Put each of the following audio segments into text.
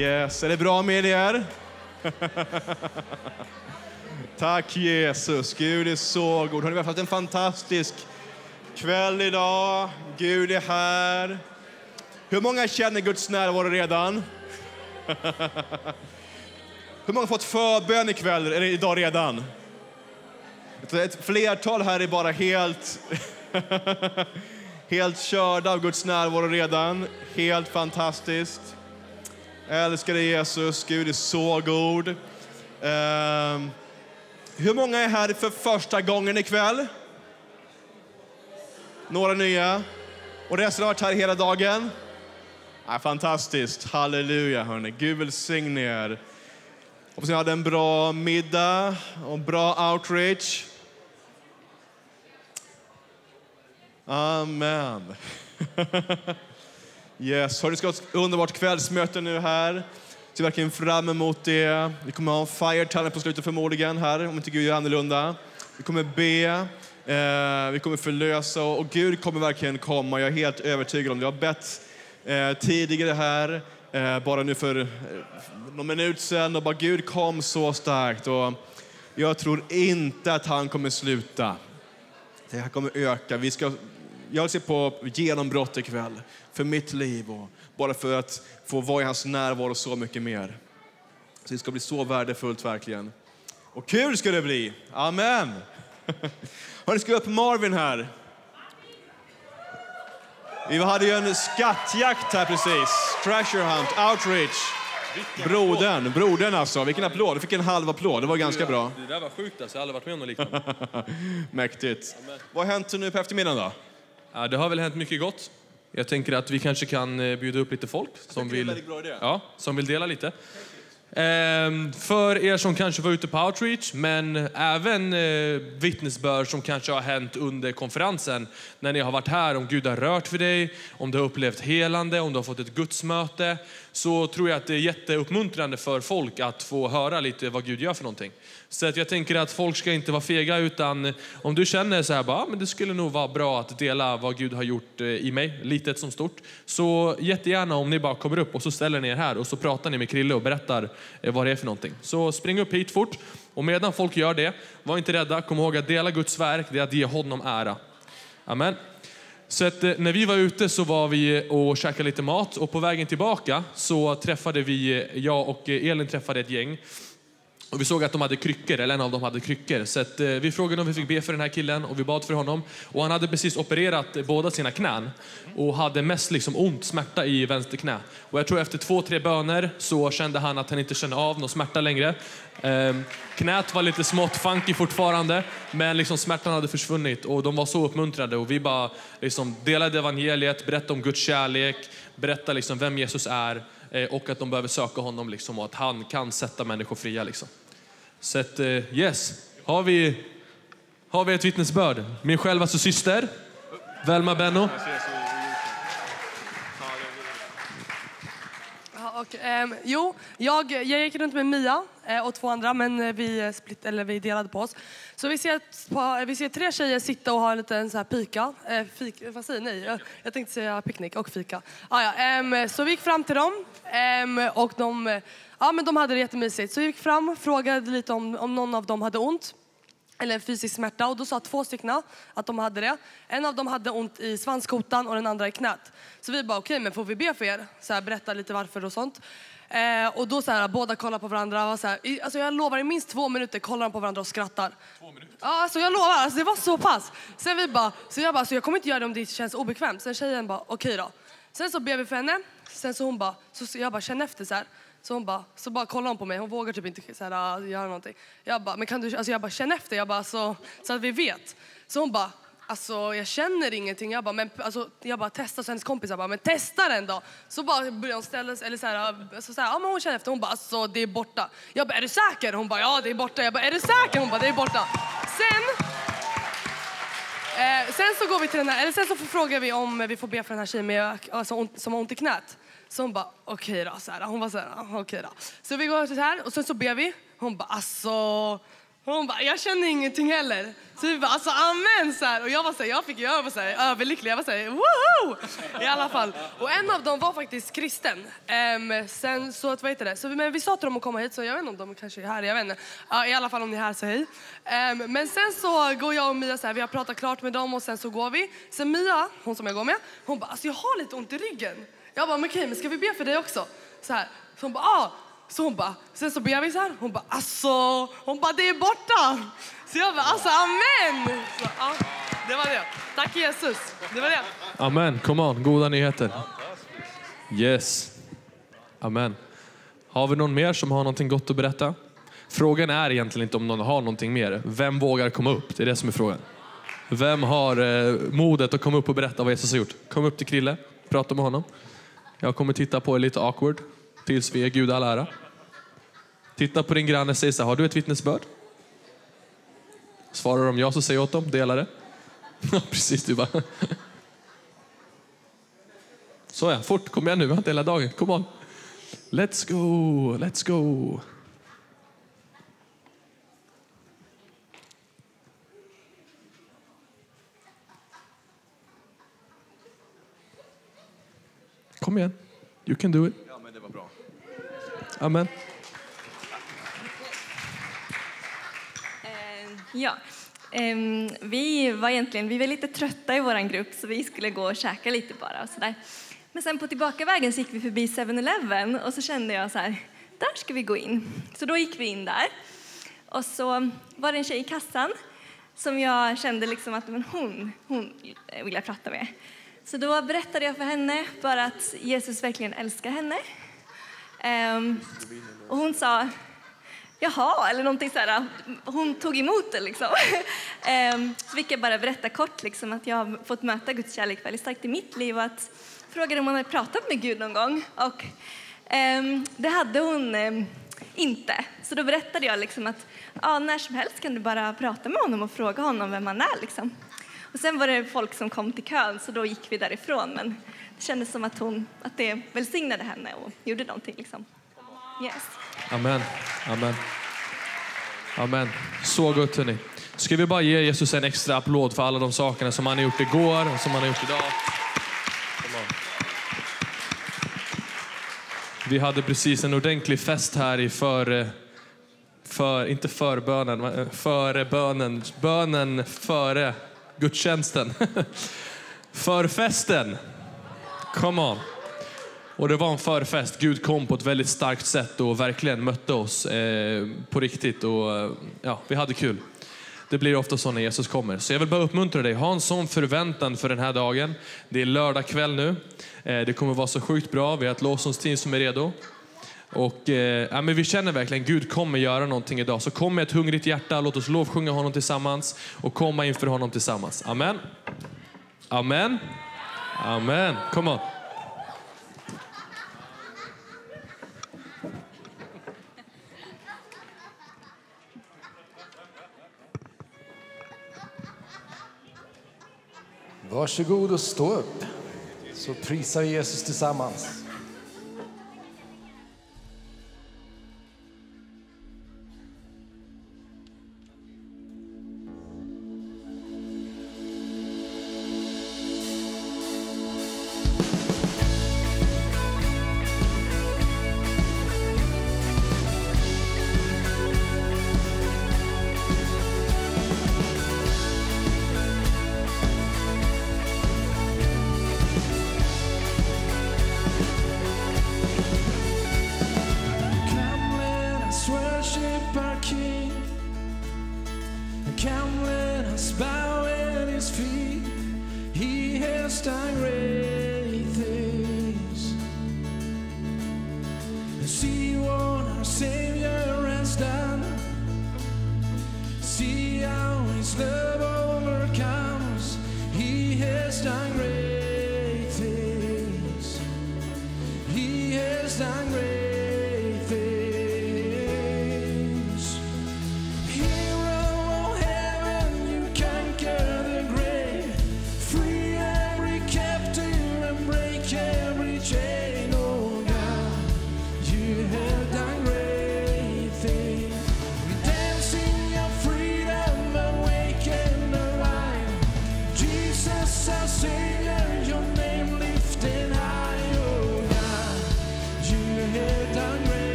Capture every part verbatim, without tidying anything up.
Yes, är det bra med er? Tack Jesus, Gud är så god. Har ni haft en fantastisk kväll idag? Gud är här. Hur många känner Guds närvaro redan? Hur många har fått förbön ikväll, eller idag redan? Ett flertal här är bara helt helt körda av Guds närvaro redan. Helt fantastiskt. Jag älskar dig Jesus, Gud är så god. Uh, hur många är här för första gången ikväll? Några nya. Och resten har varit här hela dagen. Ja, fantastiskt, halleluja hörni. Gud välsigne er. Hoppas ni hade en bra middag och bra outreach. Amen. Yes, har du ska ha ett underbart kvällsmöte nu här. Så verkligen fram emot det. Vi kommer ha en fire talent på slutet förmodligen här, om inte Gud gör annorlunda. Vi kommer be, eh, vi kommer förlösa och Gud kommer verkligen komma. Jag är helt övertygad om det. Jag har bett eh, tidigare här, eh, bara nu för eh, någon minut sedan. Och bara Gud kom så starkt. Och jag tror inte att han kommer sluta. Det här kommer öka. Vi ska, jag ser på genombrott ikväll för mitt liv och bara för att få vara i hans närvaro så mycket mer. Så det ska bli så värdefullt verkligen. Och kul ska det bli. Amen. Har ni ska upp Marvin här? Vi hade ju en skattjakt här precis. Treasure hunt, outreach. Brodern, brodern alltså. Vilken applåd. Du fick en halv applåd. Det var ganska bra. Det där var sjukt alltså. Jag har aldrig varit med om något liknande. Mäktigt. Amen. Vad har hänt nu på eftermiddagen då? Ja, det har väl hänt mycket gott. Jag tänker att vi kanske kan bjuda upp lite folk som vill, ja, som vill dela lite. Ehm, för er som kanske var ute på outreach, men även eh, vittnesbörd som kanske har hänt under konferensen. När ni har varit här, om Gud har rört för dig, om du har upplevt helande, om du har fått ett gudsmöte. Så tror jag att det är jätteuppmuntrande för folk att få höra lite vad Gud gör för någonting. Så att jag tänker att folk ska inte vara fega, utan om du känner så här, bara, men det skulle nog vara bra att dela vad Gud har gjort i mig, litet som stort. Så jättegärna om ni bara kommer upp och så ställer ni er här och så pratar ni med Krille och berättar vad det är för någonting. Så spring upp hit fort, och medan folk gör det, var inte rädda, kom ihåg att dela Guds verk, det är att ge honom ära. Amen. Så att när vi var ute så var vi och käkade lite mat, och på vägen tillbaka så träffade vi, jag och Elin träffade ett gäng. Och vi såg att de hade kryckor, eller en av dem hade kryckor. Så att, eh, vi frågade om vi fick be för den här killen och vi bad för honom. Och han hade precis opererat båda sina knän och hade mest liksom ont, smärta i vänster knä. Och jag tror efter två, tre böner så kände han att han inte kände av någon smärta längre. Eh, knät var lite smått funky fortfarande, men liksom smärtan hade försvunnit och de var så uppmuntrade. Och vi bara liksom delade evangeliet, berättade om Guds kärlek, berättade liksom vem Jesus är. Och att de behöver söka honom liksom, och att han kan sätta människor fria liksom. Så att, yes, har vi, har vi ett vittnesbörd. Min självaste syster, Velma Benno. Ja, och, ähm, jo, jag, jag gick runt med Mia äh, och två andra, men vi, split, eller vi delade på oss. Så vi ser, på, vi ser tre tjejer sitta och ha en liten så här pika. Äh, fik, vad säger ni? Jag, jag tänkte säga picknick och fika. Ah, ja, ähm, så vi gick fram till dem ähm, och de, ja, men de hade det jättemysigt. Så vi gick fram, frågade lite om, om någon av dem hade ont. Eller fysisk smärta. Och då sa två stycken att de hade det. En av dem hade ont i svanskotan och den andra i knät. Så vi bara, okej, okay, men får vi be för er? Så här, berätta lite varför och sånt. Eh, och då så här, båda kollar på varandra. Och så här, i, alltså jag lovar, i minst två minuter kollar de på varandra och skrattar. Två minuter? Ja, alltså jag lovar. Alltså det var så pass. Sen vi bara, så jag bara, så jag kommer inte göra det om det känns obekvämt. Sen tjejen bara, okej okay då. Sen så ber vi för henne. Sen så hon bara, så jag bara, känn efter så här. Så hon bara, så bara kollar hon på mig. Hon vågar typ inte så här, göra någonting. Jag bara, men kan du, alltså jag bara, känn efter. Jag bara, så, så att vi vet. Så hon bara, alltså jag känner ingenting. Jag bara, men alltså, jag bara testar. Så hennes kompis bara, men testa den då. Så bara börjar hon ställa sig, eller så här, så så här, ja men hon känner efter. Hon bara, alltså det är borta. Jag bara, är du säker? Hon bara, ja det är borta. Jag bara, är du säker? Hon bara, det är borta. Sen... Eh, sen så går vi till den här, eller sen så frågar vi om vi får be för den här tjejen med, alltså, ont, som har ont i knät. Så hon bara, okej okay då, så här. Hon var så här, okej okay då. Så vi går till så här och sen så ber vi. Hon bara, alltså, Hon bara, jag känner ingenting heller. Så vi bara, alltså amen så här. Och jag var så här, jag fick ju över så här, överlycklig. Jag var så här, woho! I alla fall. Och en av dem var faktiskt kristen. Um, sen så, vad heter det? Så men vi sa till dem att komma hit, så jag vet inte om de kanske är här, jag vet inte. Uh, I alla fall om ni är här så hej. Um, men sen så går jag och Mia så här, vi har pratat klart med dem och sen så går vi. Sen Mia, hon som jag går med, hon bara, alltså jag har lite ont i ryggen. Jag bara, men okej, men ska vi be för dig också? Så här. Så hon bara, ah. Så hon bara, sen så ber vi så här. Hon bara, alltså, hon bara, det är borta. Så jag bara, alltså, amen. Så, ja, det var det. Tack Jesus. Det var det. Amen, come on, goda nyheter. Yes. Amen. Har vi någon mer som har någonting gott att berätta? Frågan är egentligen inte om någon har någonting mer. Vem vågar komma upp? Det är det som är frågan. Vem har eh, modet att komma upp och berätta vad Jesus har gjort? Kom upp till Krille, prata med honom. Jag kommer titta på er lite awkward tills vi är Gud all ära. Titta på din granne och säg så här, har du ett vittnesbörd? Svarar de ja så säg åt dem, dela det. Precis, du bara. Så ja, fort, kom igen nu, vi har inte hela dagen. Kom on. Let's go, let's go. Kom igen, you can do it. Ja, men det var bra. Amen. Ja, um, vi var egentligen vi var lite trötta i våran grupp så vi skulle gå och käka lite bara och så där. Men sen på tillbakavägen så gick vi förbi seven eleven och så kände jag så här, där ska vi gå in. Så då gick vi in där. Och så var det en tjej i kassan som jag kände liksom att men hon, hon vill jag prata med. Så då berättade jag för henne bara att Jesus verkligen älskar henne. Um, och hon sa, jaha, eller någonting så här. Hon tog emot det liksom. um, så fick jag bara berätta kort liksom, att jag har fått möta Guds kärlek väldigt starkt i mitt liv. Och att frågade om hon hade pratat med Gud någon gång. Och um, det hade hon um, inte. Så då berättade jag liksom att ja, när som helst kan du bara prata med honom och fråga honom vem han är liksom. Och sen var det folk som kom till kön så då gick vi därifrån. Men det kändes som att, hon, att det välsignade henne och gjorde någonting liksom. Yes. Amen. Amen. Amen. Så gott hörni. Ska vi bara ge Jesus en extra applåd för alla de sakerna som han har gjort igår och som han har gjort idag. Vi hade precis en ordentlig fest här i för, för inte förbönen, före bönen, bönen före gudstjänsten. För festen. Come on. Och det var en förfest. Gud kom på ett väldigt starkt sätt och verkligen mötte oss eh, på riktigt. Och ja, vi hade kul. Det blir ofta så när Jesus kommer. Så jag vill bara uppmuntra dig. Ha en sån förväntan för den här dagen. Det är lördag kväll nu. Eh, det kommer vara så sjukt bra. Vi har ett lovsångsteam som är redo. Och eh, ja, men vi känner verkligen Gud kommer göra någonting idag. Så kom med ett hungrigt hjärta. Låt oss lovsjunga honom tillsammans. Och komma inför honom tillsammans. Amen. Amen. Amen. Come on. Varsågod och stå upp, så prisar Jesus tillsammans.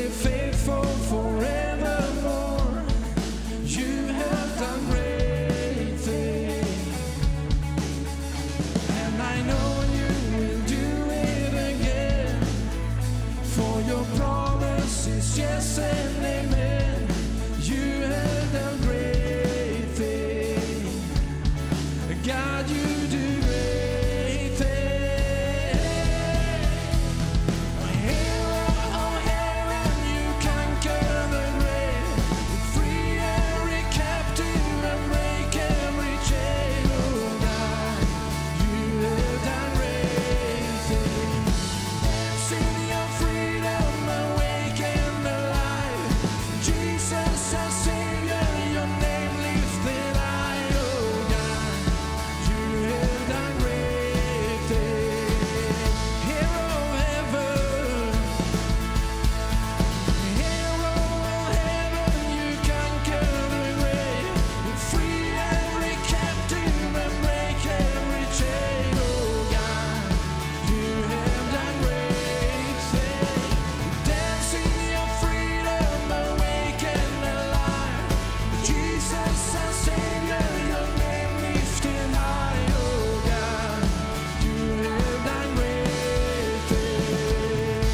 are faithful forevermore. You have done great things, and I know you will do it again. For your promise is yes and amen. You have done great things, God. You do great things. Hero of heaven, you conquer the grave. You free every captive and break every chain. Oh God, you have done great things. Sing your freedom, awake and alive. Jesus, our Savior, your name lifted high. Oh God, you have done great things. Hero of heaven, hero of heaven, you conquer the grave. You free every captive and break every chain. Oh God, you have done great things. Dance in your freedom, awake and alive. Jesus, our Savior, your name lifted high. Oh God, you have done great things.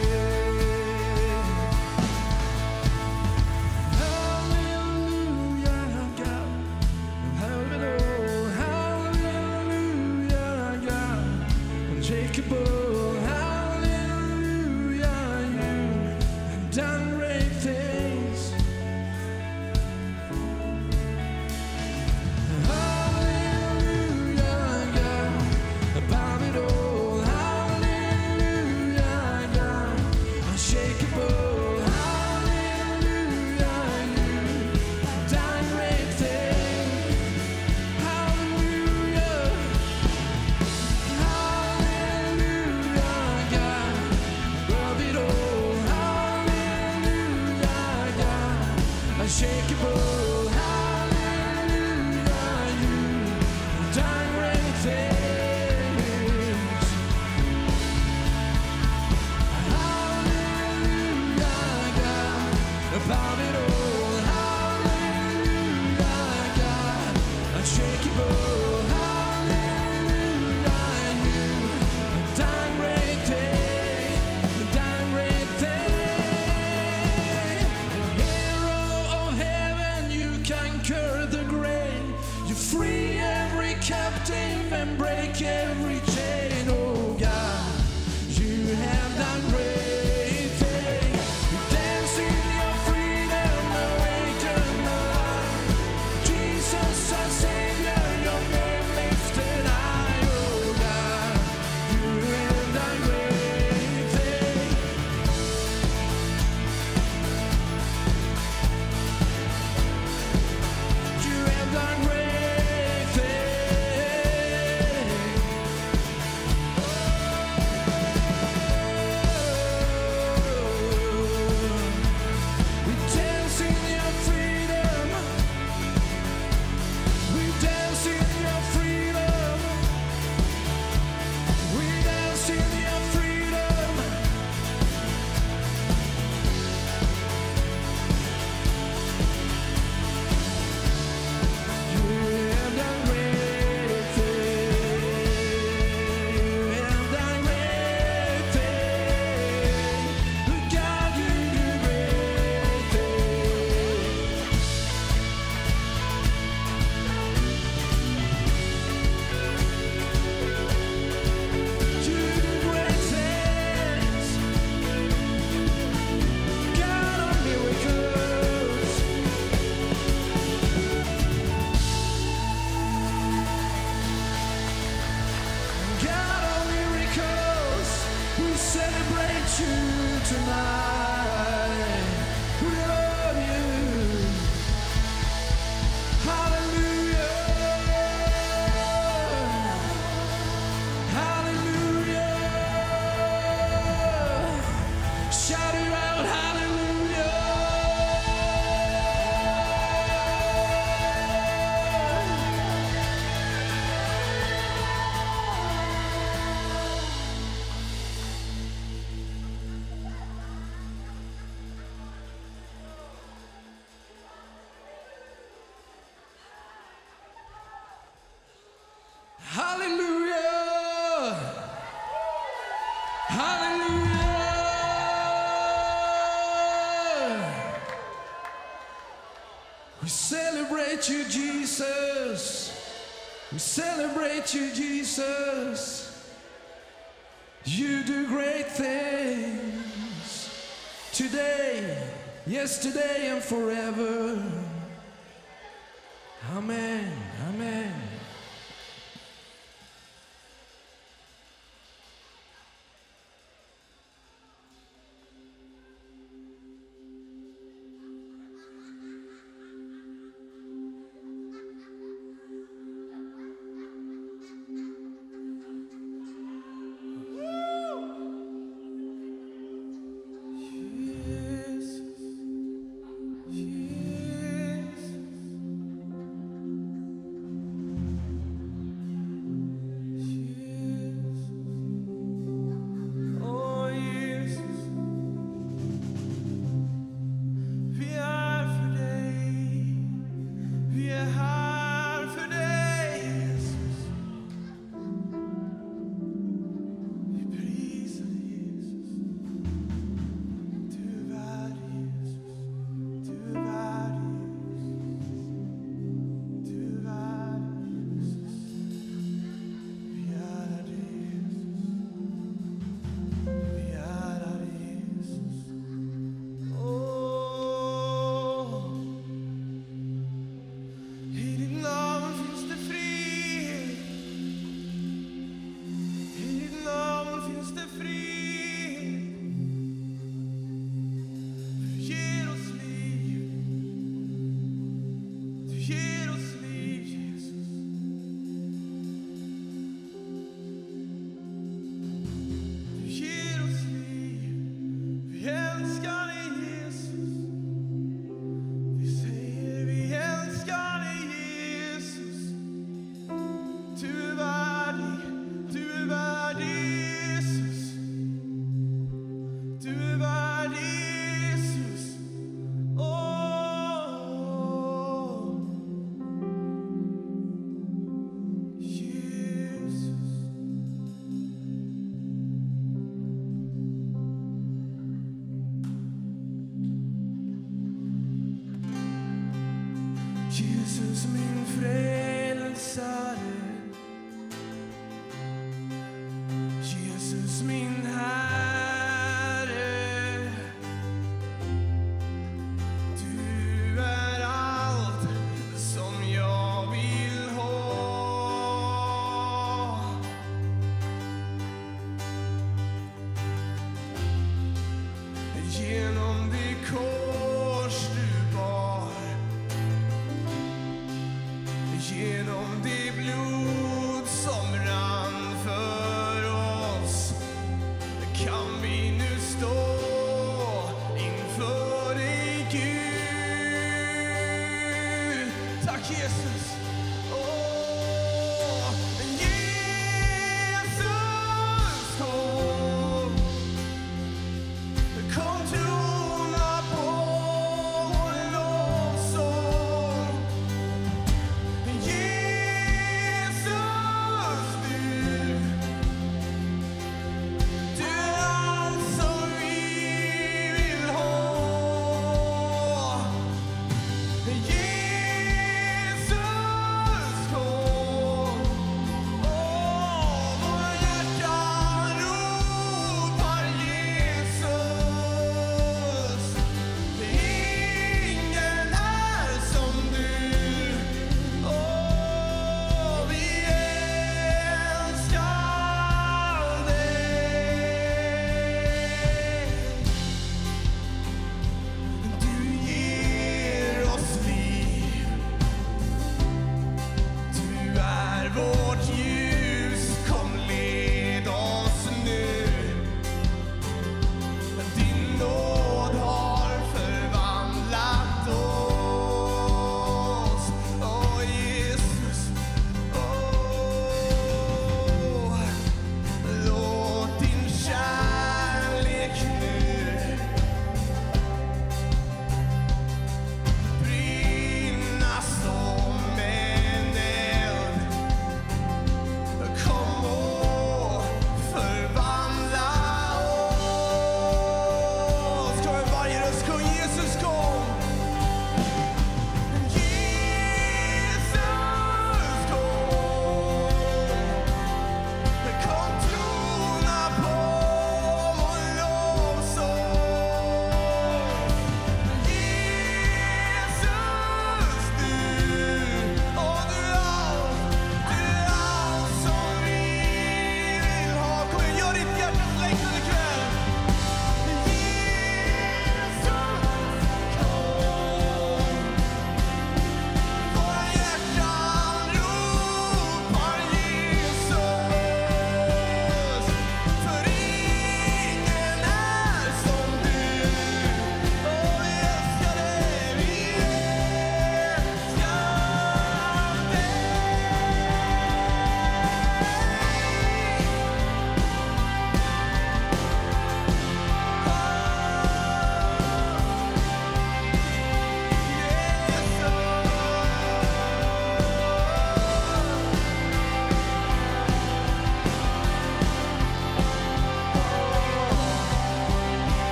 Hallelujah, God. Hallelujah, hallelujah, God. Unshakable, hallelujah, you have done great things. Hallelujah, God. About it all, hallelujah, God. Unshakable, hallelujah, you have done great things. Hallelujah, hallelujah, Hallelujah. We celebrate you, Jesus. We celebrate you, Jesus. You do great things today, yesterday, and forever. Amen. Amen.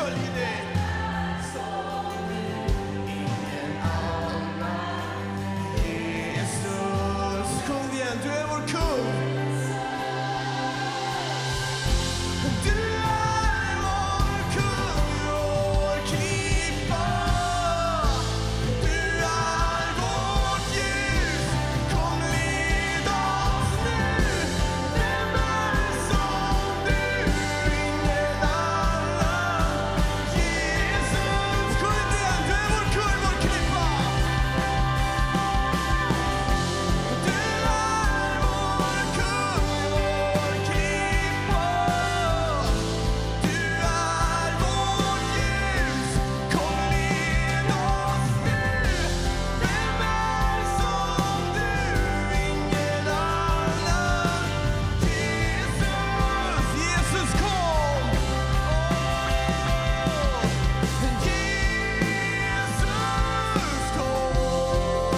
följer dig. Ingen annan. Jesus, sjung igen, du är vår kung. Du är vår kung, vår klippa. Du är vårt ljus, kom led oss nu. Vem är som du, ingen annan. Jesus, sjung igen, du är vår kung, vår klippa. Du är vår kung, vår klippa. Du är vårt ljus, kom led oss nu. Vem är som du, ingen annan. Jesus, Jesus kom. Jesus kom.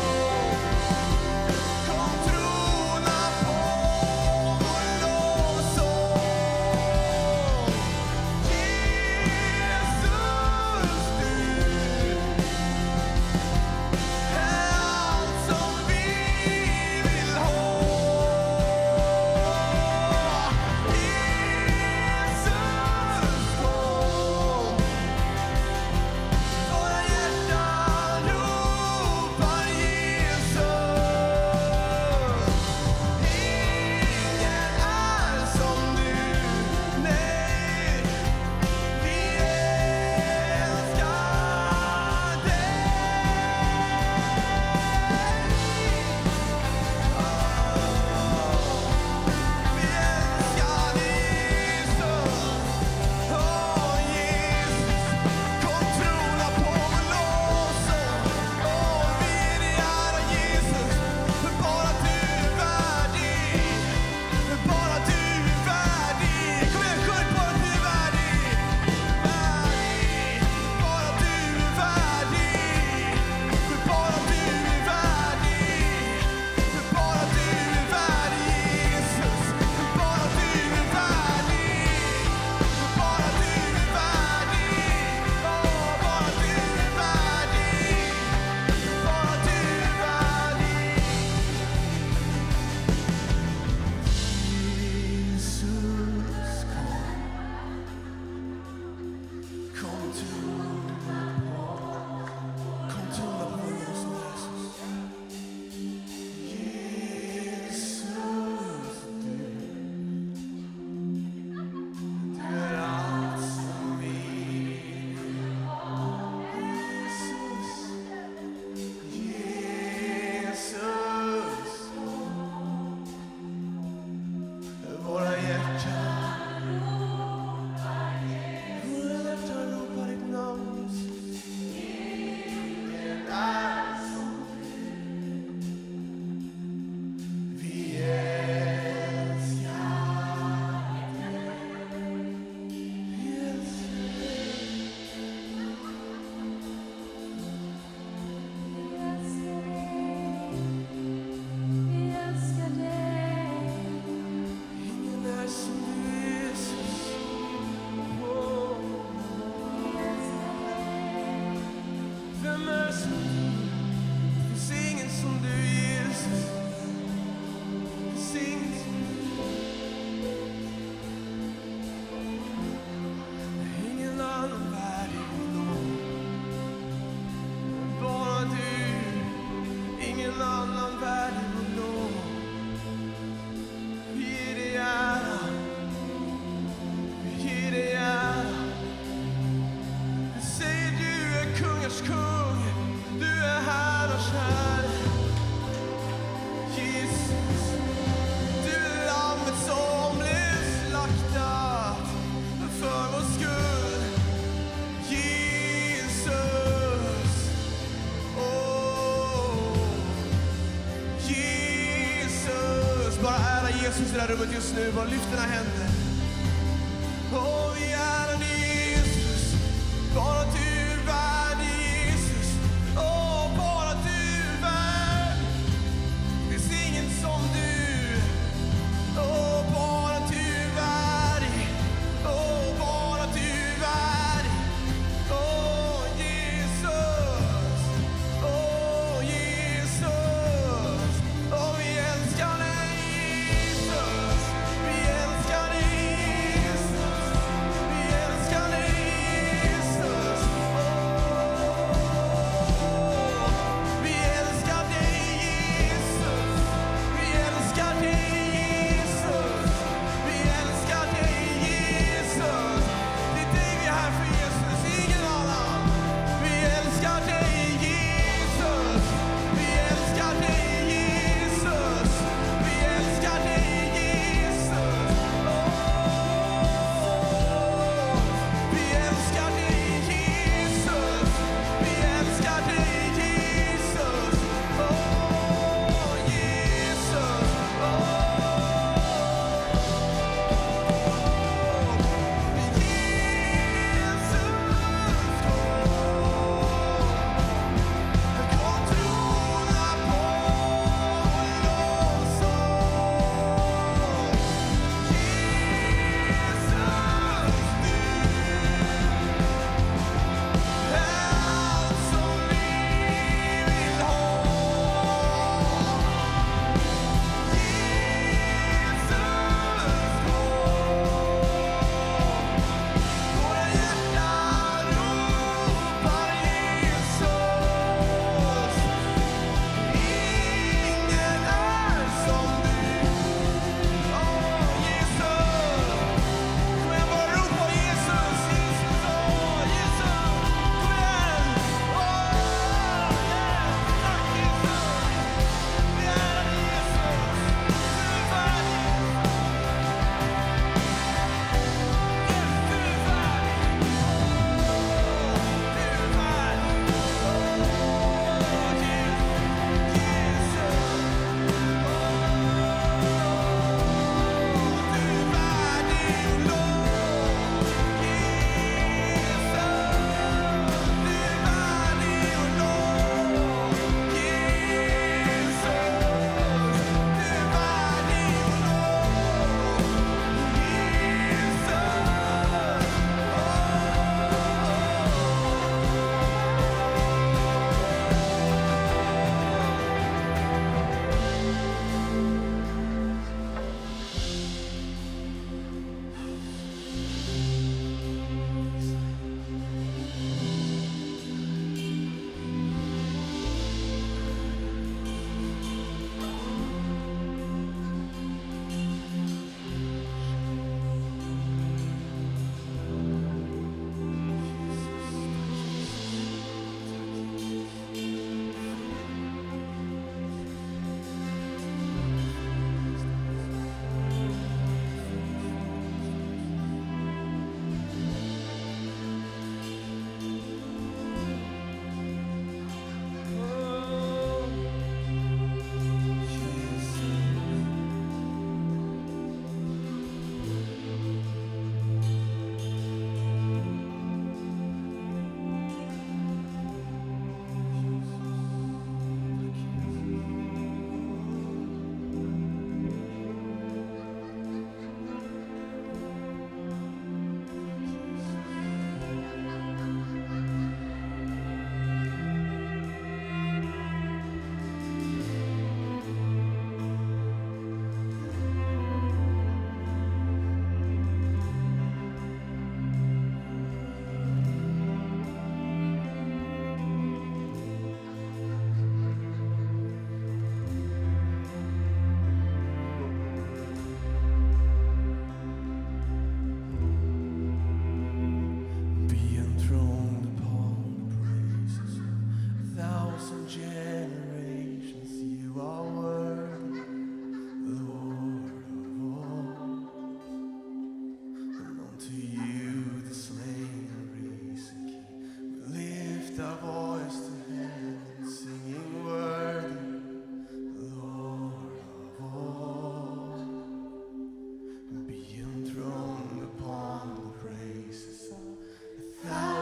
Kom trona på vår lovsång. Jesus, du är allt som vi vill ha. Jesus kom. Våra hjärtan ropar Jesus. Ingen är som du, nej. Vi älskar dig. Vi älskar Jesus. Åh Jesus, kom trona på vår lovsång. Åh, vi är dig ära Jesus, för bara du är värdig. För bara du är värdig. Kom igen, sjung bara du är värdig. Värdig. Bara du är värdig. För bara du är värdig. För bara du är värdig Jesus. För bara du är värdig. För bara du är värdig. Åh, bara du är värdig. Bara du är värdig. Jesus kom. Kom trona på. Kom trona på oss, Jesus. Jesus, du. Du är allt som vi vill ha. Jesus. Jesus. Våra hjärtan ropar ditt namn, Jesus. Ingen är som du. Vi älskar dig. Vi älskar dig. Ingen är som du, Jesus. Åh. Vem är som du? Det finns ingen som du, Jesus. Det finns ingen som du. Ingen annan värdig vår nåd. Bara du. Ingen annan värdig vår nåd. Vi ger dig ära. Vi ger dig ära. Vi säger du är kungars kung. Du är herrars herre. Jesus, du är lammet som blev slaktat för vår skull. Jesus, åh. Jesus, bara ära Jesus i det här rummet just nu. Bara lyft dina händer. Åh, vi ärar dig Jesus. Bara du är värdig Jesus. Åh, bara du är värdig. Det finns ingen som du. Åh, bara du är värdig. Åh, bara du är värdig.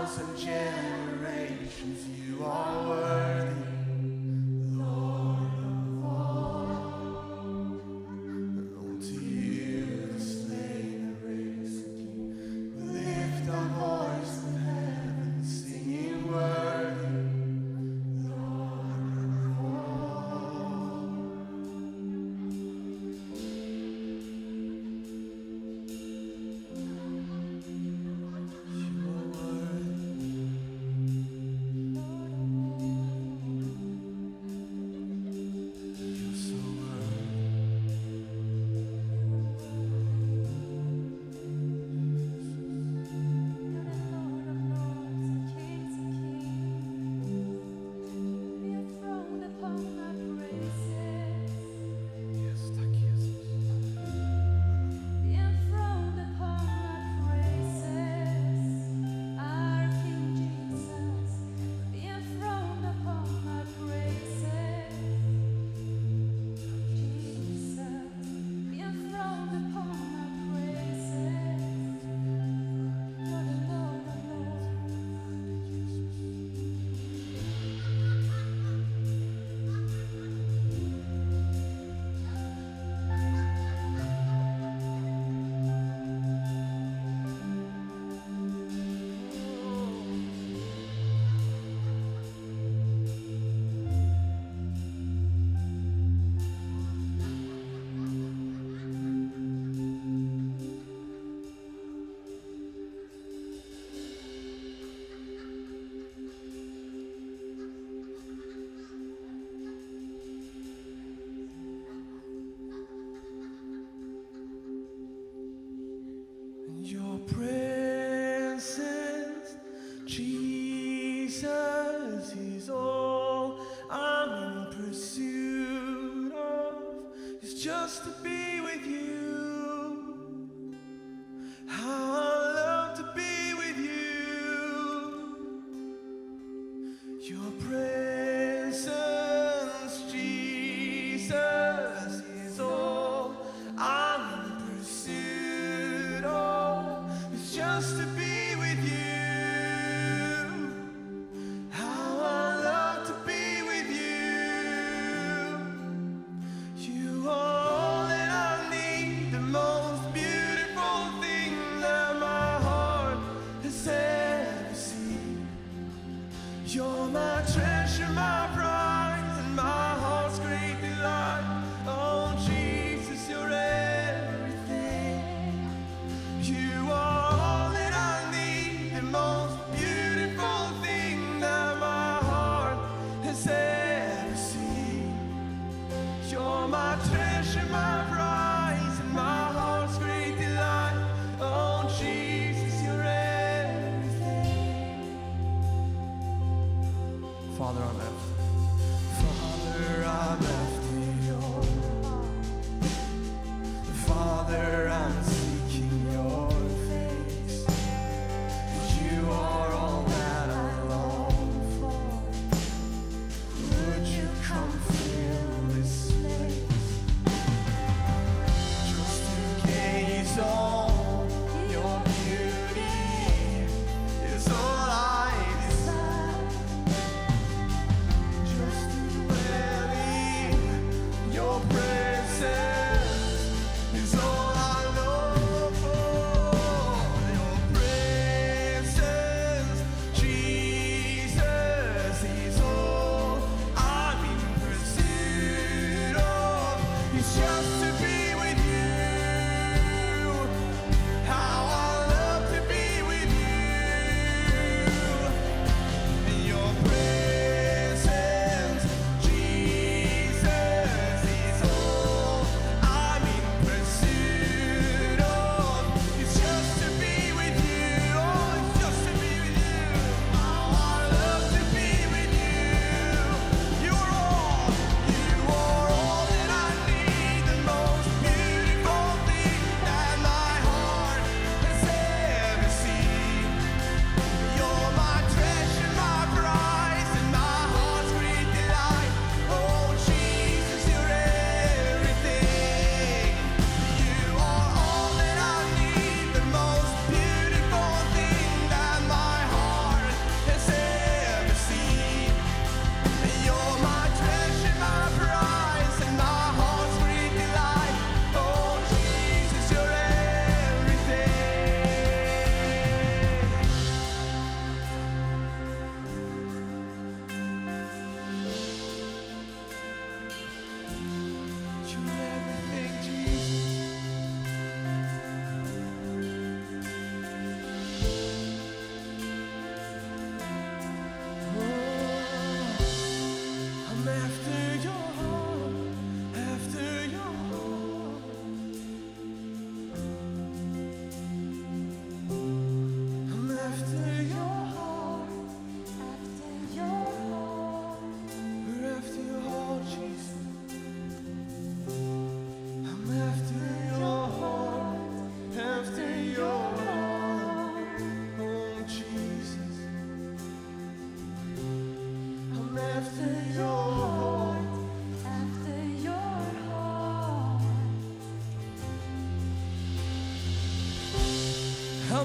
thousand generations. You are worthy, Lord of all. Alone to you, the slain, the raised King. We lift our voice in heaven, singing worthy, Lord of all. You are worthy. You're so worthy. Yes, tack Jesus. Your presence, Jesus, is all I'm in pursuit of. It's just to be with you. How I love to be with you. Your presence, Jesus, is all I'm in pursuit of. It's just to be with you. How I love to be with you. You are all that I need, the most beautiful thing that my heart has ever seen. You're my treasure, my prize, and my heart's great delight. Oh, Jesus, you're everything. You are all that I need, the most beautiful thing that my heart has ever seen. You're my treasure, my prize, and my heart's great delight. Oh, Jesus, you're everything. Father, I'm after. Father, I'm after your Father, I'm seeking your face. You are all that I long for. Would you come fill this place? Just to gaze on your beauty is all I desire.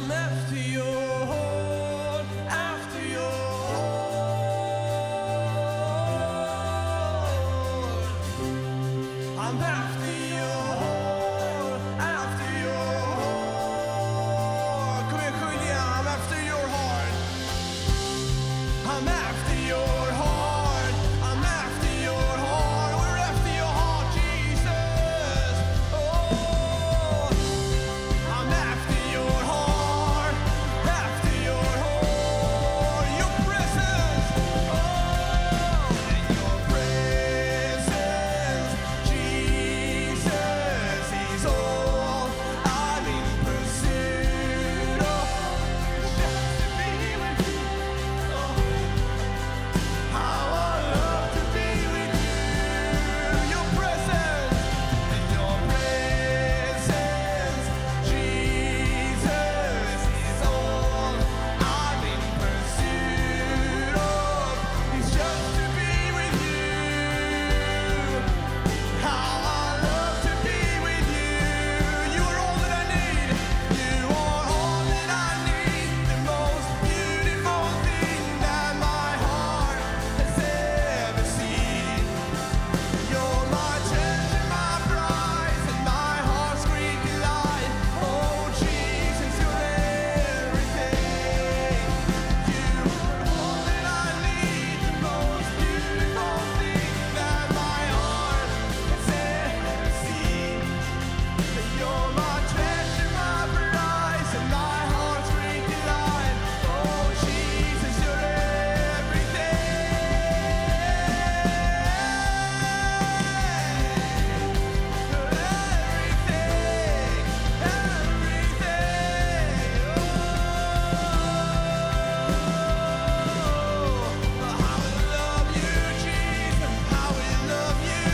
I'm after your heart, after your heart. I'm after your heart, after your heart. Kom igen, sjung igen. I'm after your heart. I'm after your heart. I'm after your heart. We're after your heart, Jesus. Oh, I'm after your heart, after your heart. Your presence, oh, in your presence, Jesus is all I'm in pursuit of. Just to be with you, oh, how I love to be with you. Your presence, in your presence, Jesus is all I'm in pursuit of. It's just to be with you. How I love to be with you. You are all that I need. You are all that I need. The most beautiful thing that my heart has ever seen. You're my treasure, my prize, and my heart's great delight. Oh, Jesus, you're everything. You are all that I need. The most beautiful thing that my heart has ever seen. You're my treasure, my prize, and my heart's great delight. Oh, Jesus, you're everything. You're everything, everything. Oh, how I love you, Jesus. How I love you.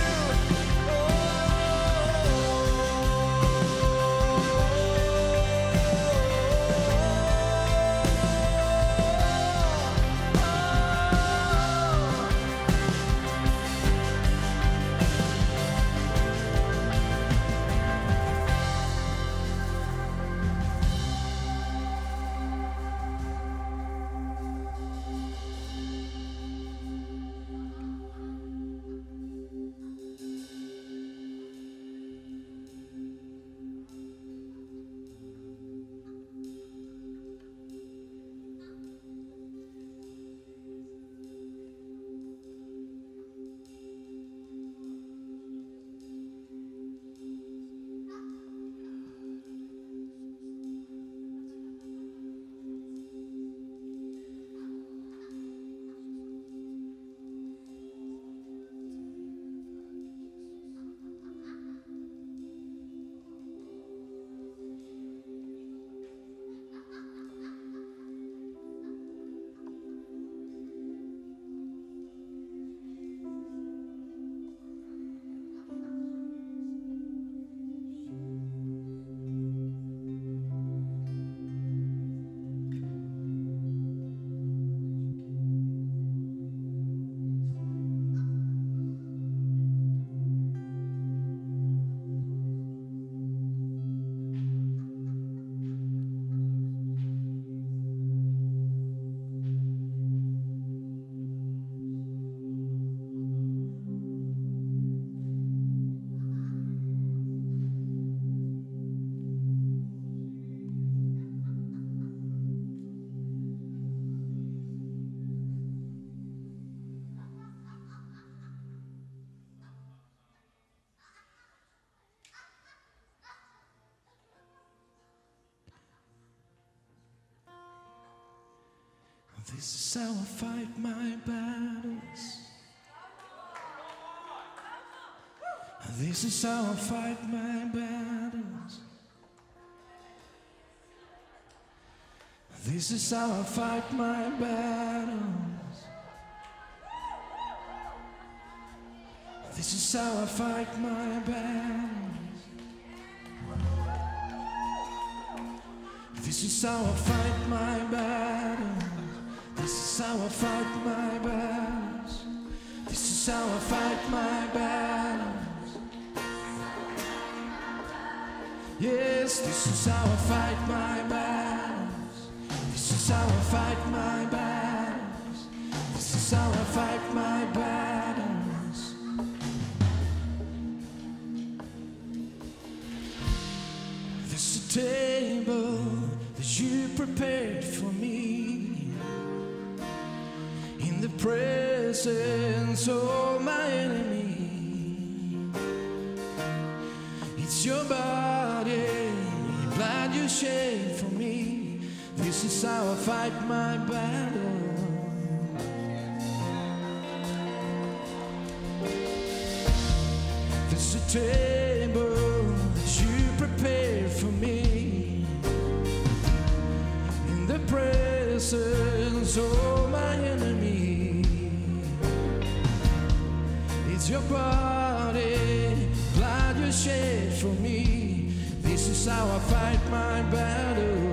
This is how I fight my battles. This is how I fight my battles. This is how I fight my battles. This is how I fight my battles. This is how I fight my battles. This is how I fight my battles. This is how I fight my battles. Yes, this is how I fight my battles. is how I fight my battles. This is how I fight my battles. This is a table that you prepared for me in the presence of my enemy. It's your body, blood you shed for me. This is how I fight my battle. This is a table that you prepared for me in the presence of my enemy. It's your body, blood you shed for me. This is how I fight my battle.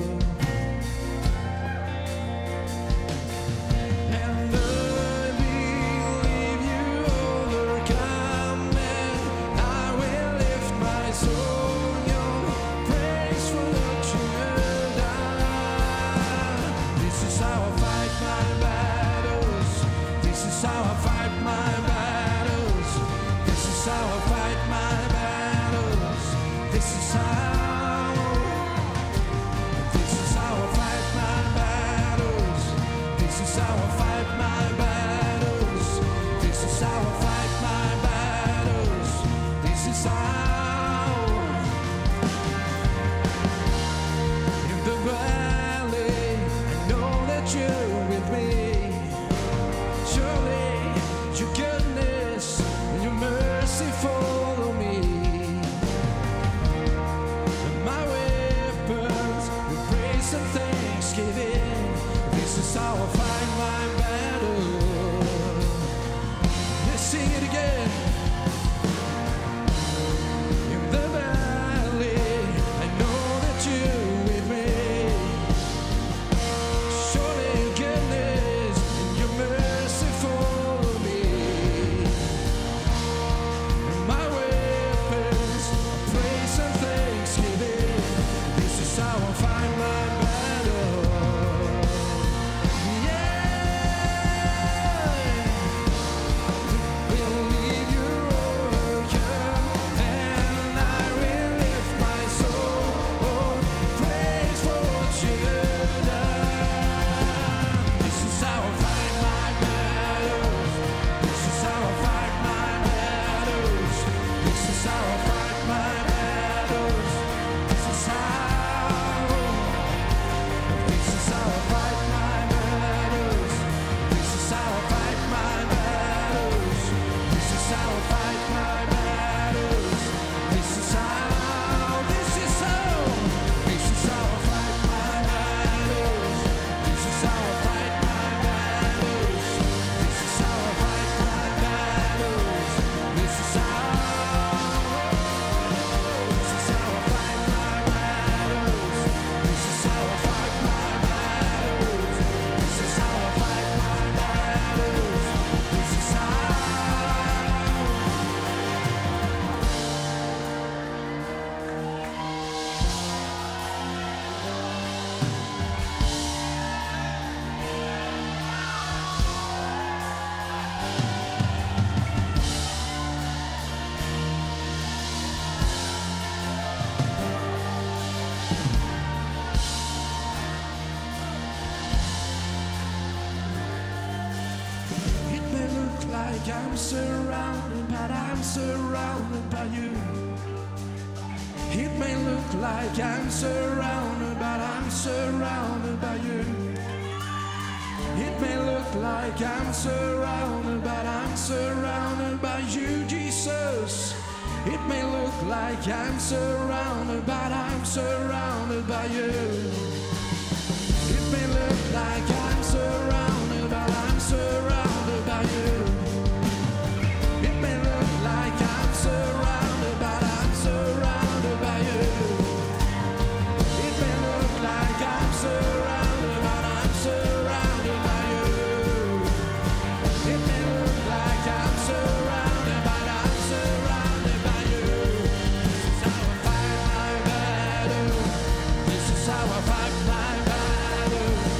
And I believe you overcome, and I will lift my soul, your praise for what you've done. This is how I fight my battles. This is how I fight my battles. This is how I fight my battles. This is how. This is how I fight my battles. This is how I fight my battles. This is how I fight my battles. This is how. In the valley, I know that you're with me. Surely your goodness and your mercy follow me. And my weapons with praise and thanksgiving. This is how I fight my battle. Let's sing it again. In the valley, I know that you're with me. Surely your goodness and your mercy follow me. And my weapons, praise and thanksgiving. This is how I fight my battle. I'm surrounded, but I'm surrounded by you. It may look like I'm surrounded, but I'm surrounded by you. It may look like I'm surrounded, but I'm surrounded by you, Jesus. It may look like I'm surrounded, but I'm surrounded by you. It may look like I'm surrounded, but I'm surrounded by you. It may look like I'm surrounded, but I'm surrounded by you. It may look like I'm surrounded, but I'm surrounded by you. It may look like I'm surrounded, but I'm surrounded by you. This is how I fight my battle. This is how I fight my battle.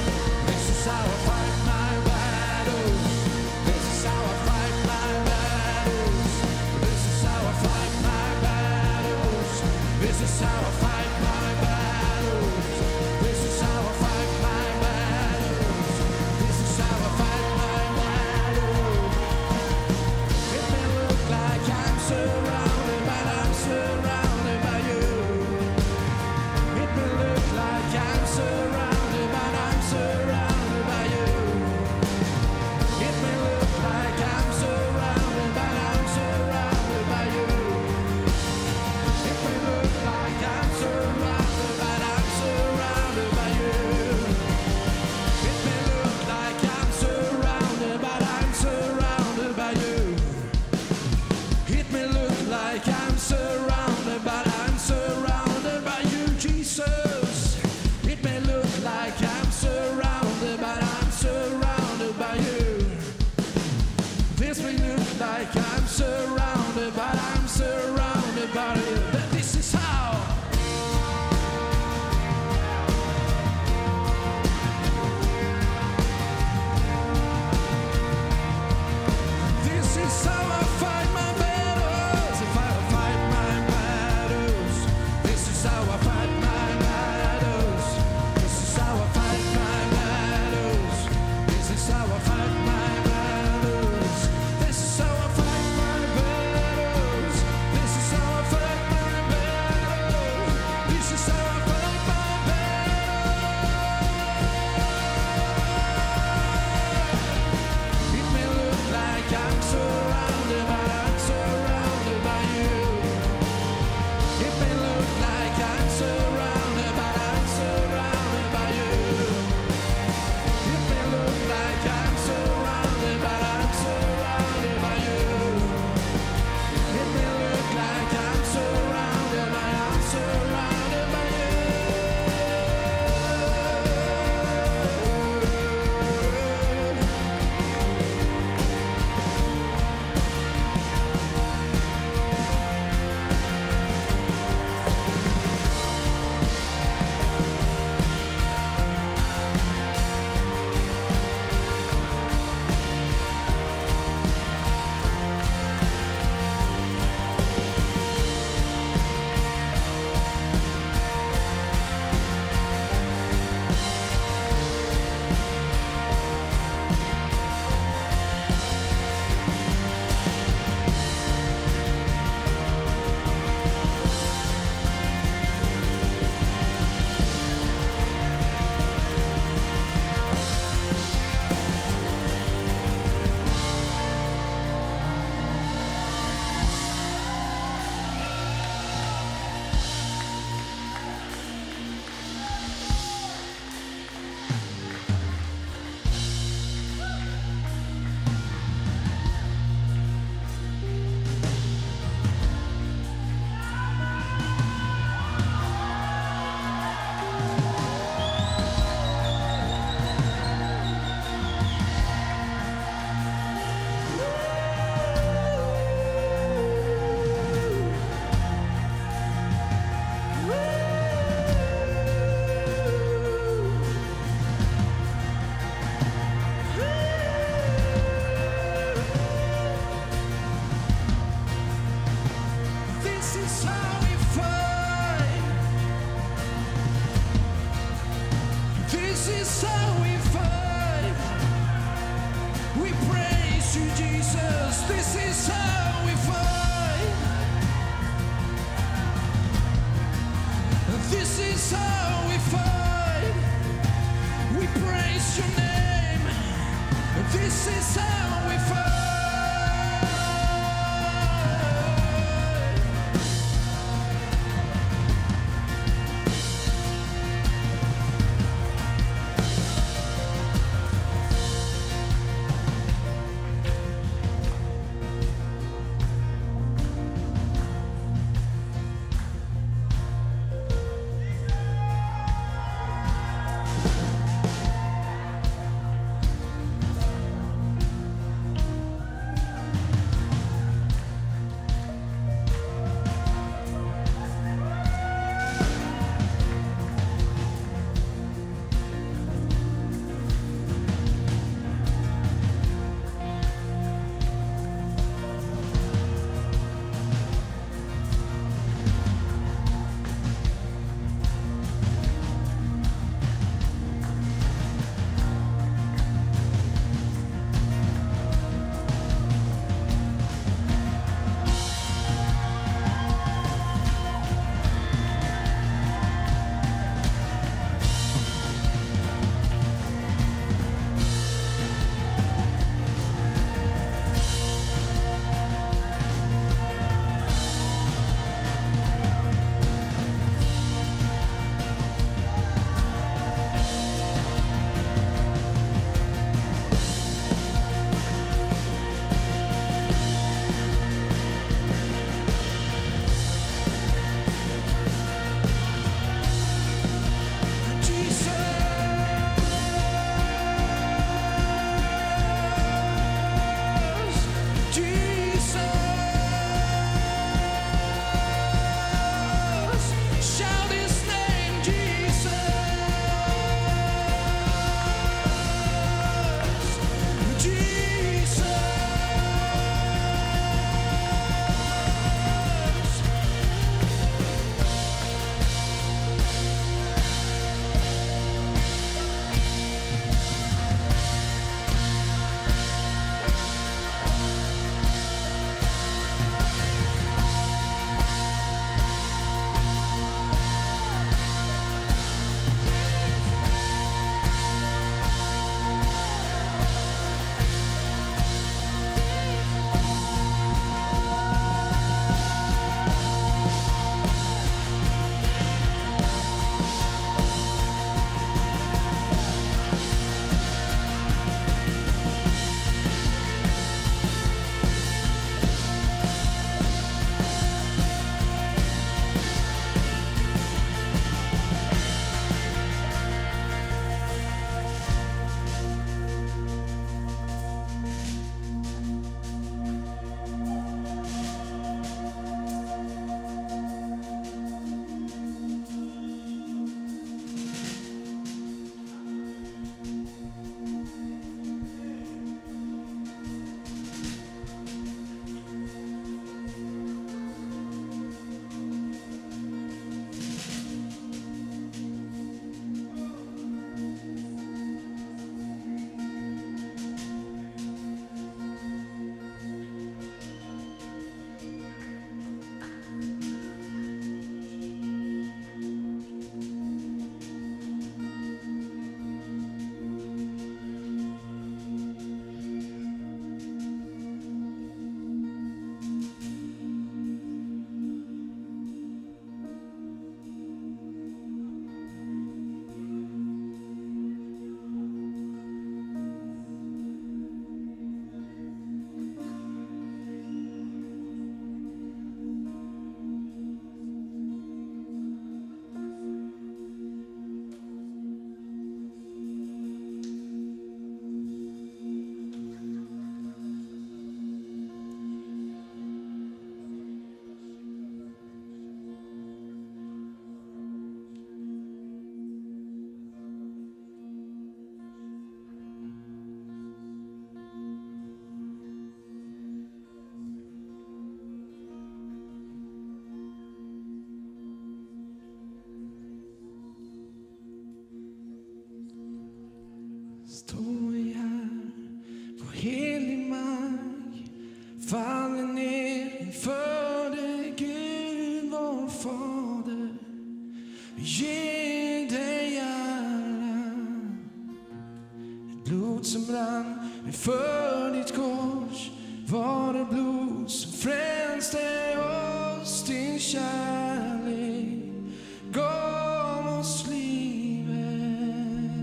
blod som rann för ditt kors var det blod som frälste oss. Din kärlek gav oss livet.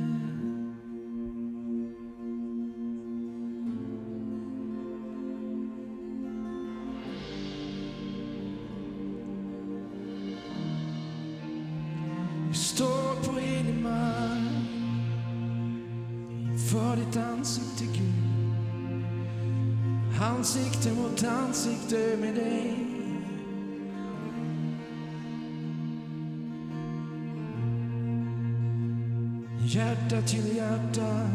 Vi står på helig mark för ditt ansikte, Gud. Ansikte mot ansikte med dig. Hjärta till hjärta.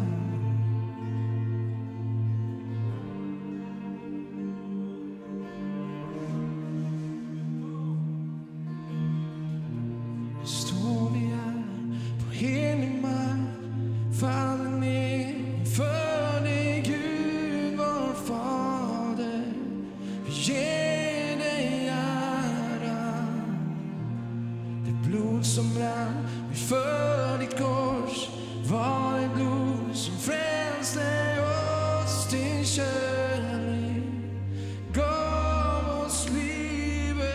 Står vi här på helig mark, faller ner för dig, Gud vår Fader. Vi ger dig ära. Det blod som rann för ditt kors var det blod som frälste oss. Din kärlek gav oss livet.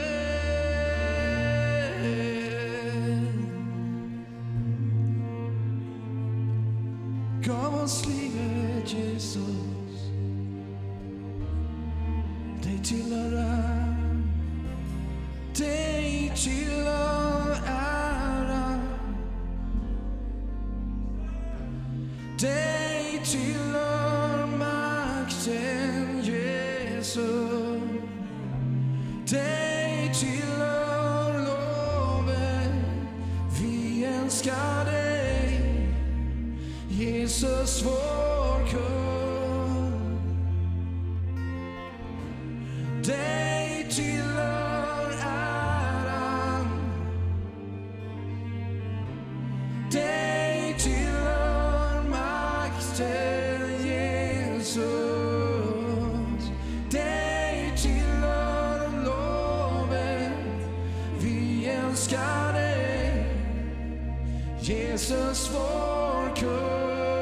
Gav oss livet, Jesus. Dig tillhör ära. Dig tillhör ära. Dig tillhör makten, Jesus. Dig tillhör loven. Vi älskar dig, Jesus vår kung. Dig tillhör äran. Dig tillhör makten, Jesus. Dig tillhör loven. Vi älskar dig, Jesus vår kung.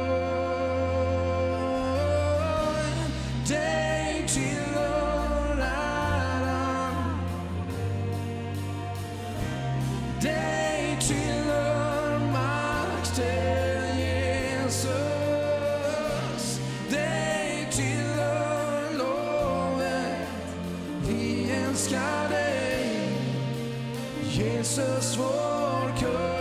Dig tillhör äran. Dig tillhör makten, Jesus. Dig tillhör loven. Vi älskar dig, Jesus vår kung.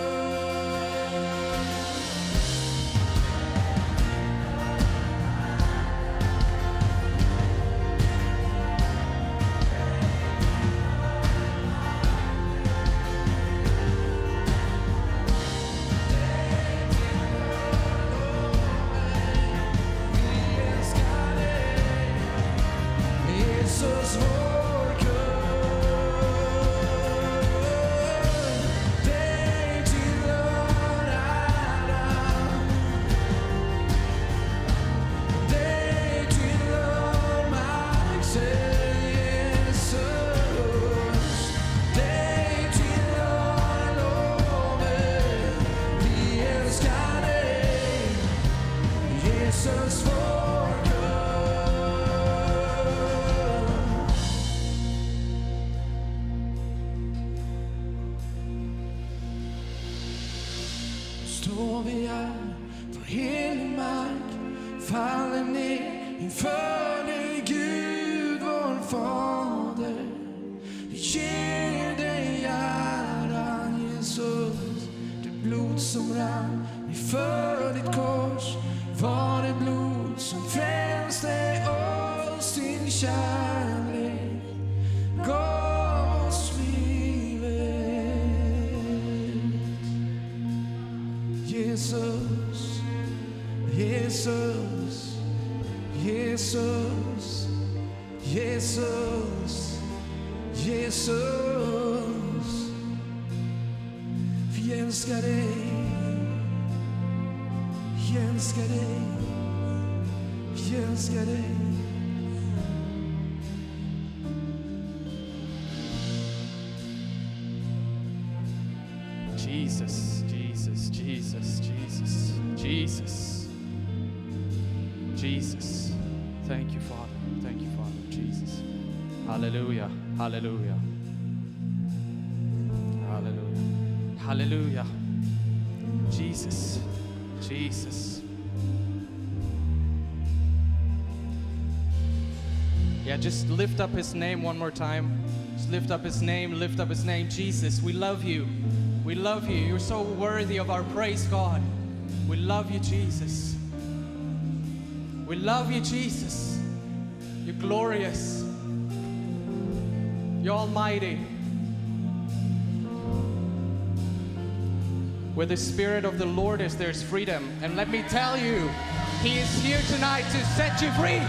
Jesus vår kung. Dig tillhör äran. Dig tillhör makten, Jesus. Dig tillhör loven. Vi älskar dig, Jesus vår kung. Står vi här på helig mark, faller ner inför dig, Gud vår Fader. Vi ger dig äran, Jesus. Det blod som rann inför ditt kors var det blod som frälste oss. Din kärlek gav oss livet. Jesus, Jesus, Jesus, Jesus, Jesus. Vi älskar dig, vi älskar dig, vi älskar dig. Jesus, Jesus, Jesus, Jesus, Jesus. Jesus. Thank you, Father. Thank you, Father. Jesus. Hallelujah. Hallelujah. Hallelujah. Hallelujah. Jesus. Jesus. Yeah, just lift up his name one more time. Just lift up his name, lift up his name. Jesus, we love you. We love you. You're so worthy of our praise, God. We love you, Jesus. We love you, Jesus. You're glorious. You're almighty. Where the Spirit of the Lord is, there's freedom. And let me tell you, he is here tonight to set you free.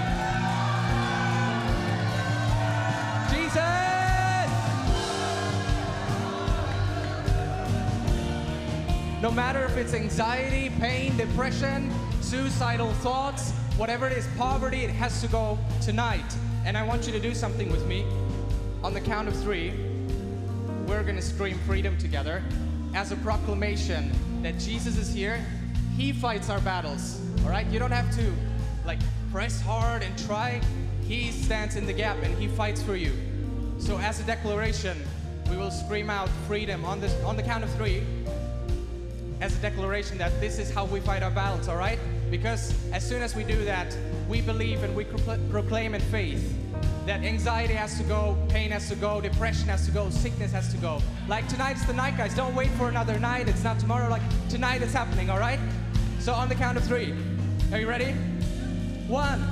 No matter if it's anxiety, pain, depression, suicidal thoughts, whatever it is, poverty, it has to go tonight. And I want you to do something with me. On the count of three, we're gonna scream freedom together as a proclamation that Jesus is here. He fights our battles, all right? You don't have to like press hard and try. He stands in the gap and he fights for you. So as a declaration, we will scream out freedom on, this, on the count of three. As a declaration that this is how we fight our battles, all right? Because as soon as we do that, we believe and we proclaim in faith that anxiety has to go, pain has to go, depression has to go, sickness has to go. Like tonight's the night, guys. Don't wait for another night. It's not tomorrow. Like tonight it's happening, all right? So on the count of three, are you ready? One,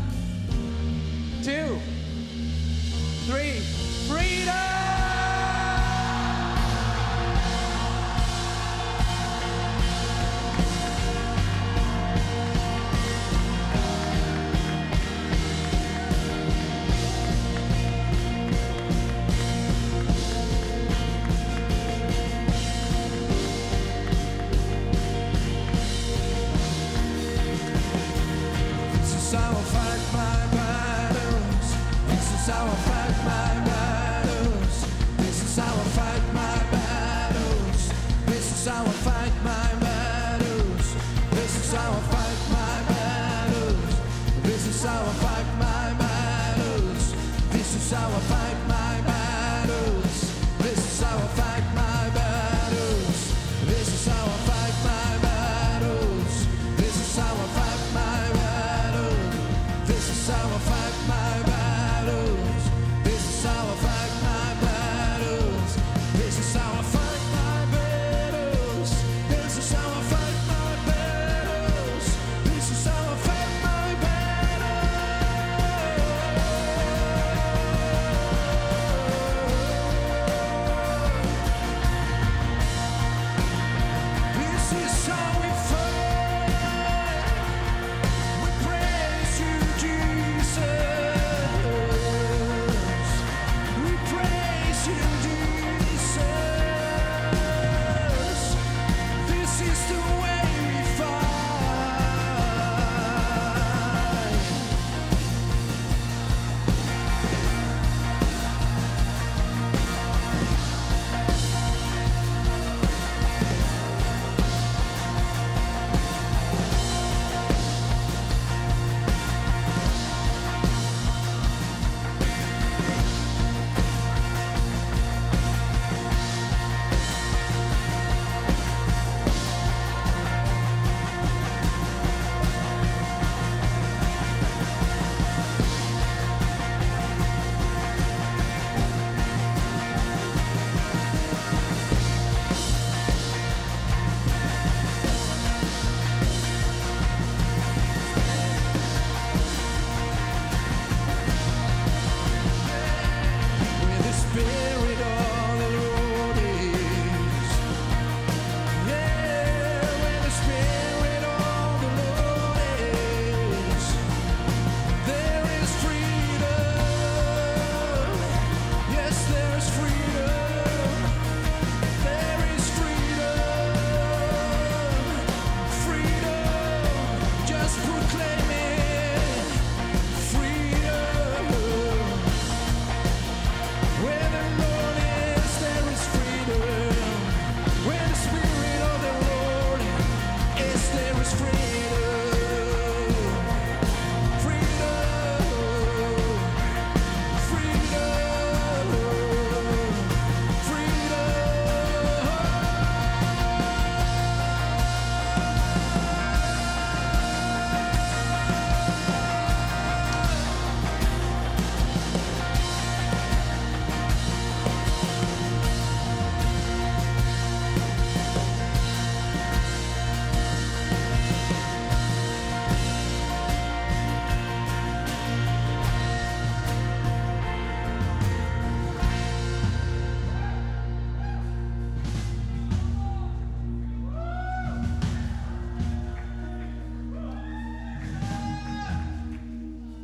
two, three, freedom! This is how I fight my battles.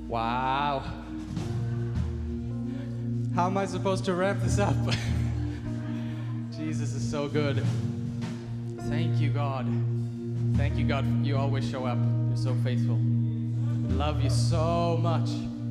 Wow. How am I supposed to wrap this up? Jesus is so good. Thank you, God. Thank you, God. You always show up. You're so faithful. We love you so much.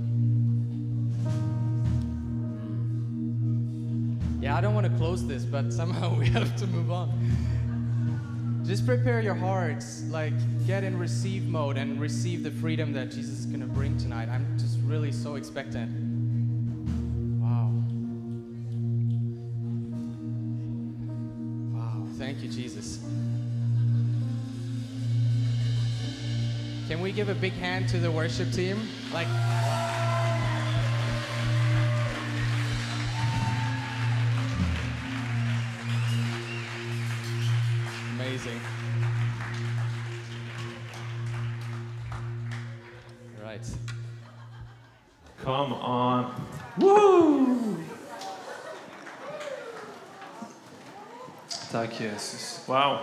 Yeah, I don't want to close this, but somehow we have to move on. Just prepare your hearts, like get in receive mode and receive the freedom that Jesus is going to bring tonight. I'm just really so expectant. Wow. Wow, thank you, Jesus. Can we give a big hand to the worship team? Like, amazing. Right. Come on. Woo! Tack Jesus. Wow.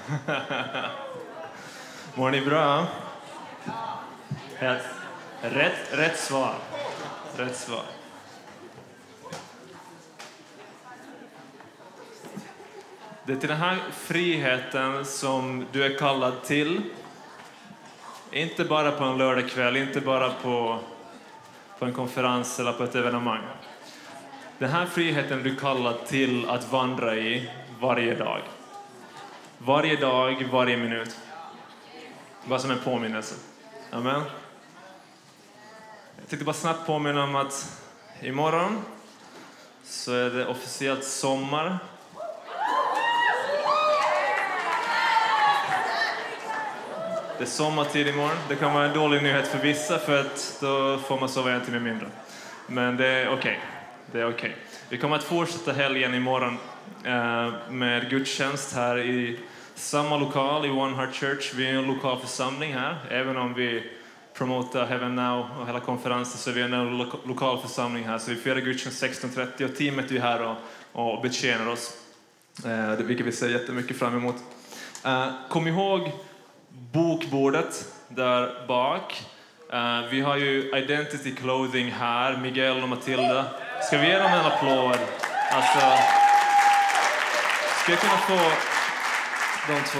Mår ni bra? Rätt, rätt, rätt svar. Rätt svar. Det är till den här friheten som du är kallad till. Inte bara på en lördagkväll, inte bara på, på en konferens eller på ett evenemang. Den här friheten du är kallad till att vandra i varje dag. Varje dag, varje minut. Bara som en påminnelse. Amen. Jag tänkte bara snabbt påminna om att imorgon så är det officiellt sommar. Det är sommartid imorgon. Det kan vara en dålig nyhet för vissa för att då får man sova en timme mindre. Men det är okej. Okay. Det är okej. Okay. Vi kommer att fortsätta helgen imorgon eh, med gudstjänst här i samma lokal i One Heart Church. Vi är en lokal församling här. Även om vi promotar Heaven Now och hela konferensen så är vi en lo- lokal församling här. Så vi firar gudstjänst sexton trettio och teamet är här och, och betjänar oss. Eh, det vilket vi ser jättemycket fram emot. Eh, kom ihåg bokbordet där bak. Uh, vi har ju Identity Clothing här, Miguel och Matilda. Ska vi ge dem en applåd? Alltså, ska jag kunna få de två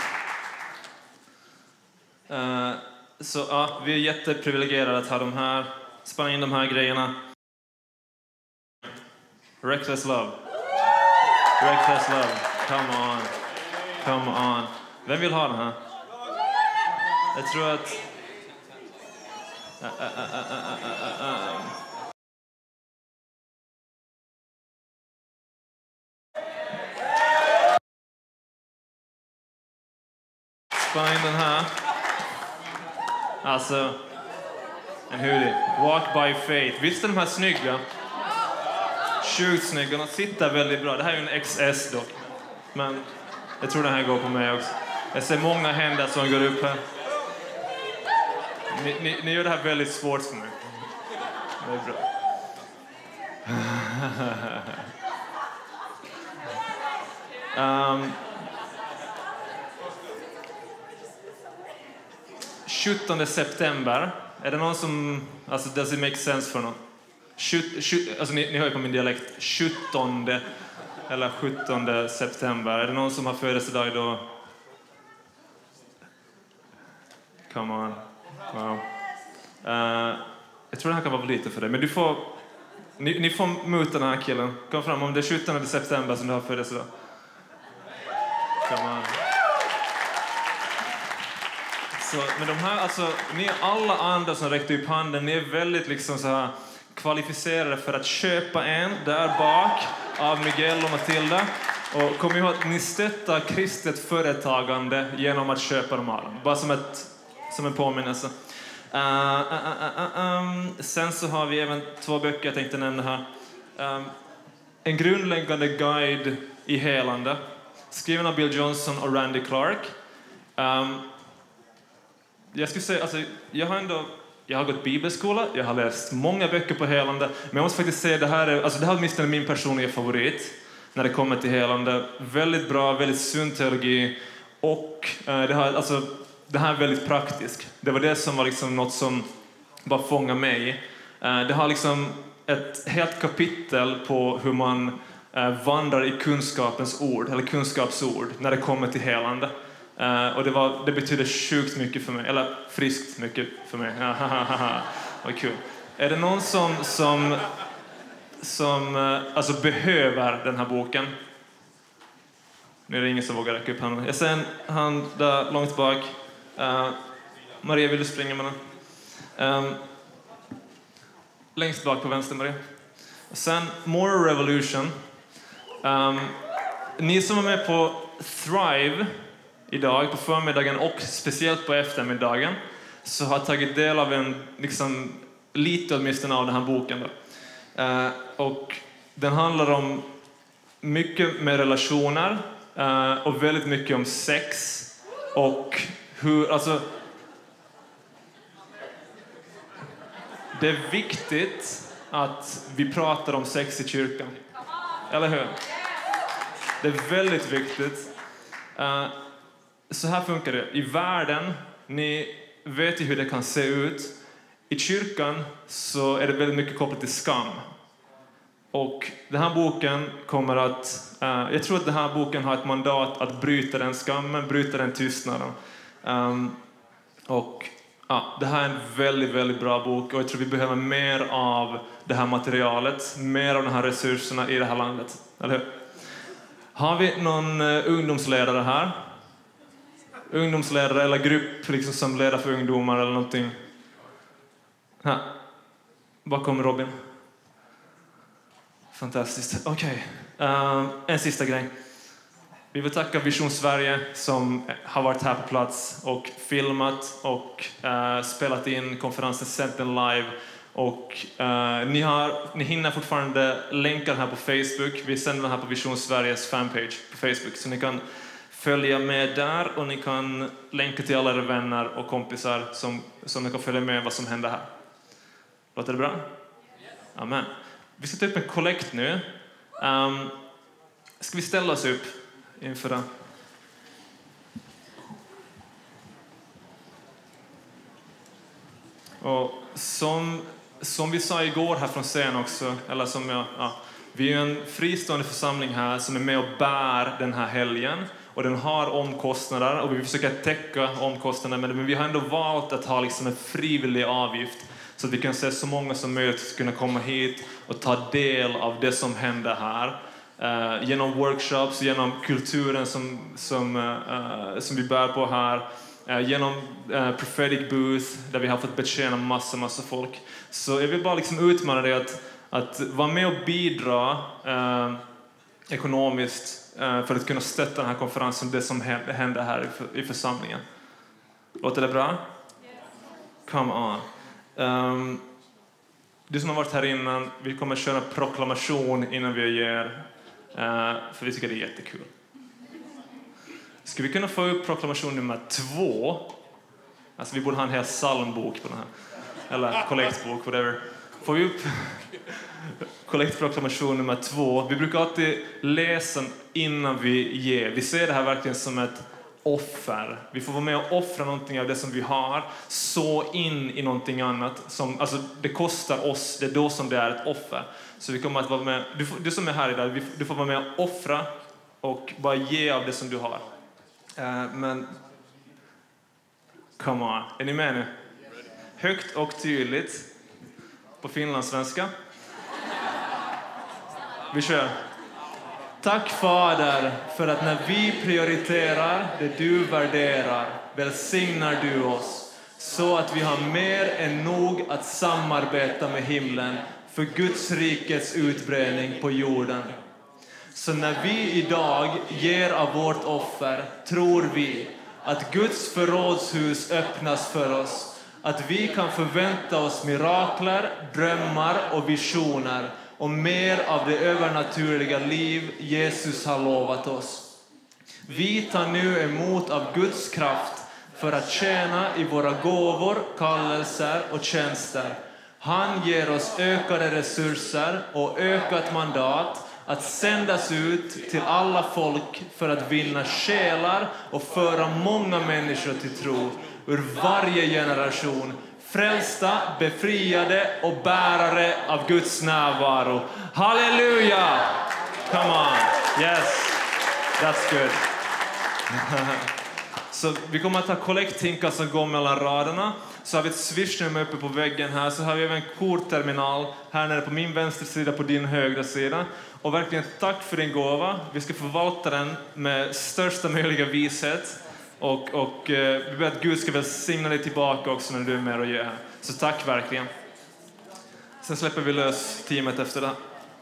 där? Uh, så ja, vi är jätteprivilegierade att ha de här. Spana in de här grejerna. Reckless Love. Reckless Love. Come on. Come on. Vem vill ha den här? Jag tror att... Uh, uh, uh, uh, uh, uh, uh. Spana in den här. Alltså, en hoodie. Walk by faith. Visst är de här snygga? Sjukt snygga. De sitter väldigt bra. Det här är ju en X S dock. Men jag tror den här går på mig också. Jag ser många händer som går upp här. Ni, ni, ni gör det här väldigt svårt för mig. Det är bra. um, sjuttonde september. Är det någon som... Alltså, does it make sense för någon? Sjut, sjut, alltså, ni, ni hör ju på min dialekt. sjuttonde eller sjuttonde september. Är det någon som har födelsedag då? Come on. Wow. Uh, jag tror det här kan vara lite för dig. Men du får... Ni, ni får muta den här killen. Kom fram om det är sjuttonde september som du har födelsedag. Come on. Så, men de här, alltså, ni alla andra som räckte upp handen, ni är väldigt liksom så här kvalificerade för att köpa en där bak av Miguel och Matilda. Och kom ihåg att ni stöttar kristet företagande genom att köpa dem alla. Bara som, ett, som en påminnelse. Uh, uh, uh, uh, um, sen så har vi även två böcker jag tänkte nämna här. Um, en grundläggande guide i helande. Skriven av Bill Johnson och Randy Clark. Um, jag skulle säga, alltså, jag har ändå... Jag har gått bibelskola, jag har läst många böcker på helande. Men jag måste faktiskt säga, det här är, alltså det här är åtminstone min personliga favorit när det kommer till helande. Väldigt bra, väldigt sund teologi. Och eh, det, här, alltså, det här är väldigt praktiskt. Det var det som var liksom något som bara fångar mig. Eh, det har liksom ett helt kapitel på hur man eh, vandrar i kunskapens ord, eller kunskapsord, när det kommer till helande. Eh, och det, var, det betyder sjukt mycket för mig, eller friskt mycket för mig. Vad kul. Är det någon som, som, som eh, alltså behöver den här boken? Nu är det ingen som vågar räcka upp handen. Jag ser en hand där långt bak. Uh, Maria, vill du springa med den? Um, längst bak på vänster, Maria. Sen, Moral Revolution. Um, ni som var med på Thrive idag, på förmiddagen och speciellt på eftermiddagen, så har tagit del av en, liksom, lite åtminstone av den här boken. Då. Uh, och den handlar om mycket med relationer. Uh, och väldigt mycket om sex och hur, alltså det är viktigt att vi pratar om sex i kyrkan, eller hur? Det är väldigt viktigt. Uh, så här funkar det i världen. Ni vet ju hur det kan se ut. I kyrkan så är det väldigt mycket kopplat till skam. Och den här boken kommer att... Uh, jag tror att den här boken har ett mandat att bryta den skammen, bryta den tystnaden. Um, och ja, det här är en väldigt, väldigt bra bok. Och jag tror vi behöver mer av det här materialet, mer av de här resurserna i det här landet. Eller hur? Har vi någon uh, ungdomsledare här? Ungdomsledare eller grupp liksom, som leder för ungdomar eller någonting? Här. Bakom Robin. Fantastiskt. Okej. Okay. Uh, en sista grej. Vi vill tacka Vision Sverige som har varit här på plats och filmat och uh, spelat in konferensen, sänt den live. Och uh, ni, har, ni hinner fortfarande länka här på Facebook. Vi sänder den här på Vision Sveriges fanpage på Facebook. Så ni kan följa med där och ni kan länka till alla era vänner och kompisar som, som ni kan följa med vad som händer här. Låter det bra? Amen. Vi ska ta upp en kollekt nu. Um, ska vi ställa oss upp inför det? Och som, som vi sa igår här från scen också, eller som jag, ja, vi är en fristående församling här som är med och bär den här helgen. Och den har omkostnader och vi försöker täcka omkostnader, men vi har ändå valt att ha liksom en frivillig avgift. Så att vi kan se så många som möjligt kunna komma hit och ta del av det som händer här. Uh, genom workshops, genom kulturen som, som, uh, som vi bär på här. Uh, genom uh, prophetic booth där vi har fått betjäna massa, massa folk. Så jag vill bara liksom utmana dig att, att vara med och bidra uh, ekonomiskt uh, för att kunna stötta den här konferensen, det som händer här i, i församlingen. Låter det bra? Come on. Um, du som har varit här innan, vi kommer att köra en proklamation innan vi ger, uh, för vi tycker det är jättekul. Ska vi kunna få upp proklamation nummer två? Alltså vi borde ha en hel psalmbok på den här, eller kollektbok, whatever. Får vi upp kollektproklamation nummer två? Vi brukar alltid läsa innan vi ger. Vi ser det här verkligen som ett offer. Vi får vara med och offra någonting av det som vi har, så in i någonting annat som, alltså det kostar oss, det är då som det är ett offer. Så vi kommer att vara med, du, du som är här idag, du får vara med och offra och bara ge av det som du har. Uh, men come on, är ni med nu? Högt och tydligt på finlandssvenska. Vi kör. Tack Fader för att när vi prioriterar det du värderar, välsignar du oss så att vi har mer än nog att samarbeta med himlen för Guds rikets utbredning på jorden. Så när vi idag ger av vårt offer tror vi att Guds förrådshus öppnas för oss, att vi kan förvänta oss mirakler, drömmar och visioner och mer av det övernaturliga liv Jesus har lovat oss. Vi tar nu emot av Guds kraft för att tjäna i våra gåvor, kallelser och tjänster. Han ger oss ökade resurser och ökat mandat att sändas ut till alla folk för att vinna själar och föra många människor till tro ur varje generation, frälsta, befriade och bärare av Guds närvaro. Halleluja! Come on. Yes. That's good. Så vi kommer att ha kollekthinkar som går mellan raderna. Så har vi ett swishnummer uppe på väggen här. Så har vi även en kortterminal här nere på min vänstra sida, på din högra sida. Och verkligen tack för din gåva. Vi ska förvalta den med största möjliga vishet. Och, och eh, vi ber att Gud ska välsigna dig tillbaka också när du är med och ger här. Så tack verkligen. Sen släpper vi lös teamet efter det.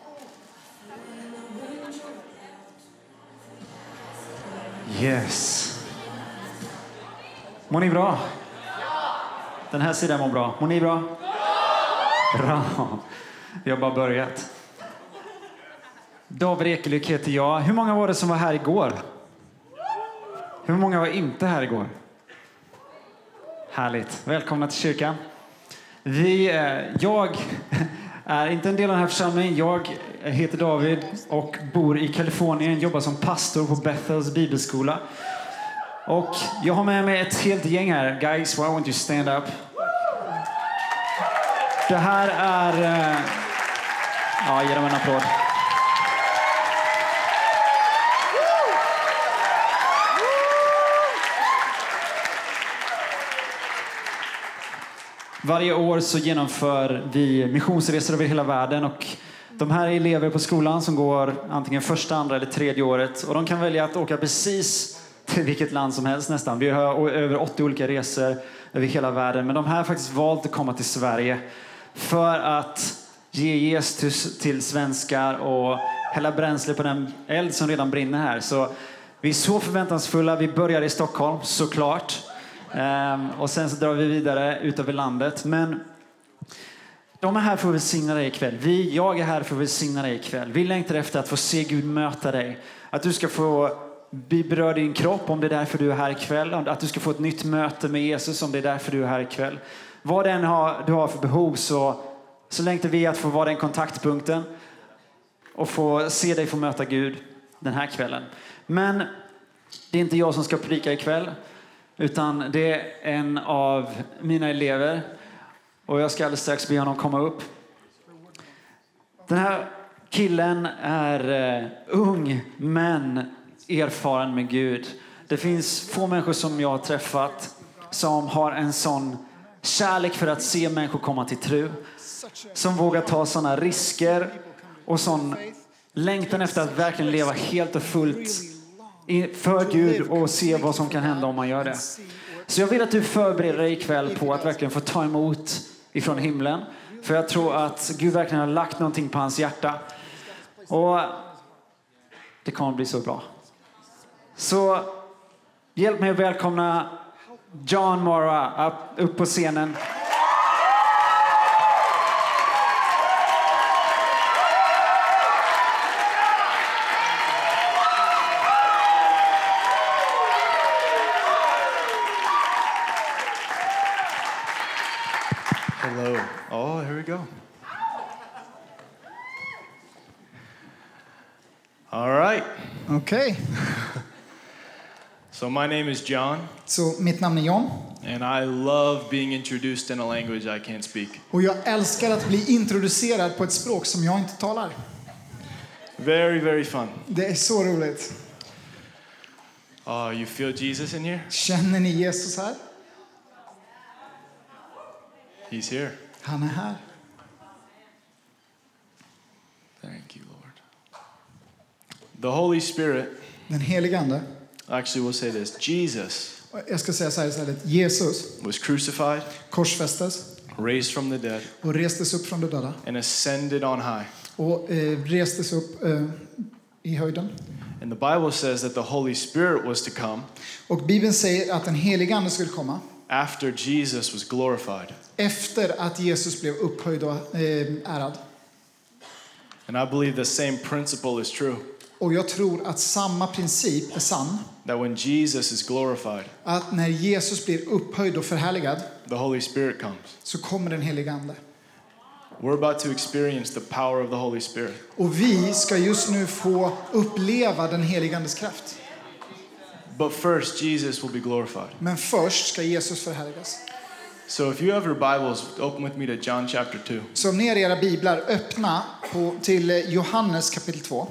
Yes. Mår ni bra? Den här sidan mår bra. Mår ni bra? Bra. Vi har bara börjat. David Ekelyck heter jag. Hur många var det som var här igår? Hur många var inte här igår? Härligt. Välkomna till kyrkan. Vi, jag är inte en del av den här församlingen. Jag heter David och bor i Kalifornien. Jobbar som pastor på Bethels bibelskola. Och jag har med mig ett helt gäng här. Guys, why won't you stand up? Det här är... Ja, ge dem en applåd. Varje år så genomför vi missionsresor över hela världen och de här är elever på skolan som går antingen första, andra eller tredje året och de kan välja att åka precis till vilket land som helst nästan. Vi har över åttio olika resor över hela världen, men de här har faktiskt valt att komma till Sverige för att ge Jesus till svenskar och hälla bränsle på den eld som redan brinner här. Så vi är så förväntansfulla. Vi börjar i Stockholm såklart. Um, och sen så drar vi vidare ut över landet. Men de är här för att välsigna dig ikväll. Vi, jag är här för att välsigna dig ikväll. Vi längtar efter att få se Gud möta dig. Att du ska få bli berörd i din kropp om det är därför du är här ikväll. Att du ska få ett nytt möte med Jesus om det är därför du är här ikväll. Vad den har, du har för behov så, så längtar vi att få vara den kontaktpunkten. Och få se dig få möta Gud den här kvällen. Men det är inte jag som ska predika ikväll. Utan det är en av mina elever. Och jag ska alldeles strax be honom komma upp. Den här killen är uh, ung men erfaren med Gud. Det finns få människor som jag har träffat som har en sån kärlek för att se människor komma till tro. Som vågar ta såna risker och sån längtan efter att verkligen leva helt och fullt för Gud och se vad som kan hända om man gör det. Så jag vill att du förbereder dig ikväll på att verkligen få ta emot ifrån himlen. För jag tror att Gud verkligen har lagt någonting på hans hjärta. Och det kommer att bli så bra. Så hjälp mig att välkomna John Mora upp, upp på scenen. Hello. Oh, here we go. All right. Okej. So my name is John, Så mitt namn är John and I love being introduced in a language I can't speak. och jag älskar att bli introducerad på ett språk som jag inte talar. Very, very fun. Det är så roligt. Uh, you feel Jesus in here? Känner ni Jesus här? He's here. Han är här. Thank you, Lord. The Holy Spirit, Den helige Ande. actually we'll say this, Jesus Jag ska säga så här istället. Jesus was crucified, korsfästes raised from the dead, och restes upp från de döda. and ascended on high. Och eh, restes upp eh, i höjden. And the Bible says that the Holy Spirit was to come Och Bibeln säger att den helige Ande skulle komma after Jesus was glorified. efter att Jesus blev upphöjd och eh, ärad. And I believe the same principle is true. Och jag tror att samma princip är sann. That when Jesus is glorified, Att när Jesus blir upphöjd och förhärligad the Holy Spirit comes. så kommer den helige Ande. We're about to experience the power of the Holy Spirit. Och vi ska just nu få uppleva den helige Andes kraft. But first, Jesus will be glorified. Men först ska Jesus förhärligas. So if you have your Bibles, open with me to John chapter two. Så om ni har era biblar öppna på, till Johannes kapitel två.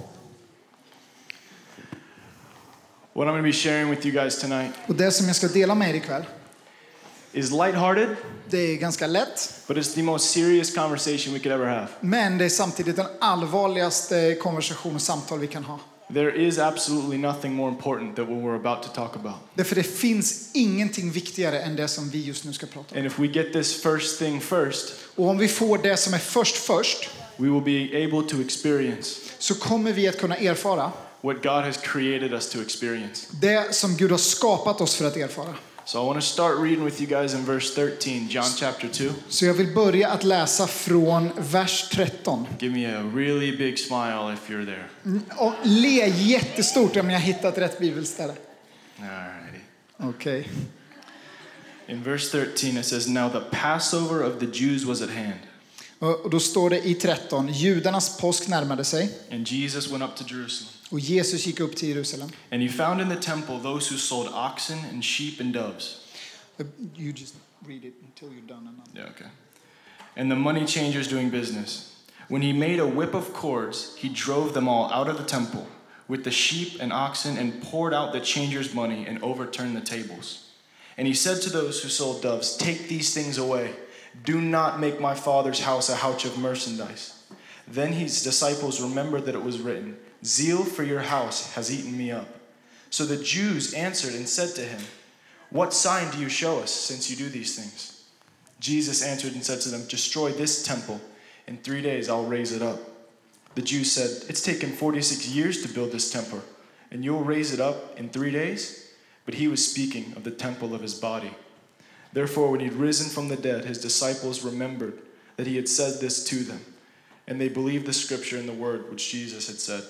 What I'm going to be sharing with you guys tonight Och det som jag ska dela med er ikväll, is lighthearted, det är ganska lätt, but it's the most serious conversation we could ever have. men det är samtidigt den allvarligaste konversation och samtal vi kan ha. There is absolutely nothing more important than what we're about to talk about. Därför det finns ingenting viktigare än det som vi just nu ska prata om. And if we get this first thing first, Och om vi får det som är först först, we will be able to experience så kommer vi att kunna erfara what God has created us to experience. det som Gud har skapat oss för att erfara. So I want to start reading with you guys in verse thirteen, John chapter two. Så jag vill börja att läsa från vers tretton. Give me a really big smile if you're there. Och le jättestort om jag hittat rätt bibelställe. Alrighty. Okej. Okay. In verse thirteen it says, now the Passover of the Jews was at hand. Och då står det i tretton, judarnas påsk närmade sig. And Jesus went up to Jerusalem. Och Jesus gick upp till Jerusalem. And he found in the temple those who sold oxen and sheep and doves. You just read it until you're done. Yeah, okay. And the money changers doing business. When he made a whip of cords, he drove them all out of the temple with the sheep and oxen and poured out the changers' money and overturned the tables. And he said to those who sold doves, take these things away. Do not make my Father's house a house of merchandise. Then his disciples remembered that it was written, zeal for your house has eaten me up. So the Jews answered and said to him, what sign do you show us since you do these things? Jesus answered and said to them, destroy this temple. In three days I'll raise it up. The Jews said, it's taken forty-six years to build this temple, and you'll raise it up in three days? But he was speaking of the temple of his body. Therefore, when he'd risen from the dead, his disciples remembered that he had said this to them, and they believed the scripture and the word which Jesus had said.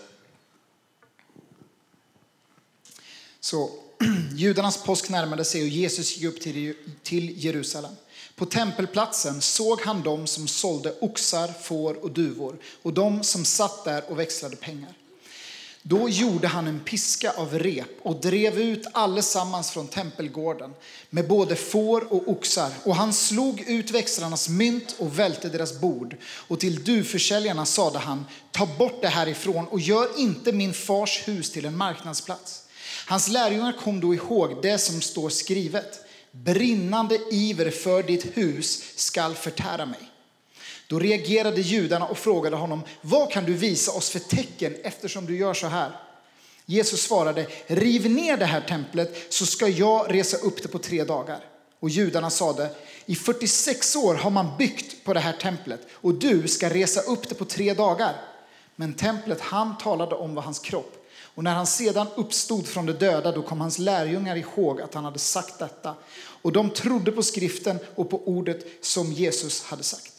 Så judarnas påsk närmade sig och Jesus gick upp till, till Jerusalem. På tempelplatsen såg han dem som sålde oxar, får och duvor och de som satt där och växlade pengar. Då gjorde han en piska av rep och drev ut allesammans från tempelgården med både får och oxar. Och han slog ut växlarnas mynt och välte deras bord. Och till duvförsäljarna sade han, ta bort det härifrån och gör inte min fars hus till en marknadsplats. Hans lärjungar kom då ihåg det som står skrivet. Brinnande iver för ditt hus skall förtära mig. Då reagerade judarna och frågade honom, vad kan du visa oss för tecken eftersom du gör så här? Jesus svarade, riv ner det här templet så ska jag resa upp det på tre dagar. Och judarna sade, i fyrtiosex år har man byggt på det här templet och du ska resa upp det på tre dagar. Men templet han talade om var hans kropp. Och när han sedan uppstod från de döda, då kom hans lärjungar ihåg att han hade sagt detta. Och de trodde på skriften och på ordet som Jesus hade sagt.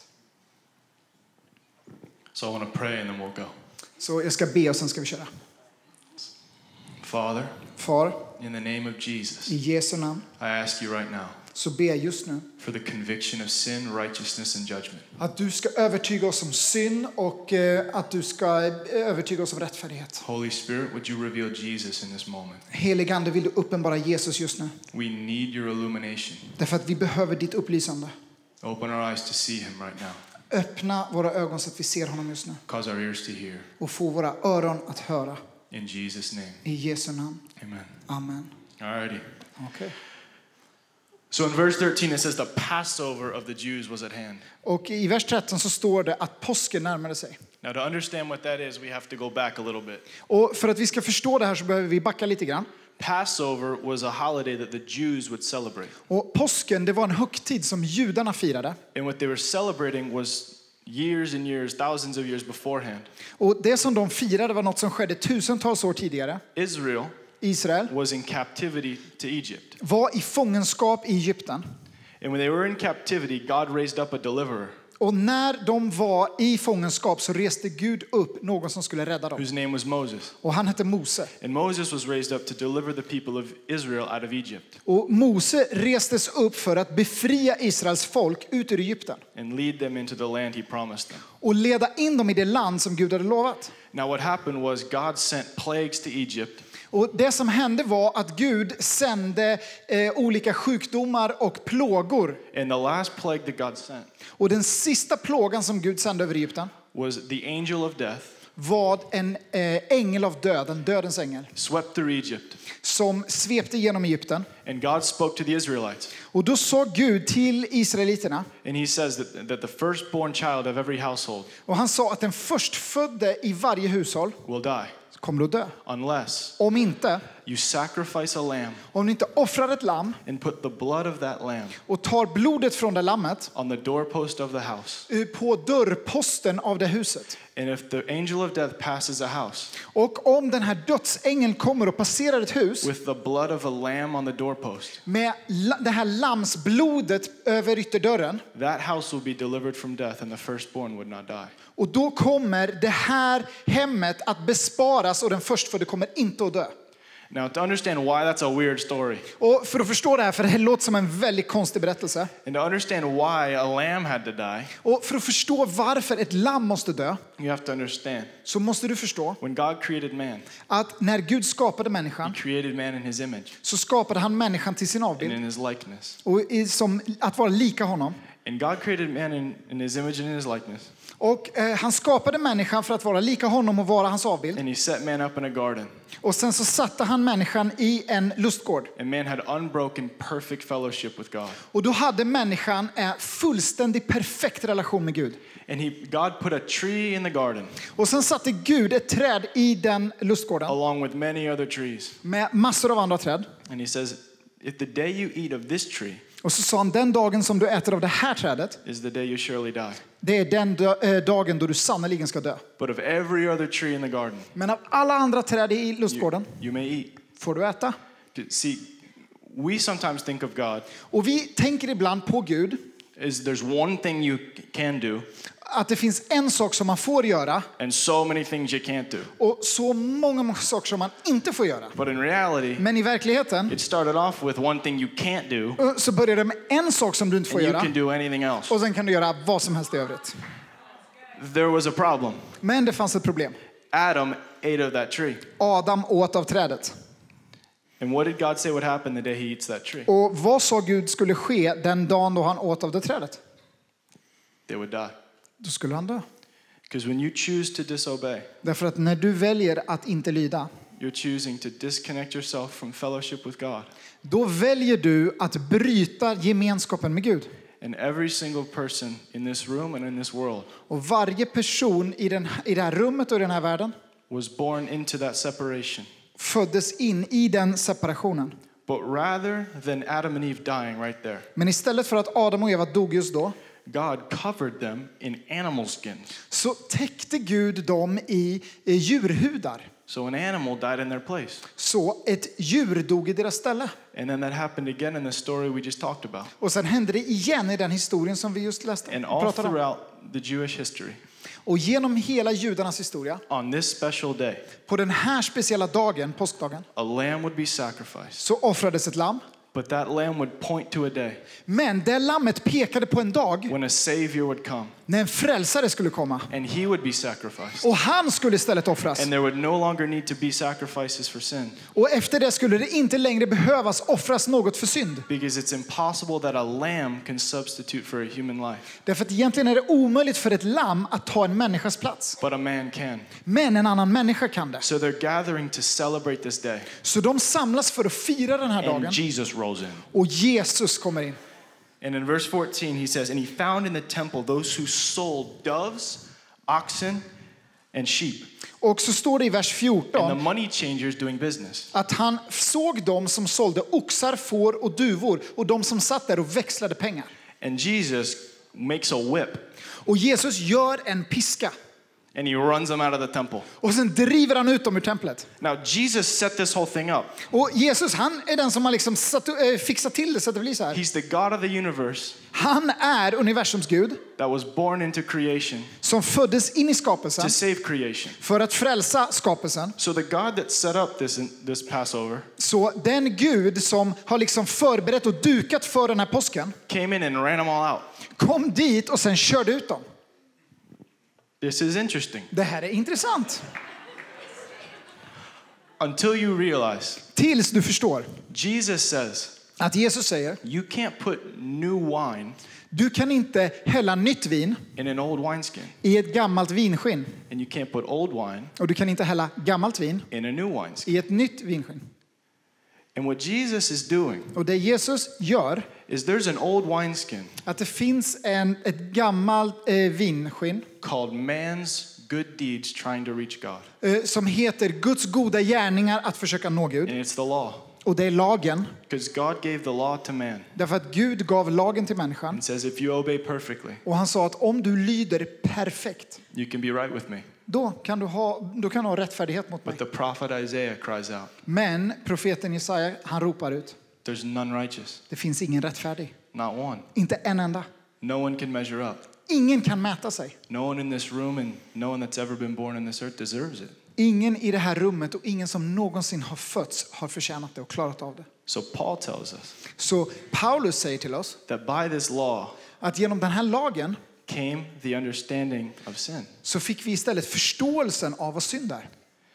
So I want to pray and then we'll go. Så jag ska be och sen ska vi köra. Father, Far, in the name of Jesus, i Jesu namn, I ask you right now så ber jag just nu for the conviction of sin, righteousness, and judgment. att du ska övertyga oss om synd och eh, att du ska övertyga oss om rättfärdighet. Holy Spirit, would you reveal Jesus in this moment? Helig ande, vill du uppenbara Jesus just nu? We need your illumination. Därför att vi behöver ditt upplysande. Open our eyes to see him right now. Öppna våra ögon så att vi ser honom just nu. Cause our ears to hear. Och få våra öron att höra. In Jesus' name. I Jesu namn. Amen. Amen. Alrighty. Okay. So in verse thirteen it says the Passover of the Jews was at hand. Och i vers tretton så står det att påsken närmade sig. Now to understand what that is, we have to go back a little bit. Och för att vi ska förstå det här så behöver vi backa lite grann. Passover was a holiday that the Jews would celebrate. Och påsken, det var en högtid som judarna firade. And what they were celebrating was years and years, thousands of years beforehand. Och det som de firade var något som skedde tusentals år tidigare. Israel Israel was in captivity to Egypt. var i fångenskap i Egypten. And when they were in captivity, God raised up a deliverer. Och när de var i fångenskap så reste Gud upp någon som skulle rädda dem. Whose name was Moses. Och han hette Mose. And Moses was raised up to deliver the people of Israel out of Egypt. Och Mose restes upp för att befria Israels folk ut ur Egypten. And lead them into the land he promised them. Och leda in dem i det land som Gud hade lovat. Now what happened was God sent plagues to Egypt. Och det som hände var att Gud sände eh, olika sjukdomar och plågor. And the last plague that God sent Och den sista plågan som Gud sände över Egypten was the angel of death var en eh, ängel av döden, dödens ängel, swept through Egypt. som svepte genom Egypten. And God spoke to the Israelites. Och då sa Gud till israeliterna, And he says that, that the firstborn child of every household och han sa att den förstfödde i varje hushåll will die kommer att dö. unless Om inte, you sacrifice a lamb om ni inte offrar ett lamm and put the blood of that lamb och tar blodet från det lammet on the doorpost of the house. eh, på dörrposten av det huset. And if the angel of death passes a house Och om den här dödsängeln kommer och passerar ett hus with the blood of a lamb on the doorpost, med la- det här lammsblodet över ytterdörren, that house will be delivered from death and the firstborn would not die. och då kommer det här hemmet att besparas och den förstfödde kommer inte att dö. Now, to understand why that's a weird story, Och för att förstå det här, för det här låter som en väldigt konstig berättelse. and to understand why a lamb had to die, Och för att förstå varför ett lamm måste dö, you have to understand så måste du förstå when God created man, att när Gud skapade människan he created man in his image så skapade han människan till sin and avbild in his likeness. och i- som att vara lika honom. And God created man in, in his image and in his likeness. Och eh, han skapade människan för att vara lika honom och vara hans avbild. And he set man up in a garden. Och sen så satte han människan i en lustgård. And man had unbroken, perfect fellowship with God. Och då hade människan en fullständig perfekt relation med Gud. And he, God put a tree in the garden Och sen satte Gud ett träd i den lustgården along with many other trees. med massor av andra träd. And he says, if the day you eat of this tree Och så sa han, den dagen som du äter av det här trädet, is the day you surely die. det är den dö- eh, dagen då du sannoliken ska dö. But of every other tree in the garden, Men av alla andra träd i lustgården you, you may eat. får du äta. See, we sometimes think of God Och vi tänker ibland på Gud as there's one thing you can do att det finns en sak som man får göra and so many things you can't do. och så många, många saker som man inte får göra. But in reality, Men i verkligheten it started off with one thing you can't do, eh, så börjar det med en sak som du inte får and you göra can do anything else. och sen kan du göra vad som helst i övrigt. There was a problem. Men det fanns ett problem. Adam ate of that tree. Adam åt av trädet. And what did God say would happen the day he eats that tree? Och vad sa Gud skulle ske den dagen då han åt av det trädet? They would die. Då skulle han dö. Because when you choose to disobey, Därför att när du väljer att inte lyda, you're choosing to disconnect yourself from fellowship with God. då väljer du att bryta gemenskapen med Gud. And every single person in this room and in this world Och varje person i, den, i det här rummet och i den här världen was born into that separation. föddes in i den separationen. But rather than Adam and Eve dying right there, Men istället för att Adam och Eva dog just då, God covered them in animal skins. så täckte Gud dem i, i djurhudar. So an animal died in their place. Så ett djur dog i deras ställe. And then that happened again in the story we just talked about. Och sen hände det igen i den historien som vi just läste. And all pratade om. throughout the Jewish history, Och genom hela judarnas historia, on this special day, på den här speciella dagen, påskdagen, a lamb would be sacrificed. så offrades ett lamm. But that lamb would point to a day Men det lammet pekade på en dag when a savior would come när en frälsare skulle komma. and he would be sacrificed. Och han skulle istället offras. And there would no longer need to be sacrifices for sin, Och efter det skulle det inte längre behövas offras något för synd. because it's impossible that a lamb can substitute for a human life. Därför att egentligen är det omöjligt för ett lamm att ta en människas plats. But a man can. Men en annan människa kan det. So they're gathering to celebrate this day. Så de samlas för att fira den här dagen. And Jesus rolls in. Och Jesus kommer in. And in verse fourteen he says, and he found in the temple those who sold doves, oxen, and sheep, Och så står det i vers and the fjorton money changers doing business. att han såg dem som sålde oxar, får och duvor och de som satt där och växlade pengar. And Jesus makes a whip, Och Jesus gör en piska and he runs them out of the temple. och sen driver han ut dem ur templet. Now Jesus set this whole thing up. Och Jesus, han är den som har liksom satt, äh, fixat till det så att det blir så här. He's the God of the universe Han är universums Gud that was born into creation som föddes in i skapelsen to save creation. för att frälsa skapelsen. So the God that set up this this Passover Så den Gud som har liksom förberett och dukat för den här påsken came in and ran them all out. kom dit och sen körde ut dem. This is interesting. Det här är intressant. until you realize, tills du förstår Jesus says, att Jesus säger, you can't put new wine du kan inte hälla nytt vin in an old wineskin, i ett gammalt vinskinn. and you can't put old wine Och du kan inte hälla gammalt vin in a new wineskin. i ett nytt vinskinn. And what Jesus is doing Och det Jesus gör, is there's an old wineskin att det finns en, ett gammalt eh, vinskinn called man's good deeds trying to reach God. eh, som heter Guds goda gärningar att försöka nå Gud. And it's the law. Och det är lagen. Because God gave the law to man. Därför att Gud gav lagen till människan. It says if you obey perfectly, Och han sa att om du lyder perfekt, you can be right with me. då kan du ha, då kan du ha rättfärdighet mot mig. But the prophet Isaiah cries out, Men profeten Jesaja, han ropar ut, there's none righteous, det finns ingen rättfärdig. not one. Inte en enda. No one can measure up. Ingen kan mäta sig. No one in this room and no one that's ever been born in this earth deserves it. Ingen i det här rummet och ingen som någonsin har fötts har förtjänat det och klarat av det. So Paul tells us Så Paulus säger till oss that by this law att genom den här lagen came the understanding of sin. så fick vi istället förståelsen av vad synd är.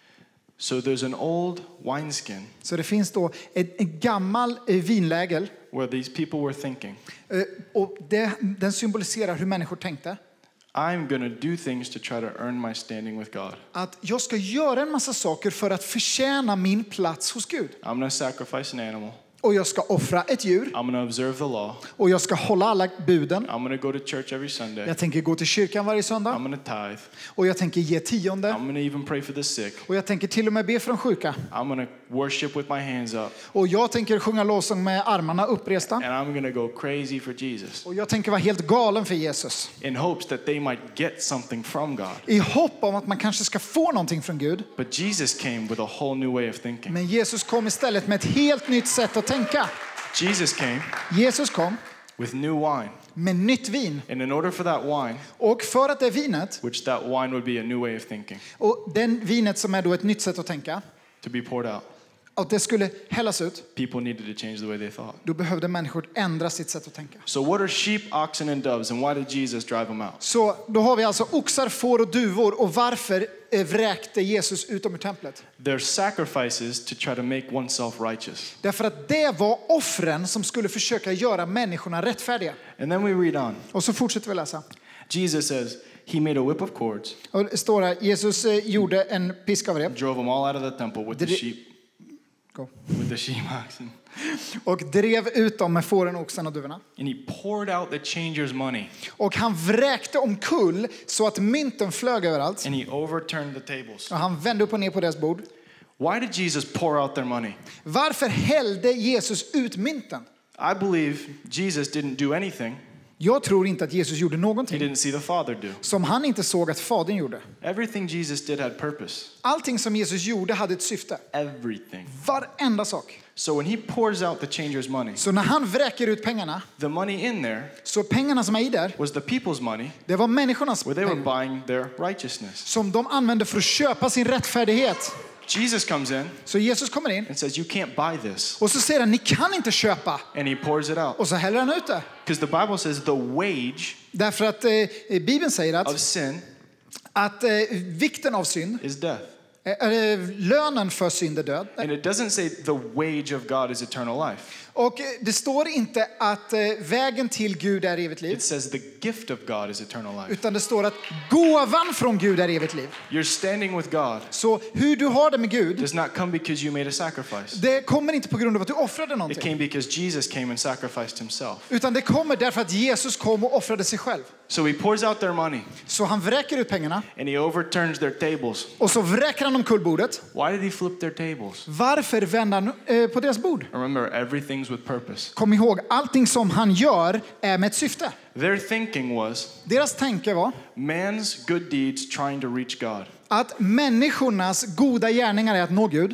So there's an old wineskin Så det finns då en, en gammal eh, vinlägel where these people were thinking, eh, och det, den symboliserar hur människor tänkte. I'm going to do things to try to earn my standing with God. Att jag ska göra en massa saker för att förtjäna min plats hos Gud. I'm going to sacrifice an animal. Och jag ska offra ett djur. I'm going to observe the law. Och jag ska hålla alla buden. I'm going to go to church every Sunday. Jag tänker gå till kyrkan varje söndag. I'm going to tithe. Och jag tänker ge tionde. I'm going to even pray for the sick. Och jag tänker till och med be för de sjuka. I'm going to worship with my hands up. Och jag tänker sjunga lovsång med armarna uppresta. And I'm going to go crazy for Jesus. Och jag tänker vara helt galen för Jesus. In hopes that they might get something from God. I hopp om att man kanske ska få någonting från Gud. But Jesus came with a whole new way of thinking. Men Jesus kom istället med ett helt nytt sätt att tänka. Jesus came Jesus kom with new wine. med nytt vin. And in order for that wine, Och för att det vinet, which that wine would be a new way of thinking, och den vinet som är då ett nytt sätt att tänka, to be poured out, att det skulle hällas ut, people needed to change the way they thought. då behövde människor ändra sitt sätt att tänka. So what are sheep, oxen, and doves, and why did Jesus drive them out? Så då har vi alltså oxar, får och duvor. Och varför eh, vräkte Jesus ut dem ur templet? They're sacrifices to try to make oneself righteous. Därför att det var offren som skulle försöka göra människorna rättfärdiga. And then we read on. Och så fortsätter vi läsa. Jesus says he made a whip of cords, Och det står här, Jesus eh, gjorde en piska av rep. drove them all out of the temple with the Did it- sheep, Go. with the sheep, oxen, Och drev ut dem med fåren, oxen och duvorna. and he poured out the changers' money, Och han vräkte omkull så att mynten flög överallt. and he overturned the tables. Och han vände upp och ner på deras bord. Why did Jesus pour out their money? Varför hällde Jesus ut mynten? I believe Jesus didn't do anything Jag tror inte att Jesus gjorde he någonting didn't see the Father do. som han inte såg att Fadern gjorde. Everything Jesus did had purpose. Allting som Jesus gjorde hade ett syfte. Everything. Varenda sak. So when he pours out the changers' money, Så när han vräker ut pengarna, the money in there så pengarna som är i där, was the people's money det var människornas where they were pengar buying their righteousness. som de använde för att köpa sin rättfärdighet. Jesus comes in Så Jesus kommer in and says, you can't buy this. och så säger han, ni kan inte köpa. And he pours it out. Och så häller han ut det. Because the Bible says the wage Därför att eh, Bibeln säger of att, sin att eh, vikten av synd, is death. eh, eh, lönen för synd är död. And it doesn't say the wage of God is eternal life. Och eh, det står inte att eh, vägen till Gud är evigt liv. It says the gift of God is eternal life. Utan det står att gåvan från Gud är evigt liv. Your standing with God Så hur du har det med Gud, does not come because you made a sacrifice. det kommer inte på grund av att du offrade It någonting. came because Jesus came and sacrificed himself. Utan det kommer därför att Jesus kom och offrade sig själv. So he pours out their money Så han vräker ut pengarna and he overturns their tables. och så vräker han omkull bordet. Why did he flip their tables? Varför vänder han eh, på deras bord? Remember, everything's with purpose. Kom ihåg, allting som han gör är med ett syfte. Their thinking was Deras tanke var man's good deeds trying to reach God. att människornas goda gärningar är att nå Gud.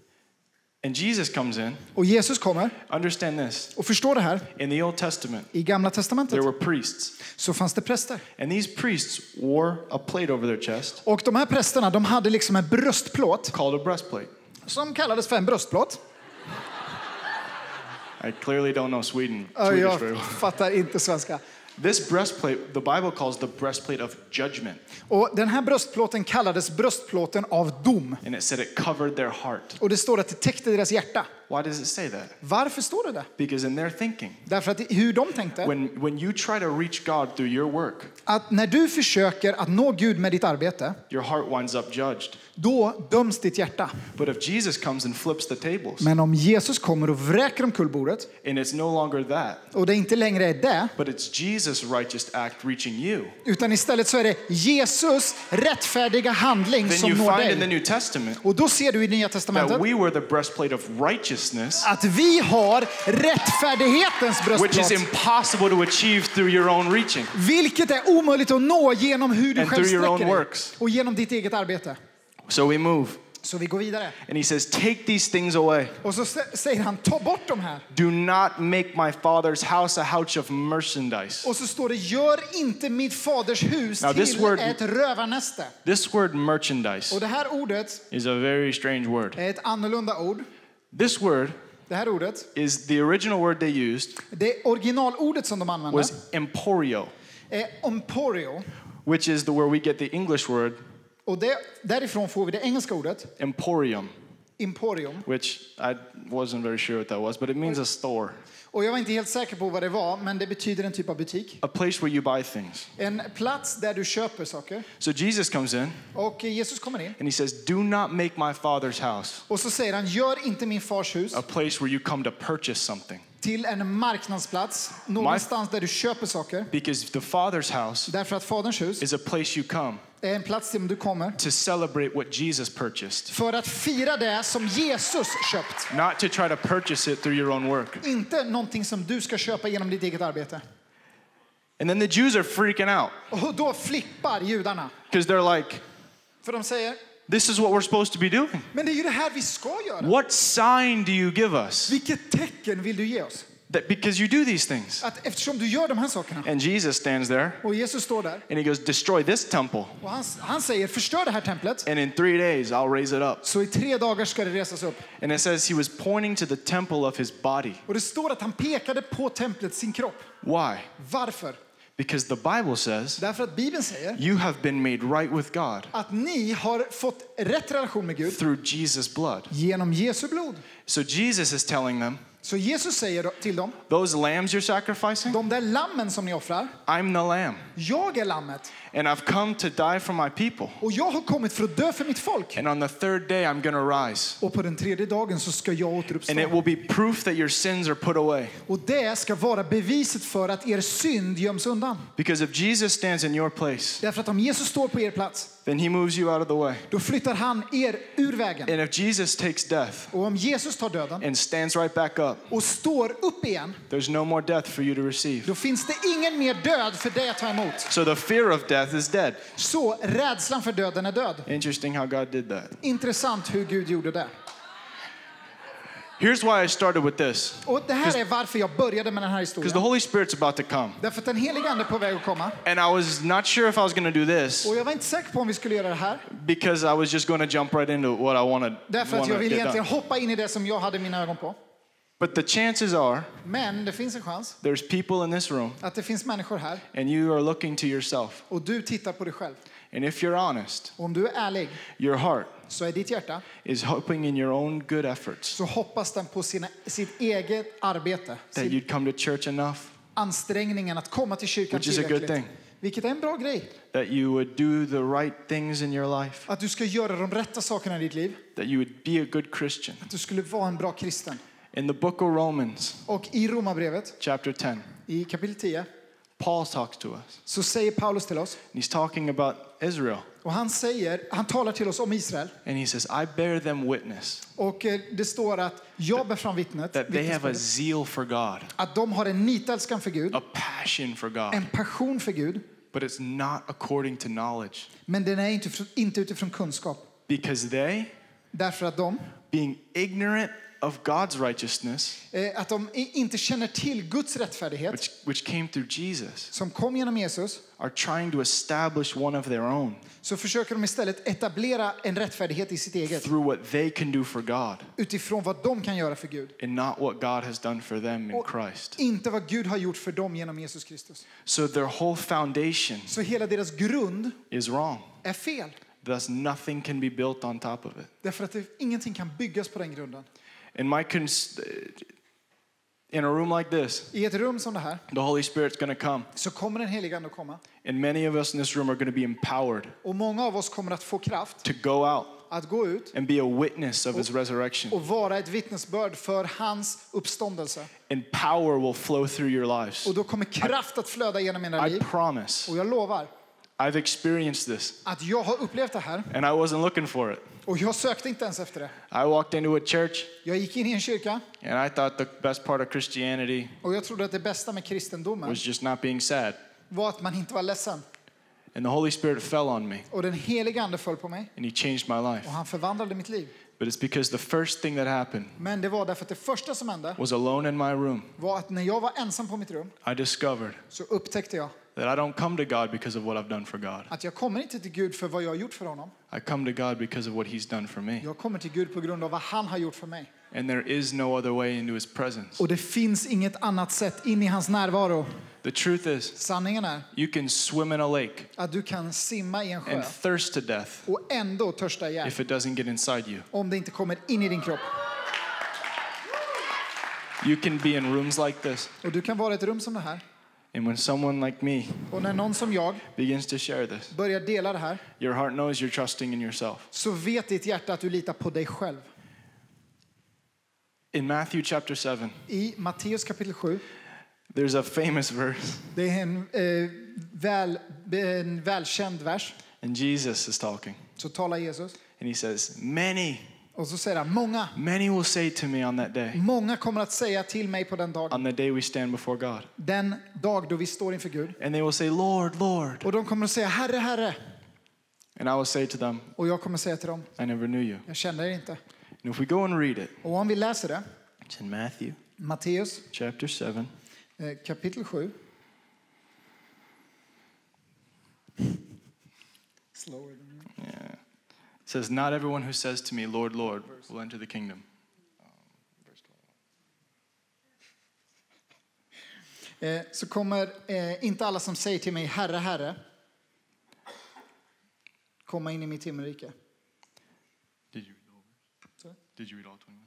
And Jesus comes in. Och Jesus kommer Understand this. och förstår det här. In the Old Testament, I Gamla testamentet there were priests. så fanns det präster. And these priests wore a plate over their chest Och de här prästerna, de hade liksom en bröstplåt called a breastplate. som kallades för en bröstplåt. I clearly don't know Sweden. Ja, Swedish jag very well. fattar inte svenska. This breastplate, the Bible calls the breastplate of judgment. Och den här bröstplåten kallades bröstplåten av dom. And it said it covered their heart. Och det står att det täckte deras hjärta. Why does it say that? Varför står det där? Because in their thinking, Därför att hur de tänkte, when, when you try to reach God through your work, att när du försöker att nå Gud med ditt arbete, your heart winds up judged. då döms ditt hjärta. But if Jesus comes and flips the tables, Men om Jesus kommer och vräker omkull bordet, and it's no longer that, och det inte längre är det, but it's Jesus' righteous act reaching you, utan istället så är det Jesus rättfärdiga handling then som you når find in the dig. New Testament Och då ser du i Nya that testamentet we were the breastplate of righteousness, att vi har rättfärdighetens which is bröstplåt, impossible to achieve through your own reaching vilket är omöjligt att nå genom hur du and själv through your own sträcker dig works. och genom ditt eget arbete. So we move. Så vi går vidare. And he says, take these things away. Och så sä- säger han, ta bort de här. Do not make my father's house a house of merchandise. Och så står det, gör inte mitt faders hus Now this till word- ett rövarnäste. This word merchandise Och det här ordet is a very strange word. är ett annorlunda ord. This word Det här ordet, is the original word they used det originalordet som de använde, was emporio, är emporio. which is the where we get the English word Och det, därifrån får vi det engelska ordet, emporium, emporium. which I wasn't very sure what that was, but it means a store, Och jag var inte helt säker på vad det var, men det betyder en typ av butik. a place where you buy things. En plats där du köper saker. So Jesus comes in Och Jesus kommer in. and he says, do not make my father's house Och så säger han, gör inte min fars hus a place where you come to purchase something, till en marknadsplats. Någonstans där du köper saker. because the father's house Därför att faderns hus is a place you come är en plats där du kommer. to celebrate what Jesus purchased, För att fira det som Jesus köpt. not to try to purchase it through your own work. Inte någonting som du ska köpa genom ditt eget arbete. And then the Jews are freaking out Och då flippar judarna. because they're like, För de säger, this is what we're supposed to be doing. men det är ju det här vi ska göra. What sign do you give us Vilket tecken vill du ge oss? that because you do these things? Att eftersom du gör de här sakerna. And Jesus stands there Och Jesus står där. and he goes, destroy this temple, Och han, han säger, förstör det här templet. and in three days I'll raise it up. Så i tre dagar ska det resas upp. And it says he was pointing to the temple of his body. Och det står att han pekade på templet, sin kropp. Why? Varför? Because the Bible says Därför att Bibeln säger you have been made right with God att ni har fått rätt relation med Gud through Jesus' blood. genom Jesu blod. So Jesus is telling them, Så Jesus säger till dem, those lambs you're sacrificing, de där lammen som ni offrar, I'm the lamb. jag är lammet. And I've come to die for my people. Och jag har kommit för att dö för mitt folk. And on the third day I'm going to rise. Och på den tredje dagen så ska jag återuppstå. And it will be proof that your sins are put away. Och det ska vara beviset för att er synd göms undan. Because if Jesus stands in your place, Därför att om Jesus står på er plats, then he moves you out of the way. då flyttar han er ur vägen. And if Jesus takes death Och om Jesus tar döden and stands right back up, och står upp igen, there's no more death for you to receive. då finns det ingen mer död för dig att ta emot. So the fear of death is dead. Så rädslan för döden är död. Interesting how God did that. Intressant hur Gud gjorde det. Here's why I started with this. Och det här är varför jag började med den här Because the historien. Holy Spirit's about to come. Därför att den heliga ande är på väg att komma. And I was not sure if I was going to do this Och jag var inte säker på om vi skulle göra det här. because I was just going to jump right into what I wanted, Därför att wanted jag to ville get egentligen done. hoppa in i det som jag hade mina ögon på. But the chances are Men det finns en chans there's people in this room att det finns människor här and you are looking to yourself. och du tittar på dig själv. And if you're honest, Och om du är ärlig your heart så är ditt hjärta, is hoping in your own good efforts så hoppas den på sina, sitt eget arbete. that Sin you'd come to church enough, ansträngningen att komma till kyrkan which is a good tillräckligt. thing. Vilket är en bra grej. That you would do the right things in your life, Att du ska göra de rätta sakerna i ditt liv. that you would be a good Christian. Att du skulle vara en bra kristen. In the book of Romans, Och i Romarbrevet, chapter ten, i kapitel tio, Paul talks to us. så säger Paulus till oss, He's talking about Israel. och han säger, han talar till oss om Israel. And he says, I bear them witness Och eh, det står att jag bär fram vittnet, that they have a vittnesbördet, zeal for God, att de har en nitälskan för Gud, a passion for God, en passion för Gud, but it's not according to knowledge. men den är inte, inte utifrån kunskap. Because they, Därför att de, being ignorant of God's righteousness, eh, att de i- inte känner till Guds rättfärdighet which, which came through Jesus, som kom genom Jesus, are trying to establish one of their own så försöker de istället etablera en rättfärdighet i sitt eget through what they can do for God utifrån vad de kan göra för Gud. and not what God has done for them in Och Christ. inte vad Gud har gjort för dem genom Jesus Kristus. So their whole foundation Så hela deras grund is wrong. är fel. Thus, nothing can be built on top of it. Därför att det, ingenting kan byggas på den grunden. In my cons- in a room like this, I ett rum som det här the Holy Spirit's going to come, så kommer den heliga Ande att komma. and many of us in this room are going to be empowered Och många av oss kommer att få kraft to go out att gå ut and be a witness of His resurrection. och vara ett vittnesbörd för hans uppståndelse. And power will flow through your lives. Och då kommer kraft att flöda genom era I liv. promise. Och jag lovar I've experienced this, att jag har upplevt det här and I wasn't looking for it. och jag sökte inte ens efter det. I walked into a church, Jag gick in i en kyrka and I thought the best part of Christianity och jag trodde att det bästa med kristendomen was just not being sad. var att man inte var ledsen. And the Holy Spirit fell on me, Och den heliga Ande föll på mig and He changed my life. och han förvandlade mitt liv. But it's because the first thing that happened Men det var därför att det första som hände was alone in my room. var att när jag var ensam på mitt rum I discovered så upptäckte jag that I don't come to God because of what I've done for God. att jag kommer inte till Gud för vad jag har gjort för honom. I come to God because of what He's done for me. Jag kommer till Gud på grund av vad han har gjort för mig. And there is no other way into His presence. Och det finns inget annat sätt in i hans närvaro. The truth is, Sanningen är you can swim in a lake att du kan simma i en sjö and thirst to death och ändå törsta ihjäl if it doesn't get inside you. om det inte kommer in i din kropp. You can be in rooms like this, Och du kan vara i ett rum som det här. and when someone like me Och när någon som jag begins to share this, börjar dela det här your heart knows you're trusting in yourself. så vet ditt hjärta att du litar på dig själv. In Matthew chapter seven, I Matteus kapitel sju, there's a famous verse, det är en, eh, väl, en välkänd vers, and Jesus is talking, så talar Jesus. and He says, many, Och så säger han, många, many will say to me on that day, många kommer att säga till mig på den dagen, on the day we stand before God, den dag då vi står inför Gud. and they will say, Lord, Lord. Och de kommer att säga, Herre, Herre. And I will say to them, Och jag kommer att säga till dem, I never knew you. jag känner er inte. And if we go and read it, Och om vi läser det, it's in Matthew Matteus chapter seven. eh, kapitel sju. Slower than you. Yeah. It says, not everyone who says to me, Lord, Lord, will enter the kingdom. Eh, så kommer eh, inte alla som säger till mig, Herre, Herre, komma in i mitt himmelrike. Did you read all Sorry? Did you read all twenty-one?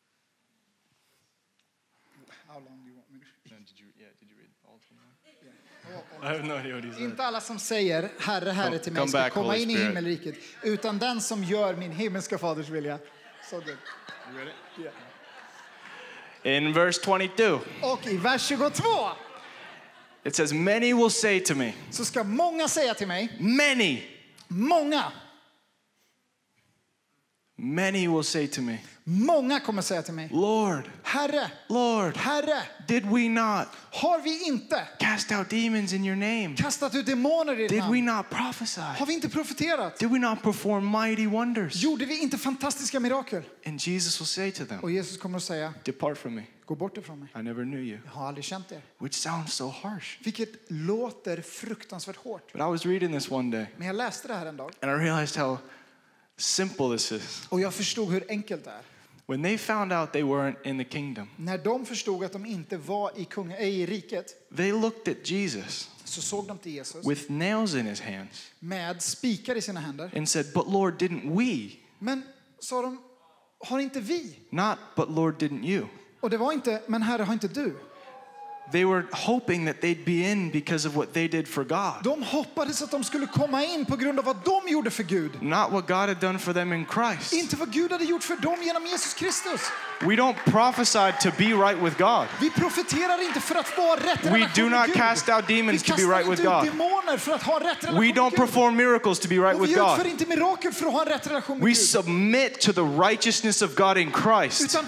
How long do you want me to No, did you, yeah, did you read all twenty-one? I have no idea what he said. Inte alla som säger Herre, Herre Come- till mig come ska back, komma Holy in i Spirit. himmelriket, utan den som gör min himmelska faders vilja. So good. You read it? Yeah. In verse twenty-two, Och i vers tjugotvå it says, many will say to me, så ska många säga till mig, many, många, many will say to me, många kommer säga till mig, Lord, Herre, Lord, Herre, did we not har vi inte cast out demons in your name? kastat ut demoner i ditt Did we namn? not prophesy? Har vi inte profeterat? Did we not perform mighty wonders? Gjorde vi inte fantastiska mirakel? And Jesus will say to them, Och Jesus kommer att säga, depart from me. gå bort ifrån mig. I never knew you. Jag har aldrig känt er. Which sounds so harsh. Vilket låter fruktansvärt hårt. But I was reading this one day, Men jag läste det här en dag and I realized how simple this is. och jag förstod hur enkelt det är. When they found out they weren't in the kingdom, När de förstod att de inte var i, kunga, i riket they looked at Jesus så såg de till Jesus with nails in his hands med spikar i sina händer. and said, but Lord, didn't we? Men sa de, har inte vi? Not, but Lord, didn't you? Och det var inte, men Herre, har inte du? They were hoping that they'd be in because of what they did for God, De hoppades att de skulle komma in på grund av vad de gjorde för Gud. not what God had done for them in Christ. Inte vad Gud hade gjort för dem genom Jesus Kristus. We don't prophesy to be right with God. Vi profeterar inte för att få rätt We relation do med not Gud. cast out demons Vi to be kastar right with inte ut God. demoner för att ha rätt relation We med don't Gud. perform miracles to be right Och vi with utför God. inte mirakel för att ha en rätt relation med We Gud. submit to the righteousness of God in Christ. Utan vi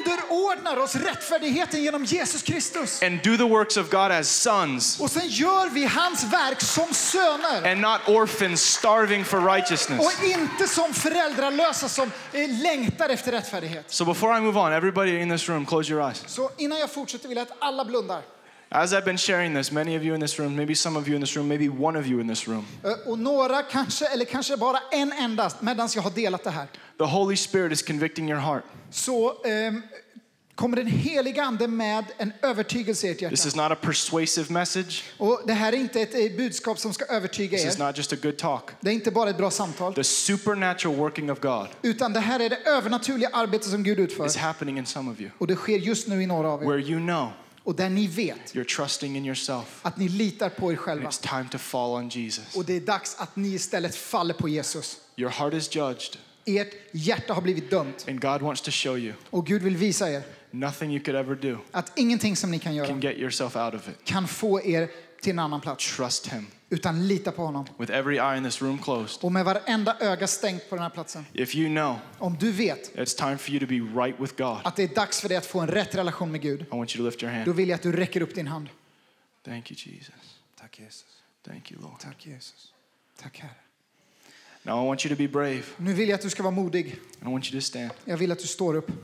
underordnar oss rättfärdigheten genom Jesus Kristus. and do the works of God as sons Och sen gör vi hans verk som söner. and not orphans starving for righteousness. Och inte som föräldralösa som eh, längtar efter rättfärdighet. So before I move on, everybody in this room, close your eyes. Så innan jag fortsätter vill jag att alla blundar. As I've been sharing this, many of you in this room, maybe some of you in this room, maybe one of you in this room, Eh, Och några kanske, eller kanske bara en endast, medan jag har delat det här. the Holy Spirit is convicting your heart. Så ehm, kommer den heliga ande med en övertygelse i ert This hjärta. is not a persuasive message. Och det här är inte ett eh, budskap som ska övertyga This is er. not just a good talk. Det är inte bara ett bra samtal. The supernatural working of God Utan det här är det övernaturliga arbete som Gud utför. is happening in some of you, Och det sker just nu i några av er. where you know Och där ni vet you're trusting in yourself. att ni litar på er And själva. it's time to fall on Jesus. Och det är dags att ni istället faller på Jesus. Your heart is judged, Ert hjärta har blivit dömt. and God wants to show you Och Gud vill visa er nothing you could ever do att ingenting som ni kan can göra get yourself out of it. kan få er till en annan plats. Trust Him. Utan lita på honom. With every eye in this room closed, Och med varenda öga stängt på den här platsen. if you know Om du vet it's time for you to be right with God, att det är dags för dig att få en rätt relation med Gud, I want you to lift your då hand. vill jag att du räcker upp din hand. Thank you, Jesus. Tack Jesus. Thank you, Lord. Tack Jesus. Tack Herre. Now I want you to be brave. Nu vill jag att du ska vara modig. I want you to stand. Jag vill att du står upp.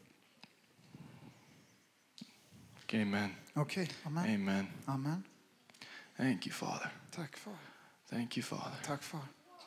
Okay, amen. Okej, amen. Amen. Amen. Thank you, Father. Tack far. Thank you, Father. Tack far.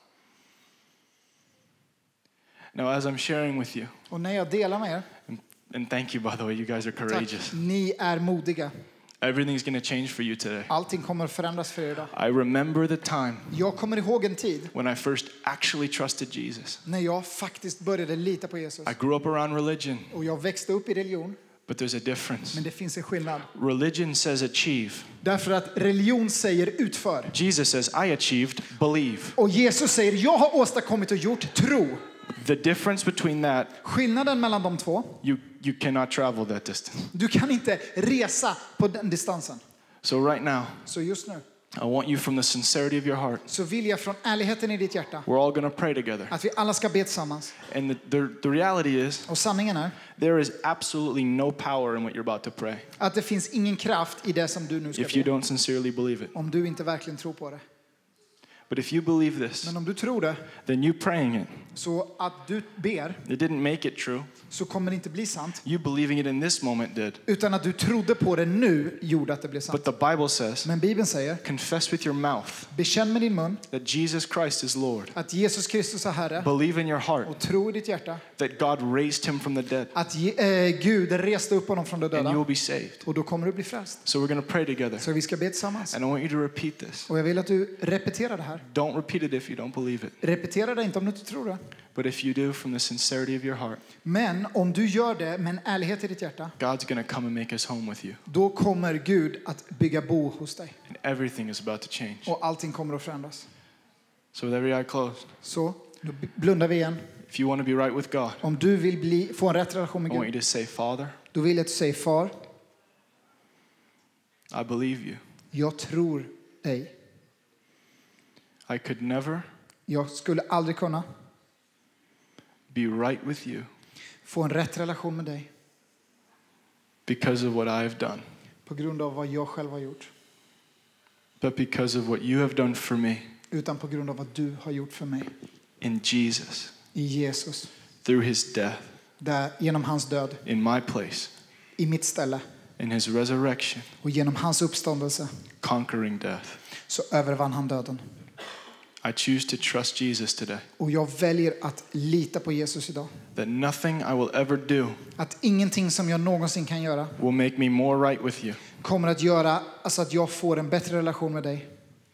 Now, as I'm sharing with you, Och när jag delar med er, and, and thank you, by the way, you guys are tack, courageous. ni är modiga. Everything's going to change for you today. Allting kommer att förändras för er idag. I remember the time Jag kommer ihåg en tid when I first actually trusted Jesus. när jag faktiskt började lita på Jesus. I grew up around religion, Och jag växte upp i religion, but there's a difference. men det finns en skillnad. Religion says achieve. Därför att religion säger utför. Jesus says, I achieved, believe. Och Jesus säger, jag har åstadkommit och gjort, tro. The difference between that, Skillnaden mellan de två, you, you cannot travel that distance. du kan inte resa på den distansen. So right now, Så just nu, I want you from the sincerity of your heart, så vill jag från ärligheten i ditt hjärta we're all going to pray together. att vi alla ska be tillsammans. And the, the, the reality is, Och sanningen är there is absolutely no power in what you're about to pray att det finns ingen kraft i det som du nu ska if you be. don't sincerely believe it. Om du inte verkligen tror på det. But if you believe this, Men om du tror det, then you praying it, så att du ber, it didn't make it true. så kommer det inte bli sant. You believing it in this moment did. Utan att du trodde på det nu gjorde att det blev sant. But the Bible says, Men Bibeln säger, confess with your mouth bekänn med din mun that Jesus Christ is Lord. att Jesus Kristus är Herre. Believe in your heart Och tro i ditt hjärta that God raised him from the dead, att eh, Gud reste upp honom från de and you döda. will be saved. Och då kommer du bli frälst. So we're going to pray together. Så vi ska be tillsammans. And I want you to repeat this. Och jag vill att du repeterar det här. Don't repeat it if you don't believe it. Repetera det inte om du inte tror det. But if you do, from the sincerity of your heart, Men om du gör det med en ärlighet i ditt hjärta, God's going to come and make his home with you. då kommer Gud att bygga bo hos dig. And everything is about to change. Och allting kommer att förändras. So with every eye closed, Så då blundar vi igen. if you want to be right with God, Om du vill bli, få en rätt relation med I want you Gud, to say, Father, då vill jag att du säger, Far, I believe you. jag tror dig. I could never Jag skulle aldrig kunna be right with you få en rätt relation med dig because of what I have done, på grund av vad jag själv har gjort. but because of what you have done for me Utan på grund av vad du har gjort för mig. in Jesus, I Jesus. through his death Där, genom hans död. in my place, I mitt ställe. in his resurrection, Och genom hans uppståndelse conquering death. så övervann han döden. I choose to trust Jesus today, Och jag väljer att lita på Jesus idag. that nothing I will ever do Att ingenting som jag någonsin kan göra will make me more right with you. kommer att göra alltså att jag får en bättre relation med dig.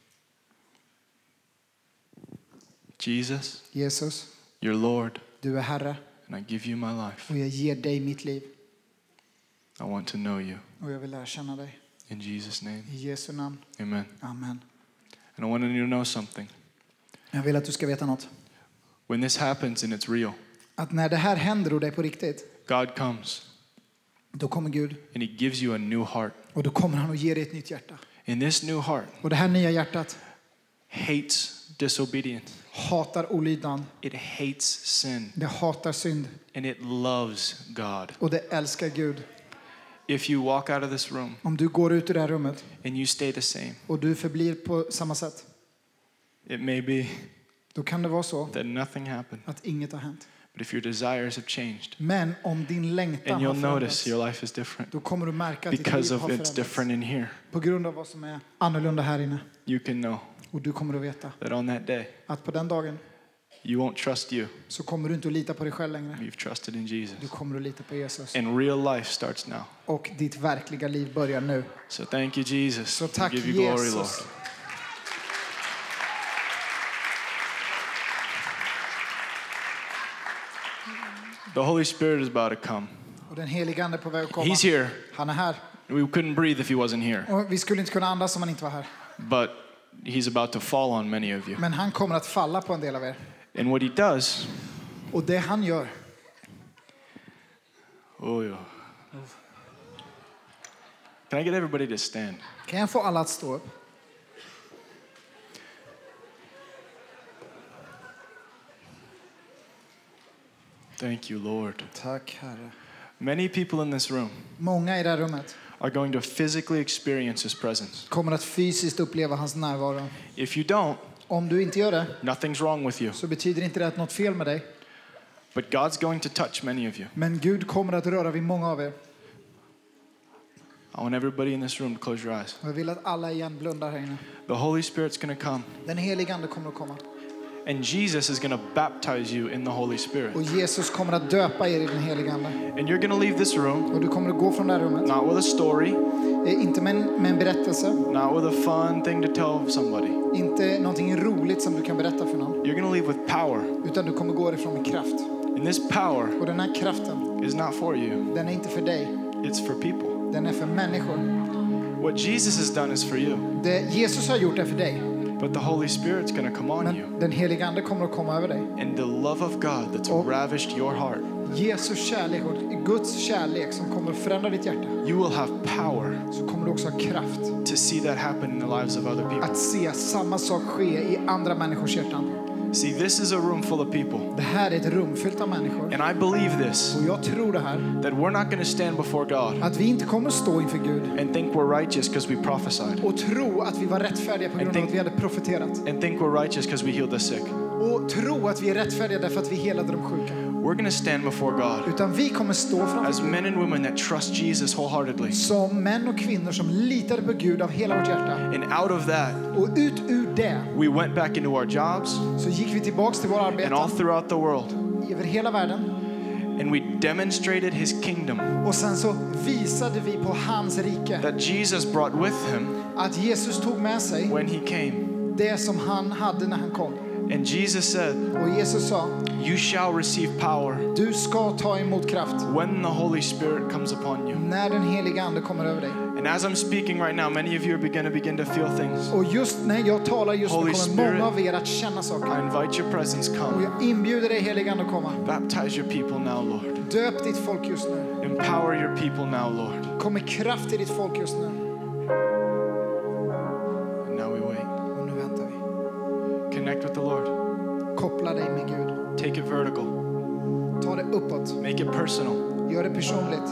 Jesus, Jesus, you're Lord, du är Herre and I give you my life. och jag ger dig mitt liv. I want to know you. Och jag vill lära känna dig. In Jesus' name, I Jesu namn. amen. Amen. And I want you to know something. Jag vill att du ska veta något. When this happens and it's real, Att när det här händer och det är på riktigt, God comes då kommer Gud and he gives you a new heart. och då kommer han att ge dig ett nytt hjärta. And this new heart Och det här nya hjärtat hates disobedience. hatar olydnad. It hates sin. Det hatar synd. And it loves God. Och det älskar Gud. If you walk out of this room Om du går ut ur det här rummet and you stay the same, och du förblir på samma sätt, it may be då kan det vara så that nothing happened. att inget har hänt. But if your desires have changed, Men om din längtan and har you'll förändrats, notice your life is different då kommer du märka att ditt because liv of har it's förändrats. different in here. På grund av vad som är annorlunda här inne. You can know Och du kommer att veta that on that day, att på den dagen you won't trust you. så kommer du inte att lita på dig själv längre. You've trusted in Jesus. Du kommer att lita på Jesus. And real life starts now. Och ditt verkliga liv börjar nu. So thank you, Jesus. Så tack We give you glory, Lord. Jesus. The Holy Spirit is about to come. Och den helige Ande är på väg att komma. He's here. Han är här. We couldn't breathe if he wasn't here. Och vi skulle inte kunna andas om han inte var här. But he's about to fall on many of you. Men han kommer att falla på en del av er. And what he does, Och det han gör. oh yeah. Can I get everybody to stand? Kan jag få alla att stå upp? Thank you, Lord. Tack Herre. Many people in this room Många i det här rummet are going to physically experience his presence. kommer att fysiskt uppleva hans närvaro. If you don't, Om du inte gör det nothing's wrong with you. så betyder inte det att något fel med dig. But God's going to touch many of you. Men Gud kommer att röra vid många av er. I want everybody in this room to close your eyes. Och jag vill att alla igen blundar här inne. The Holy Spirit's going to come. Den helige Ande kommer att komma. And Jesus is going to baptize you in the Holy Spirit. Och Jesus kommer att döpa er i den helige Ande. And you're going to leave this room Och du kommer att gå från det här rummet. not with a story, Eh, Inte med en, med en berättelse. not with a fun thing to tell somebody. Inte någonting roligt som du kan berätta för någon. You're going to leave with power. Utan du kommer gå ifrån med kraft. And this power Och den här kraften, is not for you. den är inte för dig. It's for people. Den är för människor. What Jesus has done is for you. Det Jesus har gjort är för dig. But the Holy Spirit's going to come on you. Men den helige Ande kommer att komma över dig. And the love of God that's Och- ravished your heart. Jesus kärlek och Guds kärlek som kommer att förändra ditt hjärta. You will have power Så kommer du också ha kraft to see that happen in the lives of other people. att se samma sak ske i andra människors hjärtan. See, this is a room full of people. Det här är ett rum fyllt av människor. And I believe this, Och jag tror det här. that we're not going to stand before God Att vi inte kommer att stå inför Gud. and think we're righteous because we prophesied. Och tro att vi var rättfärdiga på grund av att vi hade profeterat. And think we're righteous because we healed the sick. Och tro att vi är rättfärdiga därför att vi helade de sjuka. We're going to stand before God Utan vi kommer stå as framför Gud. men and women that trust Jesus wholeheartedly. Som män och kvinnor som litade på Gud av hela vårt hjärta. And out of that, Och ut ur det we went back into our jobs så gick vi tillbaks till våra and all arbeten throughout the world. över hela världen. And we demonstrated his kingdom Och sen så visade vi på hans rike. that Jesus brought with him Att Jesus tog med sig when he came. det som han hade när han kom. And Jesus said, Och Jesus sa, you shall receive power du ska ta emot kraft when the Holy Spirit comes upon you. när den heliga Ande kommer över dig. And as I'm speaking right now, many of you are going to begin to feel things. Och just när jag talar just nu Holy kommer Spirit, många av er att känna I saker. invite your presence, Och come. jag inbjuder dig heliga Ande att komma. Baptize your people now, Lord. Döp ditt folk just nu. Empower your people now, Lord. Kom med kraft i ditt folk just nu. And now we wait. Och nu väntar vi. Connect with the Lord. Koppla dig med Gud. Take it vertical. Ta det uppåt. Make it personal. Gör det personligt.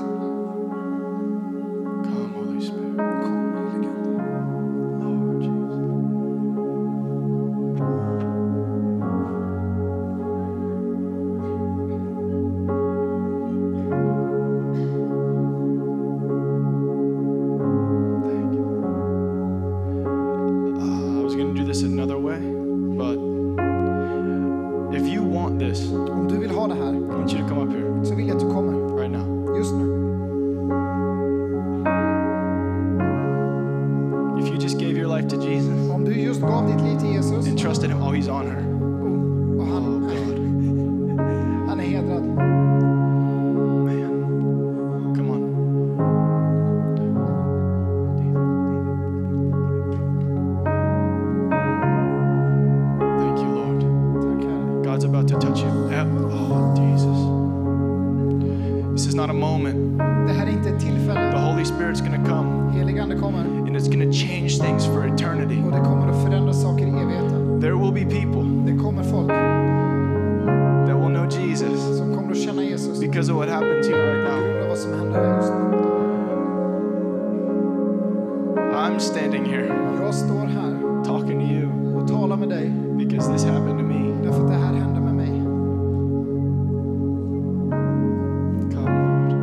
Come, Holy Spirit. Kom, heliga Ande. Lord Jesus. Thank you. Uh, I was going to do this another way, but if you want this, Om du vill ha det här I want you to come up here så vill jag att du kommer right now. just nu. If you just gave your life to Jesus Om du just gav ditt liv till Jesus and trusted him, oh, he's on her. och Oh, han, God. han är hedrad. Man. Come on. Thank you, Lord. Tack Herre. God's about to touch you. Yeah. Oh, Jesus. This is not a moment. Det här är inte ett The tillfälle. Holy Spirit's going to come Helig Ande kommer and it's going to change things for eternity. och det kommer att förändra saker i evigheten. There will be people Det kommer folk that will know Jesus som kommer att känna Jesus på because of what happened to you right now. grund av vad som händer här just nu. I'm standing here Jag står här talking to you och talar med dig because this happened to me. därför att det här hände med mig. Come, Lord.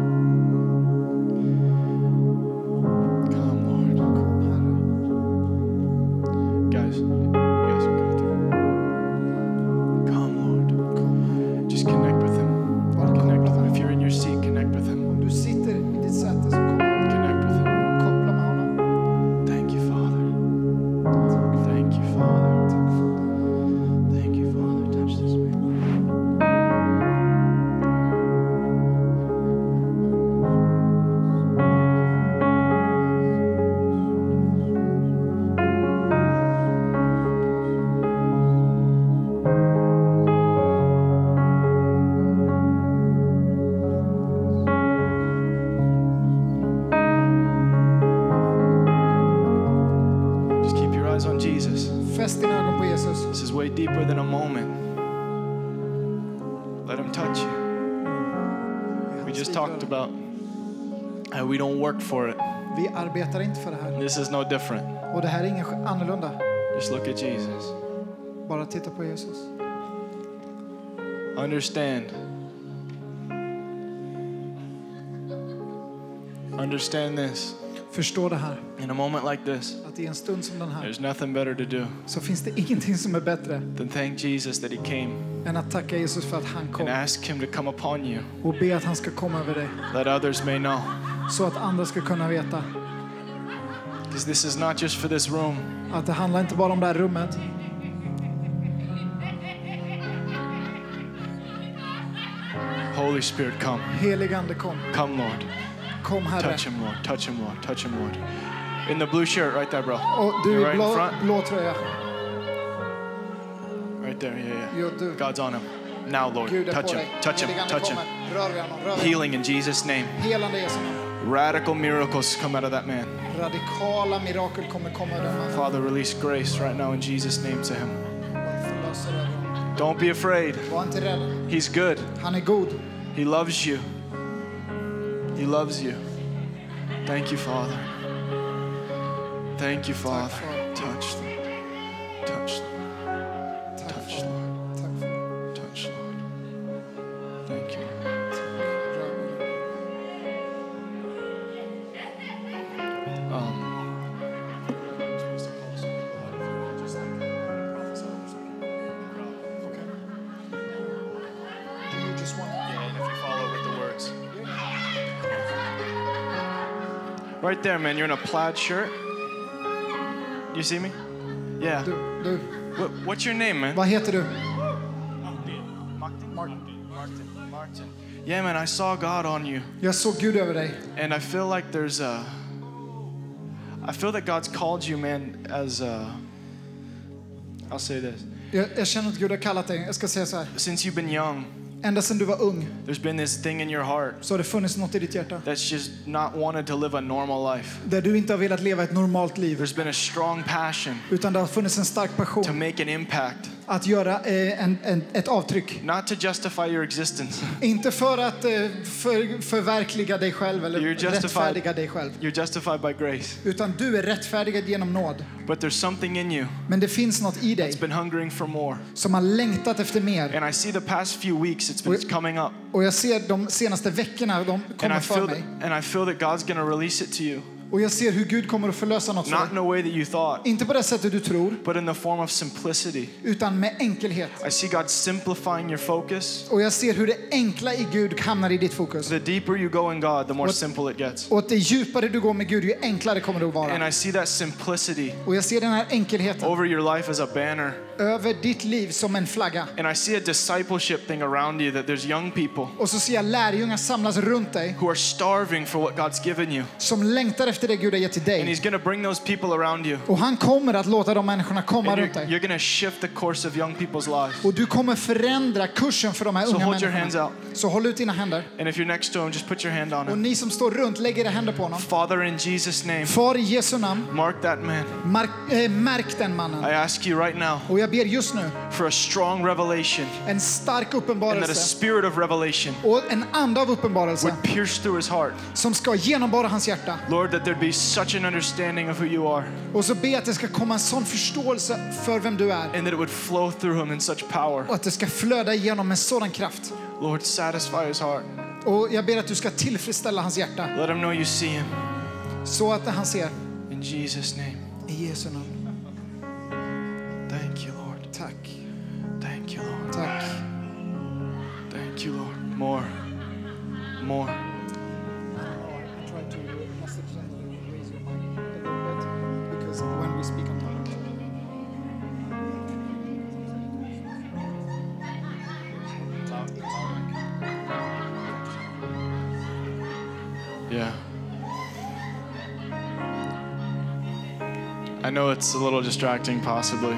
Come, Lord. Kom, Herre. Guys, you guys can go through. Come, Lord. Just connect with him. Bara Connect with koppla him. med If you're in your seat, connect with him. Om du sitter i ditt säte så koppla, Connect with him. koppla med honom. Thank you, Father. Thank you, Father. Thank you, Father. Touch this man. Just keep your eyes on Jesus. Fäst dina ögon på Jesus. This is way deeper than a moment. Let him touch you. We just talked about how we don't work for it. Vi arbetar inte för det här. This is no different. Och det här är inget annorlunda. Just look at Jesus. Bara titta på Jesus. Understand. Understand this. Förstå det här. In a moment like this, Att i en stund som den här there's nothing better to do så finns det ingenting som är bättre than thank Jesus that he came än att tacka Jesus för att han kom and ask him to come upon you, och be att han ska komma över dig that others may know. så att andra ska kunna veta Because this is not just for this room. att det handlar inte bara om det här rummet. Holy Spirit, come. Helig ande, kom. Come, Lord. Kom, Herre. Touch him, Lord. Touch him, Lord. Touch him, Lord. In the blue shirt right there, bro. Och du You're i right in blå, front. blå tröja. Right there, yeah, yeah. Jo, du. God's on him. Now, Lord. Gud är Touch på him. dig. Touch him. Helig ande Touch him. kommer. Rör vid honom. Rör vid honom. Healing in Jesus' name. Helande i Jesu namn. Radical miracles come out of that man. Radikala mirakel kommer komma ur den mannen. Father, release grace right now in Jesus' name to him. Bara förlöser över honom. Don't be afraid. Var inte rädd. He's good. Han är god. He loves you. He loves you. Thank you, Father. Thank you, Father. Fader. Touch them. Touch them. Tack Touch, för Lord. det. Tack för det. Touch, Lord. Thank you. Rör vid honom. Um, Do you just want yeah, and if you follow with the words. Right there, man. You're in a plaid shirt. You see me? Yeah. du, du. What, what's your name, man? Vad heter du? Martin. Martin. Martin. Martin. Yeah, man. I saw God on you, Jag såg Gud över dig. and I feel like there's a. I feel that God's called you, man, as a. I'll say this. Jag, jag känner att Gud har kallat dig. Jag ska säga så här. Since you've been young, Ända sedan du var ung there's been this thing in your heart så har det funnits något i ditt hjärta that's just not wanted to live a normal life. där du inte har velat leva ett normalt liv. There's been a strong passion Utan det har funnits en stark to passion make an impact, att göra eh, en, en, ett avtryck. not to justify your existence. Inte för att eh, för, förverkliga dig själv eller You're justified. rättfärdiga dig själv. You're justified by grace, Utan du är rättfärdigad genom nåd. but there's something in you Men det finns något i dig that's been hungering for more. som har längtat efter mer. And I see the past few weeks it's been coming up, Och jag ser de senaste veckorna, de and kommer I för feel mig. that, and I feel that God's going to release it to you, Och jag ser hur Gud kommer att förlösa något för not in dig. a way that you thought, Inte på det sättet du tror, but in the form of simplicity. utan med enkelhet. I see God simplifying your focus. Och jag ser hur det enkla i Gud hamnar i ditt fokus. The deeper you go in God, the more What- simple it gets. Och att det djupare du går med Gud, ju enklare kommer det att And vara. I see that simplicity Och jag ser den här enkelheten over your life as a banner. över ditt liv som en flagga. And I see a discipleship thing around you, that there's young people Och så ser jag lärjungar samlas runt dig who are starving for what God's given you. som längtar efter det Gud har gett till And dig. He's going to bring those people around you. Och han kommer att låta de människorna komma And runt you're, dig. you're going to shift the course of young people's lives. Och du kommer förändra kursen för de här So unga hold your hands människorna. out. Så håll ut dina händer. And if you're next to him, just put your hand on Och him. ni som står runt, lägg era händer på honom. Father, in Jesus' name, Far i Jesu namn, mark that man. mark, äh, märk den mannen. I ask you right now, Och jag jag ber just nu for a strong revelation, en stark and that a uppenbarelse spirit of revelation och en ande av uppenbarelse would pierce through his heart. som ska genomborra hans hjärta. Lord, that there'd be such an understanding of who you are, Och så ber jag att det ska komma en sån förståelse för vem du är and that it would flow through him in such power. och att det ska flöda igenom med sådan kraft. Lord, satisfy his heart. Och jag ber att du ska tillfredsställa hans hjärta Let him know you see him. så att han ser. In Jesus' name. I Jesu namn. Thank you, Lord. Tack. Thank you, Lord. Tack. Thank you, Lord. More. More. When we speak on Yeah. I know it's a little distracting, possibly.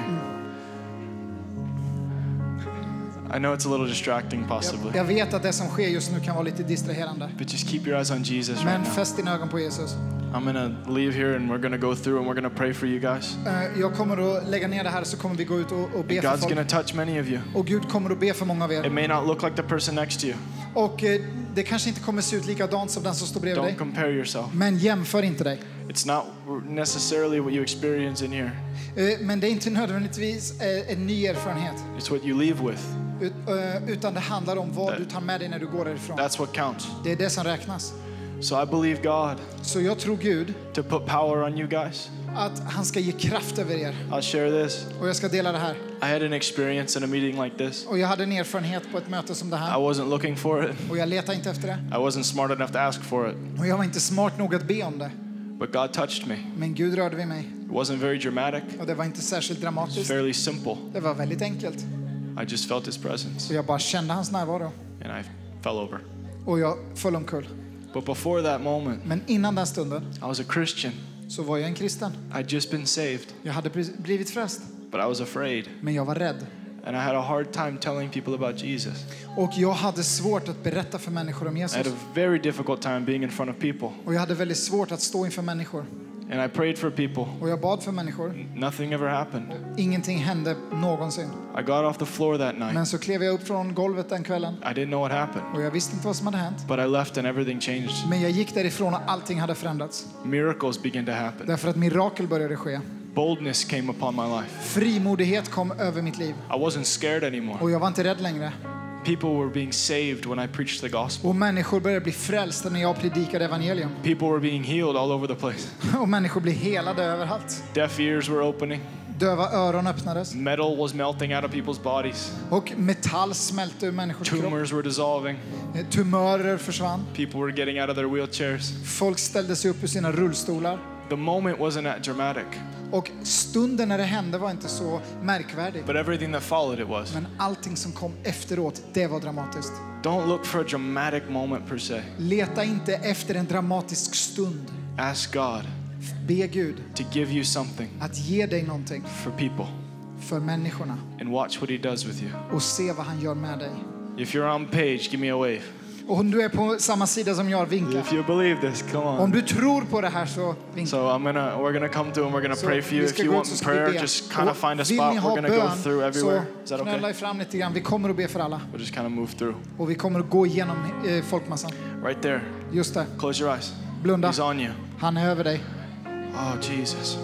I know it's a little distracting, possibly. Jag vet att det som sker just nu kan vara lite distraherande. But just keep your eyes on Jesus right Men now. fäst dina ögon på Jesus. I'm gonna leave here and we're gonna go through and we're gonna pray for you guys. Eh, Jag kommer att lägga ner det här så kommer vi gå ut och, och be för God's folk. gonna touch many of you. Och Gud kommer att be för många av It er. may not look like the person next to you. Och eh, det kanske inte kommer se ut likadant som den som står bredvid Don't dig. compare yourself. Men jämför inte dig. It's not necessarily what you experience in here. Eh, Men det är inte nödvändigtvis eh, en ny erfarenhet. It's what you leave with. Ut, eh, Utan det handlar om vad du tar med dig när du går därifrån. That's what counts. Det är det som räknas. So I believe God Så jag tror Gud to put power on you guys. att han ska ge kraft över er. I'll share this. Och jag ska dela det här. I had an experience in a meeting like this. Och jag hade en erfarenhet på ett möte som det I här. wasn't looking for it. Och jag letade inte efter det. I wasn't smart enough to ask for it. Och jag var inte smart nog att be om det. But God touched me. Men Gud rörde vid mig. It wasn't very dramatic. Och det var inte särskilt It's dramatiskt. fairly simple. Det var väldigt enkelt. I just felt his presence Och jag bara kände hans närvaro. and I fell over. Och jag föll omkull. But before that moment, Men innan den stunden I was a Christian. så var jag en kristen. I'd just been saved, Jag hade precis blivit frälst. but I was afraid. Men jag var rädd. And I had a hard time telling people about Jesus. Och jag hade svårt att berätta för människor om I had Jesus. a very difficult time being in front of people. Och jag hade väldigt svårt att stå inför människor. And I prayed for people. Och jag bad för människor. Nothing ever happened. Ingenting hände någonsin. I got off the floor that night. Men så klev jag upp från golvet den kvällen. I didn't know what happened. Och jag visste inte vad som hade hänt. But I left and everything changed. Men jag gick därifrån och allting hade förändrats. Miracles began to happen. Därför att mirakel började ske. Boldness came upon my life. Frimodighet kom över mitt liv. I wasn't scared anymore. Och jag var inte rädd längre. People were being saved when I preached the gospel. Och människor började bli frälsta när jag predikade evangelium. People were being healed all over the place. Och människor blev helade överallt. Deaf ears were opening. Döva öron öppnades. Metal was melting out of people's bodies. Och metall smälte ur människors kropp. Tumors were dissolving. Tumörer försvann. People were getting out of their wheelchairs. Folk ställde sig upp ur sina rullstolar. The moment wasn't that dramatic, Och stunden när det hände var inte så märkvärdig. but everything that followed it was. Men allting som kom efteråt, det var dramatiskt. Don't look for a dramatic moment per se. Leta inte efter en dramatisk stund. Ask God Be Gud to give you something att ge dig någonting for people för människorna. and watch what he does with you. Och se vad han gör med dig. If you're on page, give me a wave. Och om du är på samma sida som jag, vinka. If you believe this, come Om on. du tror på det här så vinka. So I'm gonna, we're gonna come to him. We're gonna Så pray for you. vi If ska you gå want ut så ska vi prayer, be. just kind of Och find a vill spot. ni We're ha gonna go bön through everywhere. Is så that knälla okay? er fram lite grann. Vi kommer att be för alla. We'll just kind of move through. Och vi kommer att gå igenom eh, folkmassan. Right there. Just det. Close your eyes. Blunda. He's on you. Han är över dig. Oh, Jesus.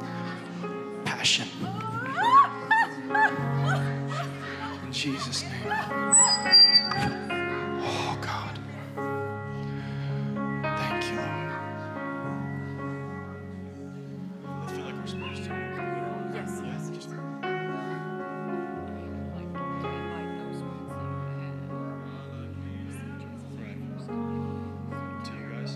Passion. In Jesus' name. Oh, God. Thank you, Lord. I feel like we're supposed to. Yes, yes. Just... To you guys.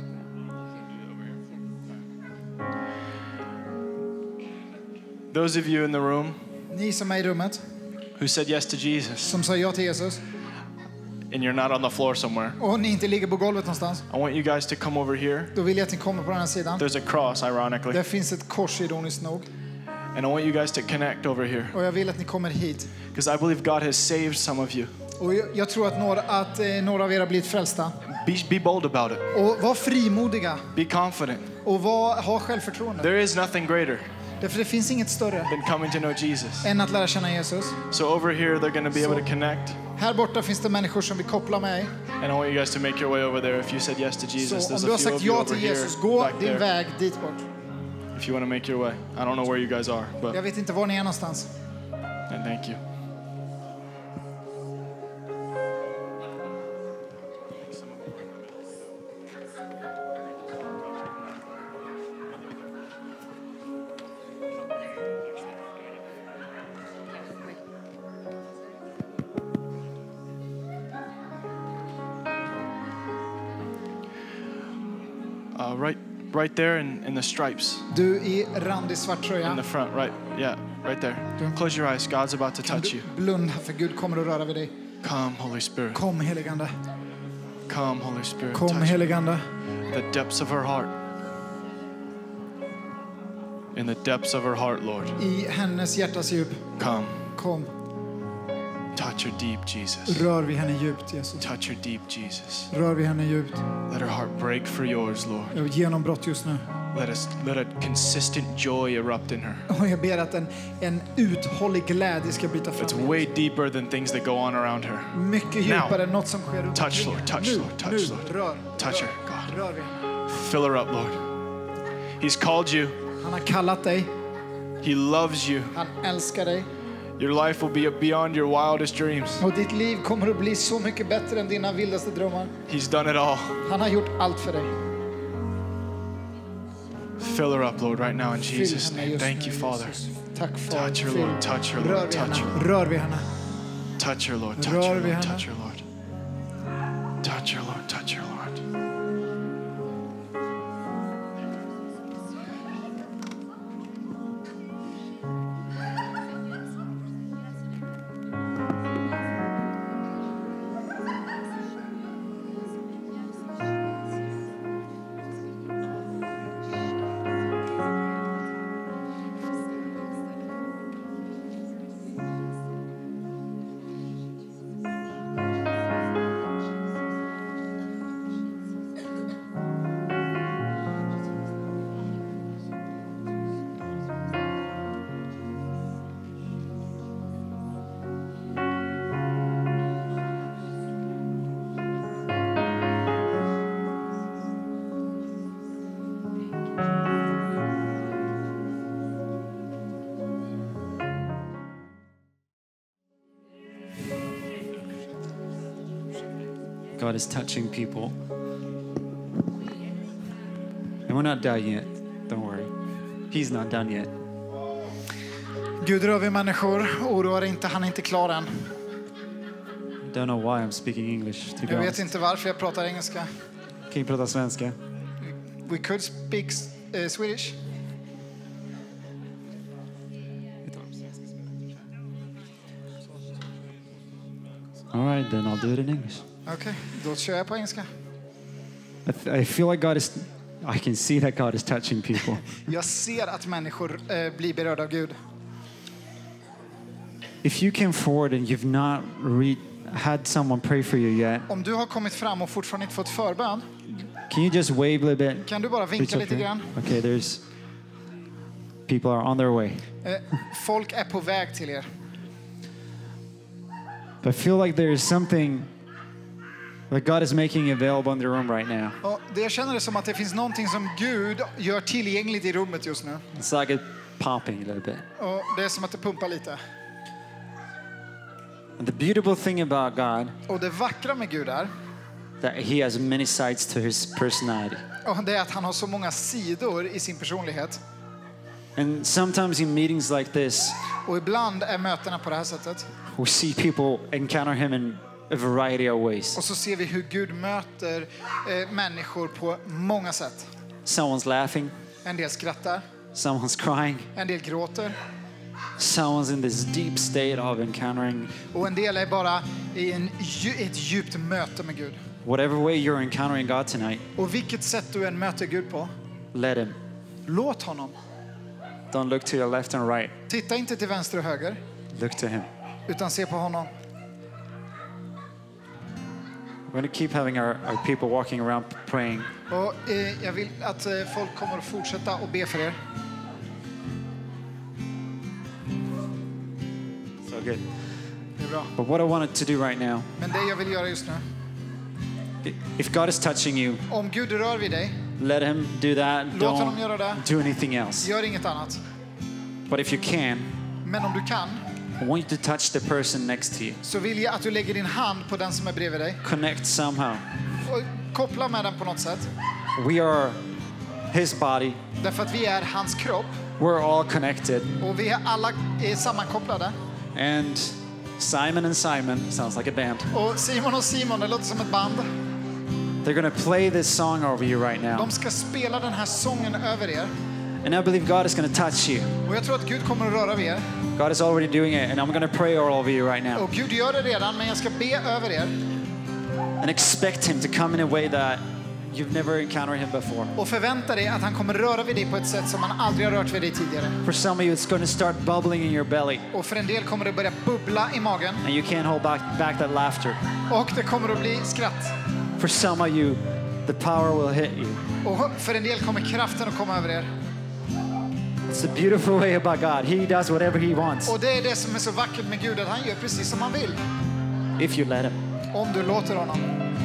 Those of you in the room Ni som är i rummet, who said yes to Jesus som sa ja till Jesus, and you're not on the floor somewhere, och ni inte ligger på golvet någonstans, I want you guys to come over here. då vill jag att ni kommer på den här sidan. There's a cross, ironically. Där finns ett kors, ironiskt nog. And I want you guys to connect over here. Och jag vill att ni kommer hit. Because I believe God has saved some of you. Och jag, jag tror att några, att eh, några av er har blivit frälsta. Be, be bold about it. Och var frimodiga. Be confident. Och var, ha självförtroende. There is nothing greater. Därför det finns inget större than coming to know Jesus. än att lära känna Jesus. So over here, they're going to be able to connect. Här borta finns det människor som vill koppla med. And I want you guys to make your way over there if you said yes to Jesus. Så om There's du har a few sagt of you ja over till here, Jesus, gå back din there, väg dit bort. if you want to make your way. I don't know where you guys are, but Jag vet inte var ni är någonstans. and thank you. Uh, right, right there in, in the stripes Du i randig svart in tröja. the front, right? Yeah, right there. Close your eyes. God's about to Kan touch du you. blunda för Gud kommer att röra vid dig. Come, Holy Spirit. Kom heligande. Come, Holy Spirit. Kom Touch heligande. the depths of her heart. In the depths of her heart, Lord. I hennes hjärtas djup. Come. Kom. Touch her deep, Jesus. Rör vid henne djupt, Jesus. Touch her deep, Jesus. Rör vid henne djupt. Let her heart break for yours, Lord. Jag har genombrott just nu. Let us let a consistent joy erupt in her. Och jag ber att en, en uthållig glädje ska bryta It's fram. way deeper than things that go on around her. Mycket djupare än något som sker runt Touch, omkring Lord. henne. Touch, Nu, Lord. Touch, nu, Lord. Rör, Touch rör, her, God. rör vid henne. Fill her up, Lord. He's called you. Han har kallat dig. He loves you. Han älskar dig. Your life will be beyond your wildest dreams. Och ditt liv kommer att bli så mycket bättre än dina vildaste drömmar. He's done it all. Han har gjort allt för dig. Fill her up, Lord, right now in Fyll Jesus' henne name. just Thank nu, you, Father. Jesus. Tack, Fader. Touch her, Fyll. Lord. Touch her, Rör Lord. vid Touch henne. her. Rör vid henne. Touch her, Lord. Touch Rör her, vid Lord. henne. Touch her, Lord. Touch her, Lord. Touch her, Lord. God is touching people. And we're not done yet. Don't worry. He's not done yet. Gud rör vid människor. Oroa dig inte, han är inte klar än. Don't know why I'm speaking English, to be Jag vet honest. inte varför jag pratar engelska. Kan you prata svenska? We could speak uh, Swedish. All right, then I'll do it in English. Okej, okay, då kör jag på engelska. I, th- I feel like God is, I can see that God is touching people. Jag ser att människor eh, blir berörda av Gud. If you came forward and you've not re- had someone pray for you yet, Om du har kommit fram och fortfarande inte fått förbön, can you just wave a little bit? kan du bara vinka Reach up lite here. grann? Okay, there's people are on their way. Eh, folk är på väg till er. But I feel like there is something that God is making available in the room right now. Och det jag känner det som att det finns någonting som Gud gör tillgängligt i rummet just nu. It's like it's popping a little bit. Och det är som att det pumpar lite. And the beautiful thing about God, Och det vackra med Gud är, that He has many sides to His personality. och det är att han har så många sidor i sin personlighet. And sometimes in meetings like this, Och ibland är mötena på det här sättet. we see people encounter Him in a variety of ways. Och så ser vi hur Gud möter eh, människor på många sätt. Someone's laughing, En del skrattar, someone's crying, en del gråter. someone's in this deep state of encountering. Och en del är bara i en, dju- ett djupt möte med Gud. Whatever way you're encountering God tonight, Och vilket sätt du än möter Gud på, let Him. låt honom. Don't look to your left and right. Titta inte till vänster och höger, Look to Him. utan se på honom. We're going to keep having our, our people walking around praying. Och eh, jag vill att eh, folk kommer att fortsätta och be för er. good. Det är bra. But what I wanted to do right now, Men det jag vill göra just nu, i- if God is touching you, om Gud rör vid dig, let him do that. låt honom Don't göra det. do anything else. Gör inget annat. But if you can, Men om du kan, I want you to touch the person next to you. så vill jag att du lägger din hand på den som är bredvid dig Connect somehow. och koppla med den på något sätt. We are his body. Därför att vi är hans kropp We're all connected. och vi är alla är sammankopplade. And Simon and Simon sounds like a band. Och Simon och Simon, det låter som ett band. They're going to play this song over you right now. De ska spela den här sången över er. And I believe God is going to touch you. Och jag tror att Gud kommer att röra vid er. God is already doing it, and I'm going to pray all over you right now. Och Gud gör det redan, men jag ska be över er. And expect him to come in a way that you've never encountered him before. Och förvänta dig att han kommer röra vid dig på ett sätt som man aldrig har rört vid dig tidigare. For some of you, it's going to start bubbling in your belly, Och för en del kommer det börja bubbla i magen. and you can't hold back, back that laughter. Och det kommer att bli skratt. For some of you, the power will hit you. Och för en del kommer kraften att komma över er. It's the beautiful way about God. He does whatever he wants, Och det är det som är så vackert med Gud, att han gör precis som han vill. if you let him. Om du låter honom.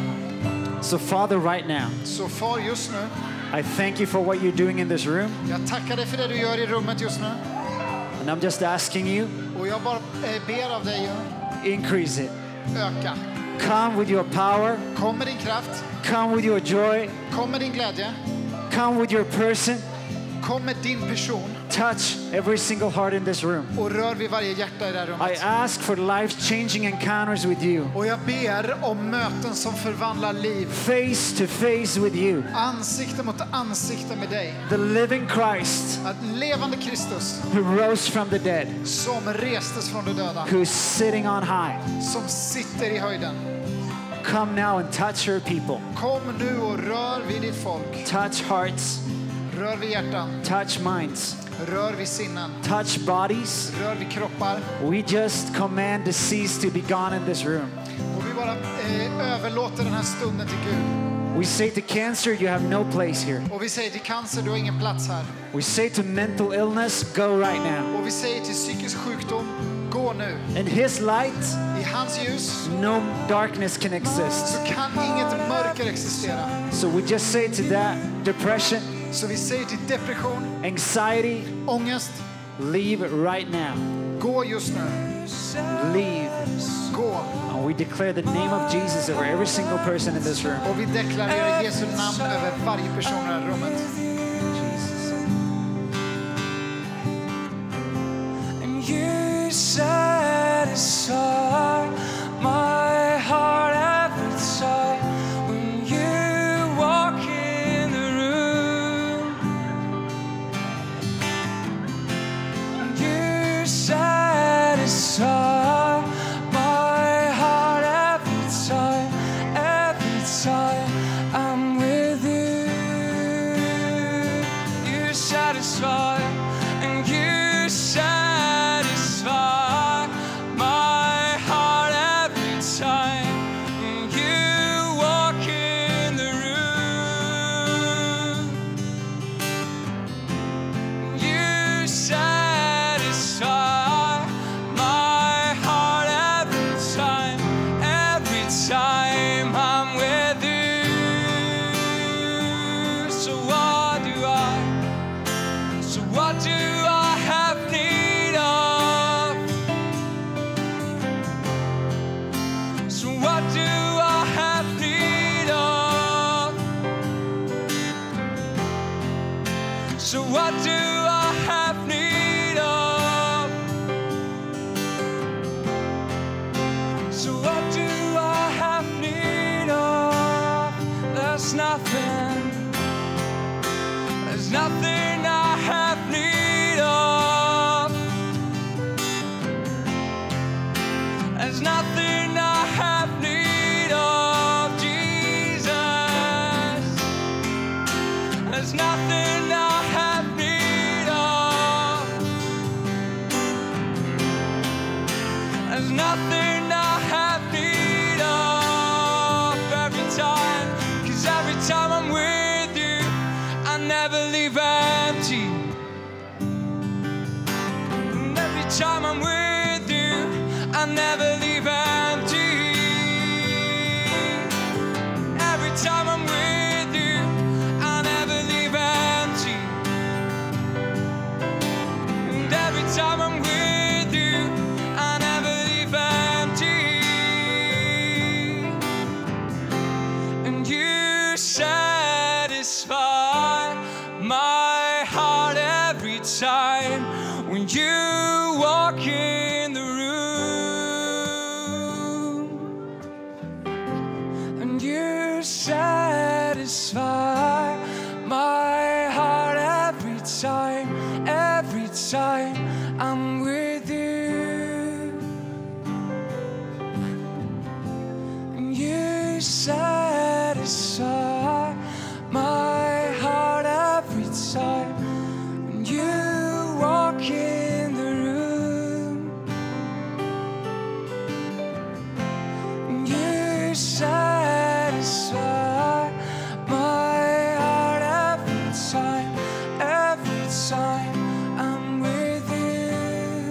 So Father, right now, Så far, just nu, I thank you for what you're doing in this room. jag tackar dig för det du gör i rummet just nu. And I'm just asking you, Och jag bara eh, ber av dig att increase it. öka. Come with your power. Kom med din kraft. Come with your joy. Kom med din glädje. Come with your person. Kom med din person. Touch every single heart in this room. Och rör vid varje hjärta i det här I rummet. ask for life-changing encounters with you. Och jag ber om möten som förvandlar liv. Face to face with you. Ansikte mot ansikte med dig. The living Christ Att levande Kristus who rose from the dead, som restes från de döda. who's sitting on high. Som sitter i höjden. Come now and touch your people. Kom nu och rör vid ditt folk. Touch hearts. Rör vid hjärtan. Touch minds. Rör vid sinnen. Touch bodies. Rör vid kroppar. We just command disease to be gone in this room. Och vi bara eh, överlåter den här stunden till Gud. We say to cancer, you have no place here. Och vi säger till cancer, du har ingen plats här. We say to mental illness, go right now. Och vi säger till psykisk sjukdom, gå nu. In his light, I hans ljus no darkness can exist. så kan inget mörker existera. So we just say to that depression, Så vi säger till depression, anxiety, ångest, leave right now. gå just nu. Leave. Gå. And we declare the name of Jesus over every single person in this room. Och vi deklarerar Jesu namn över varje person i det här rummet. Jesus. And you satisfy my heart every time when you walk in the room. And you satisfy my heart every time, every time I'm with you. You satisfy, and you satisfy my heart every time you walk in the room. You satisfy my heart every time, every time I'm with you. So what do I, so what do I have need of? So what do I have need of? So what do I have need of? So what do I have need of? There's nothing. There's nothing I have need of. There's nothing I have need of, Jesus. There's nothing I have need of. There's nothing I have need of every time. 'Cause every time I'm with you, I never leave empty. And every time I'm with you, satisfy my heart every time, every time I'm with you. You satisfy my heart every time when you walk in the room. You satisfy my heart every time, every time I'm with you.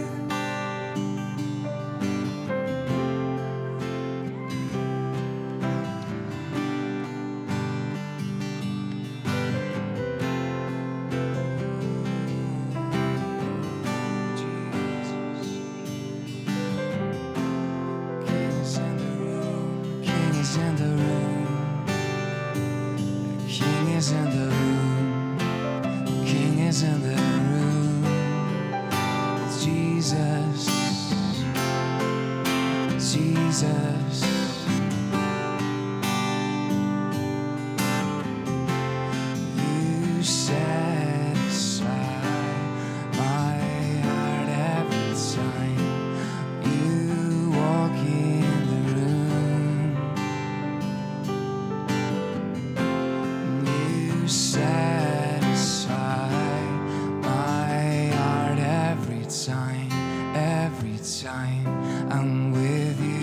King is in the room. King is in the room. King is in the room. It's Jesus. Jesus. You satisfy my heart every time you walk in the room. You satisfy my heart every time, every time I'm with you.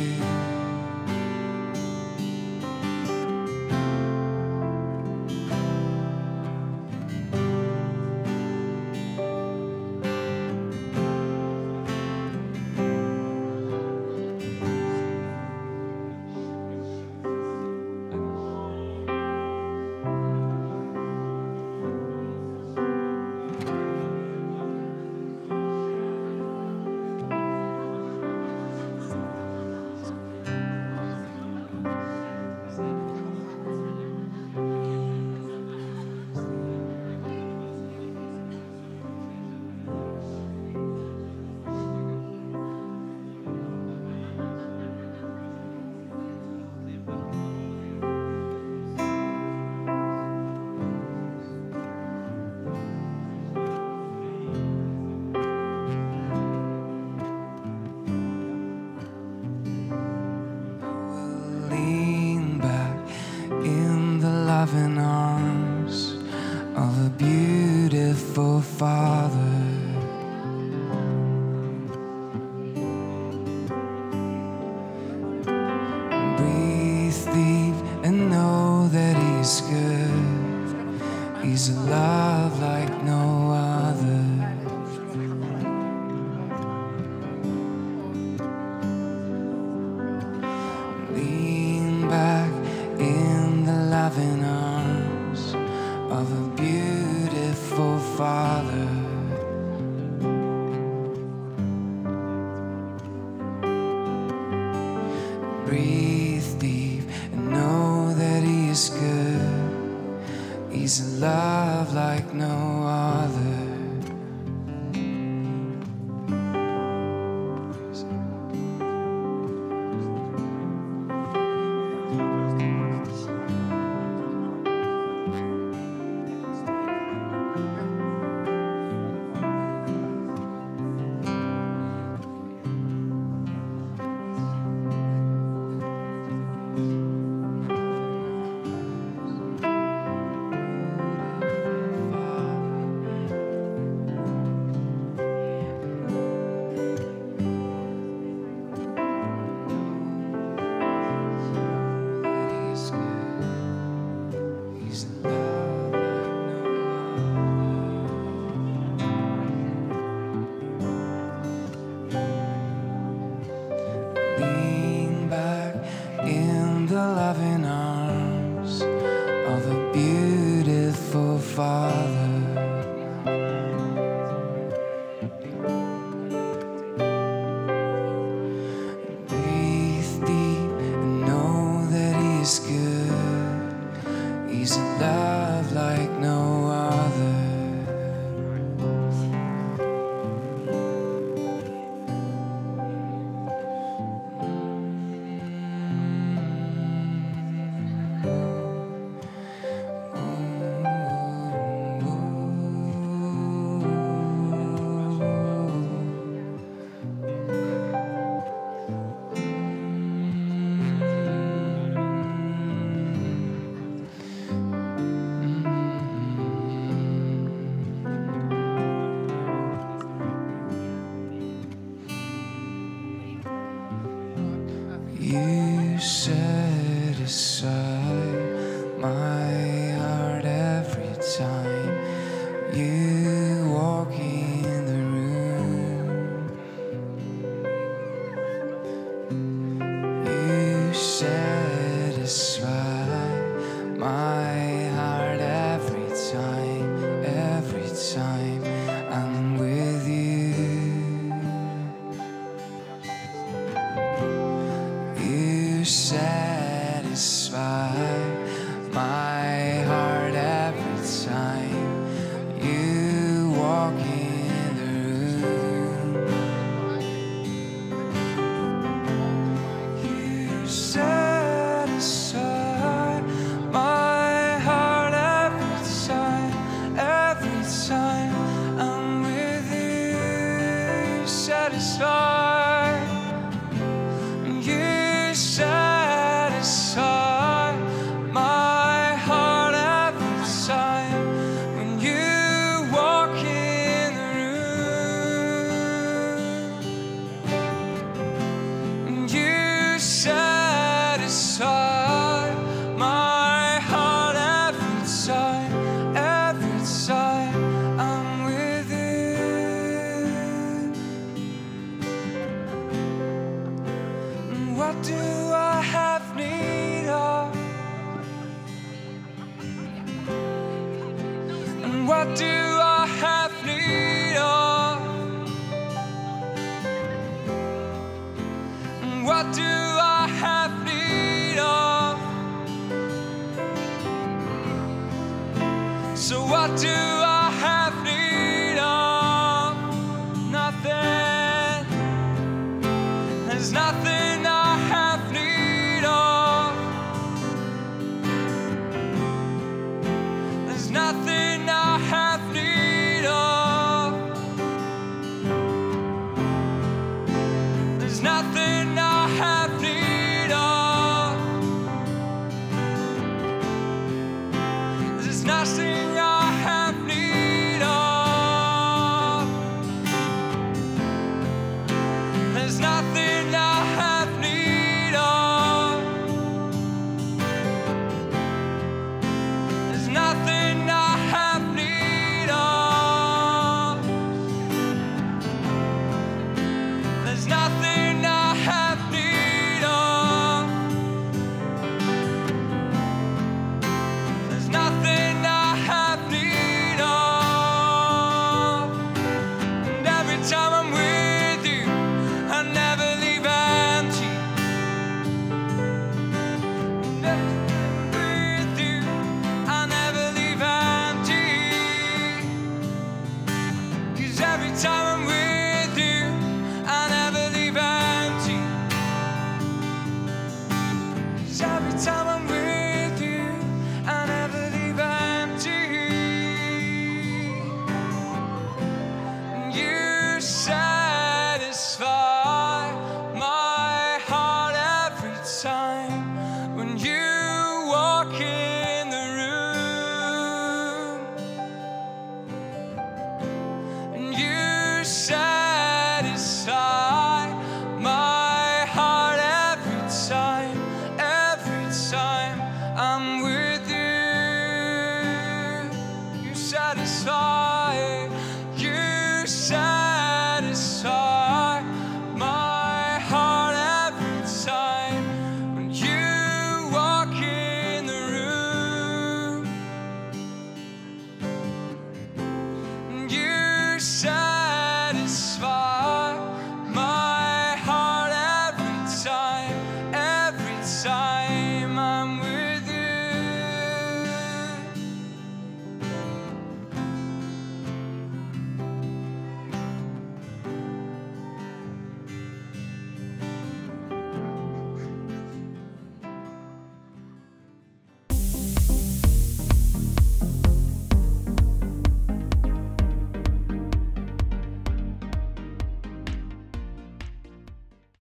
Lean back in the loving arms of a beautiful Father. Breathe deep and know that He's good. He's a love like no other. Lean back in the loving arms of a beautiful Father. Breathe deep and know that He is good. He's a love like no other. You satisfy my heart every time you walk in the room. You satisfy my heart every time, every time I'm with you. You satisfy my heart every time you walk in the room. You satisfy my heart every time, every time I'm with you. You satisfy, you satisfy my heart every time when you walk in the room. You satisfy my heart every time, every time I'm with you. What do I have need of? And what do I have need of? And what do I have need of? So what do I have need of? Nothing. There's nothing I have need of. There's nothing I have need of. There's nothing I have need of. There's nothing I have need of. There's nothing I have need of. There's nothing I have need of. There's nothing I have need of. There's nothing I have need of. And every time I'm with you, I never leave empty. And every time I'm with you, I never leave empty. 'Cause every time I'm with you, I never leave empty. 'Cause every time I'm with you, I never leave empty. You satisfy my heart every time when you walk in the room. And you satisfy my heart every time, every time I'm with you. You satisfy, you satisfy my heart every time when you walk in the room. You satisfy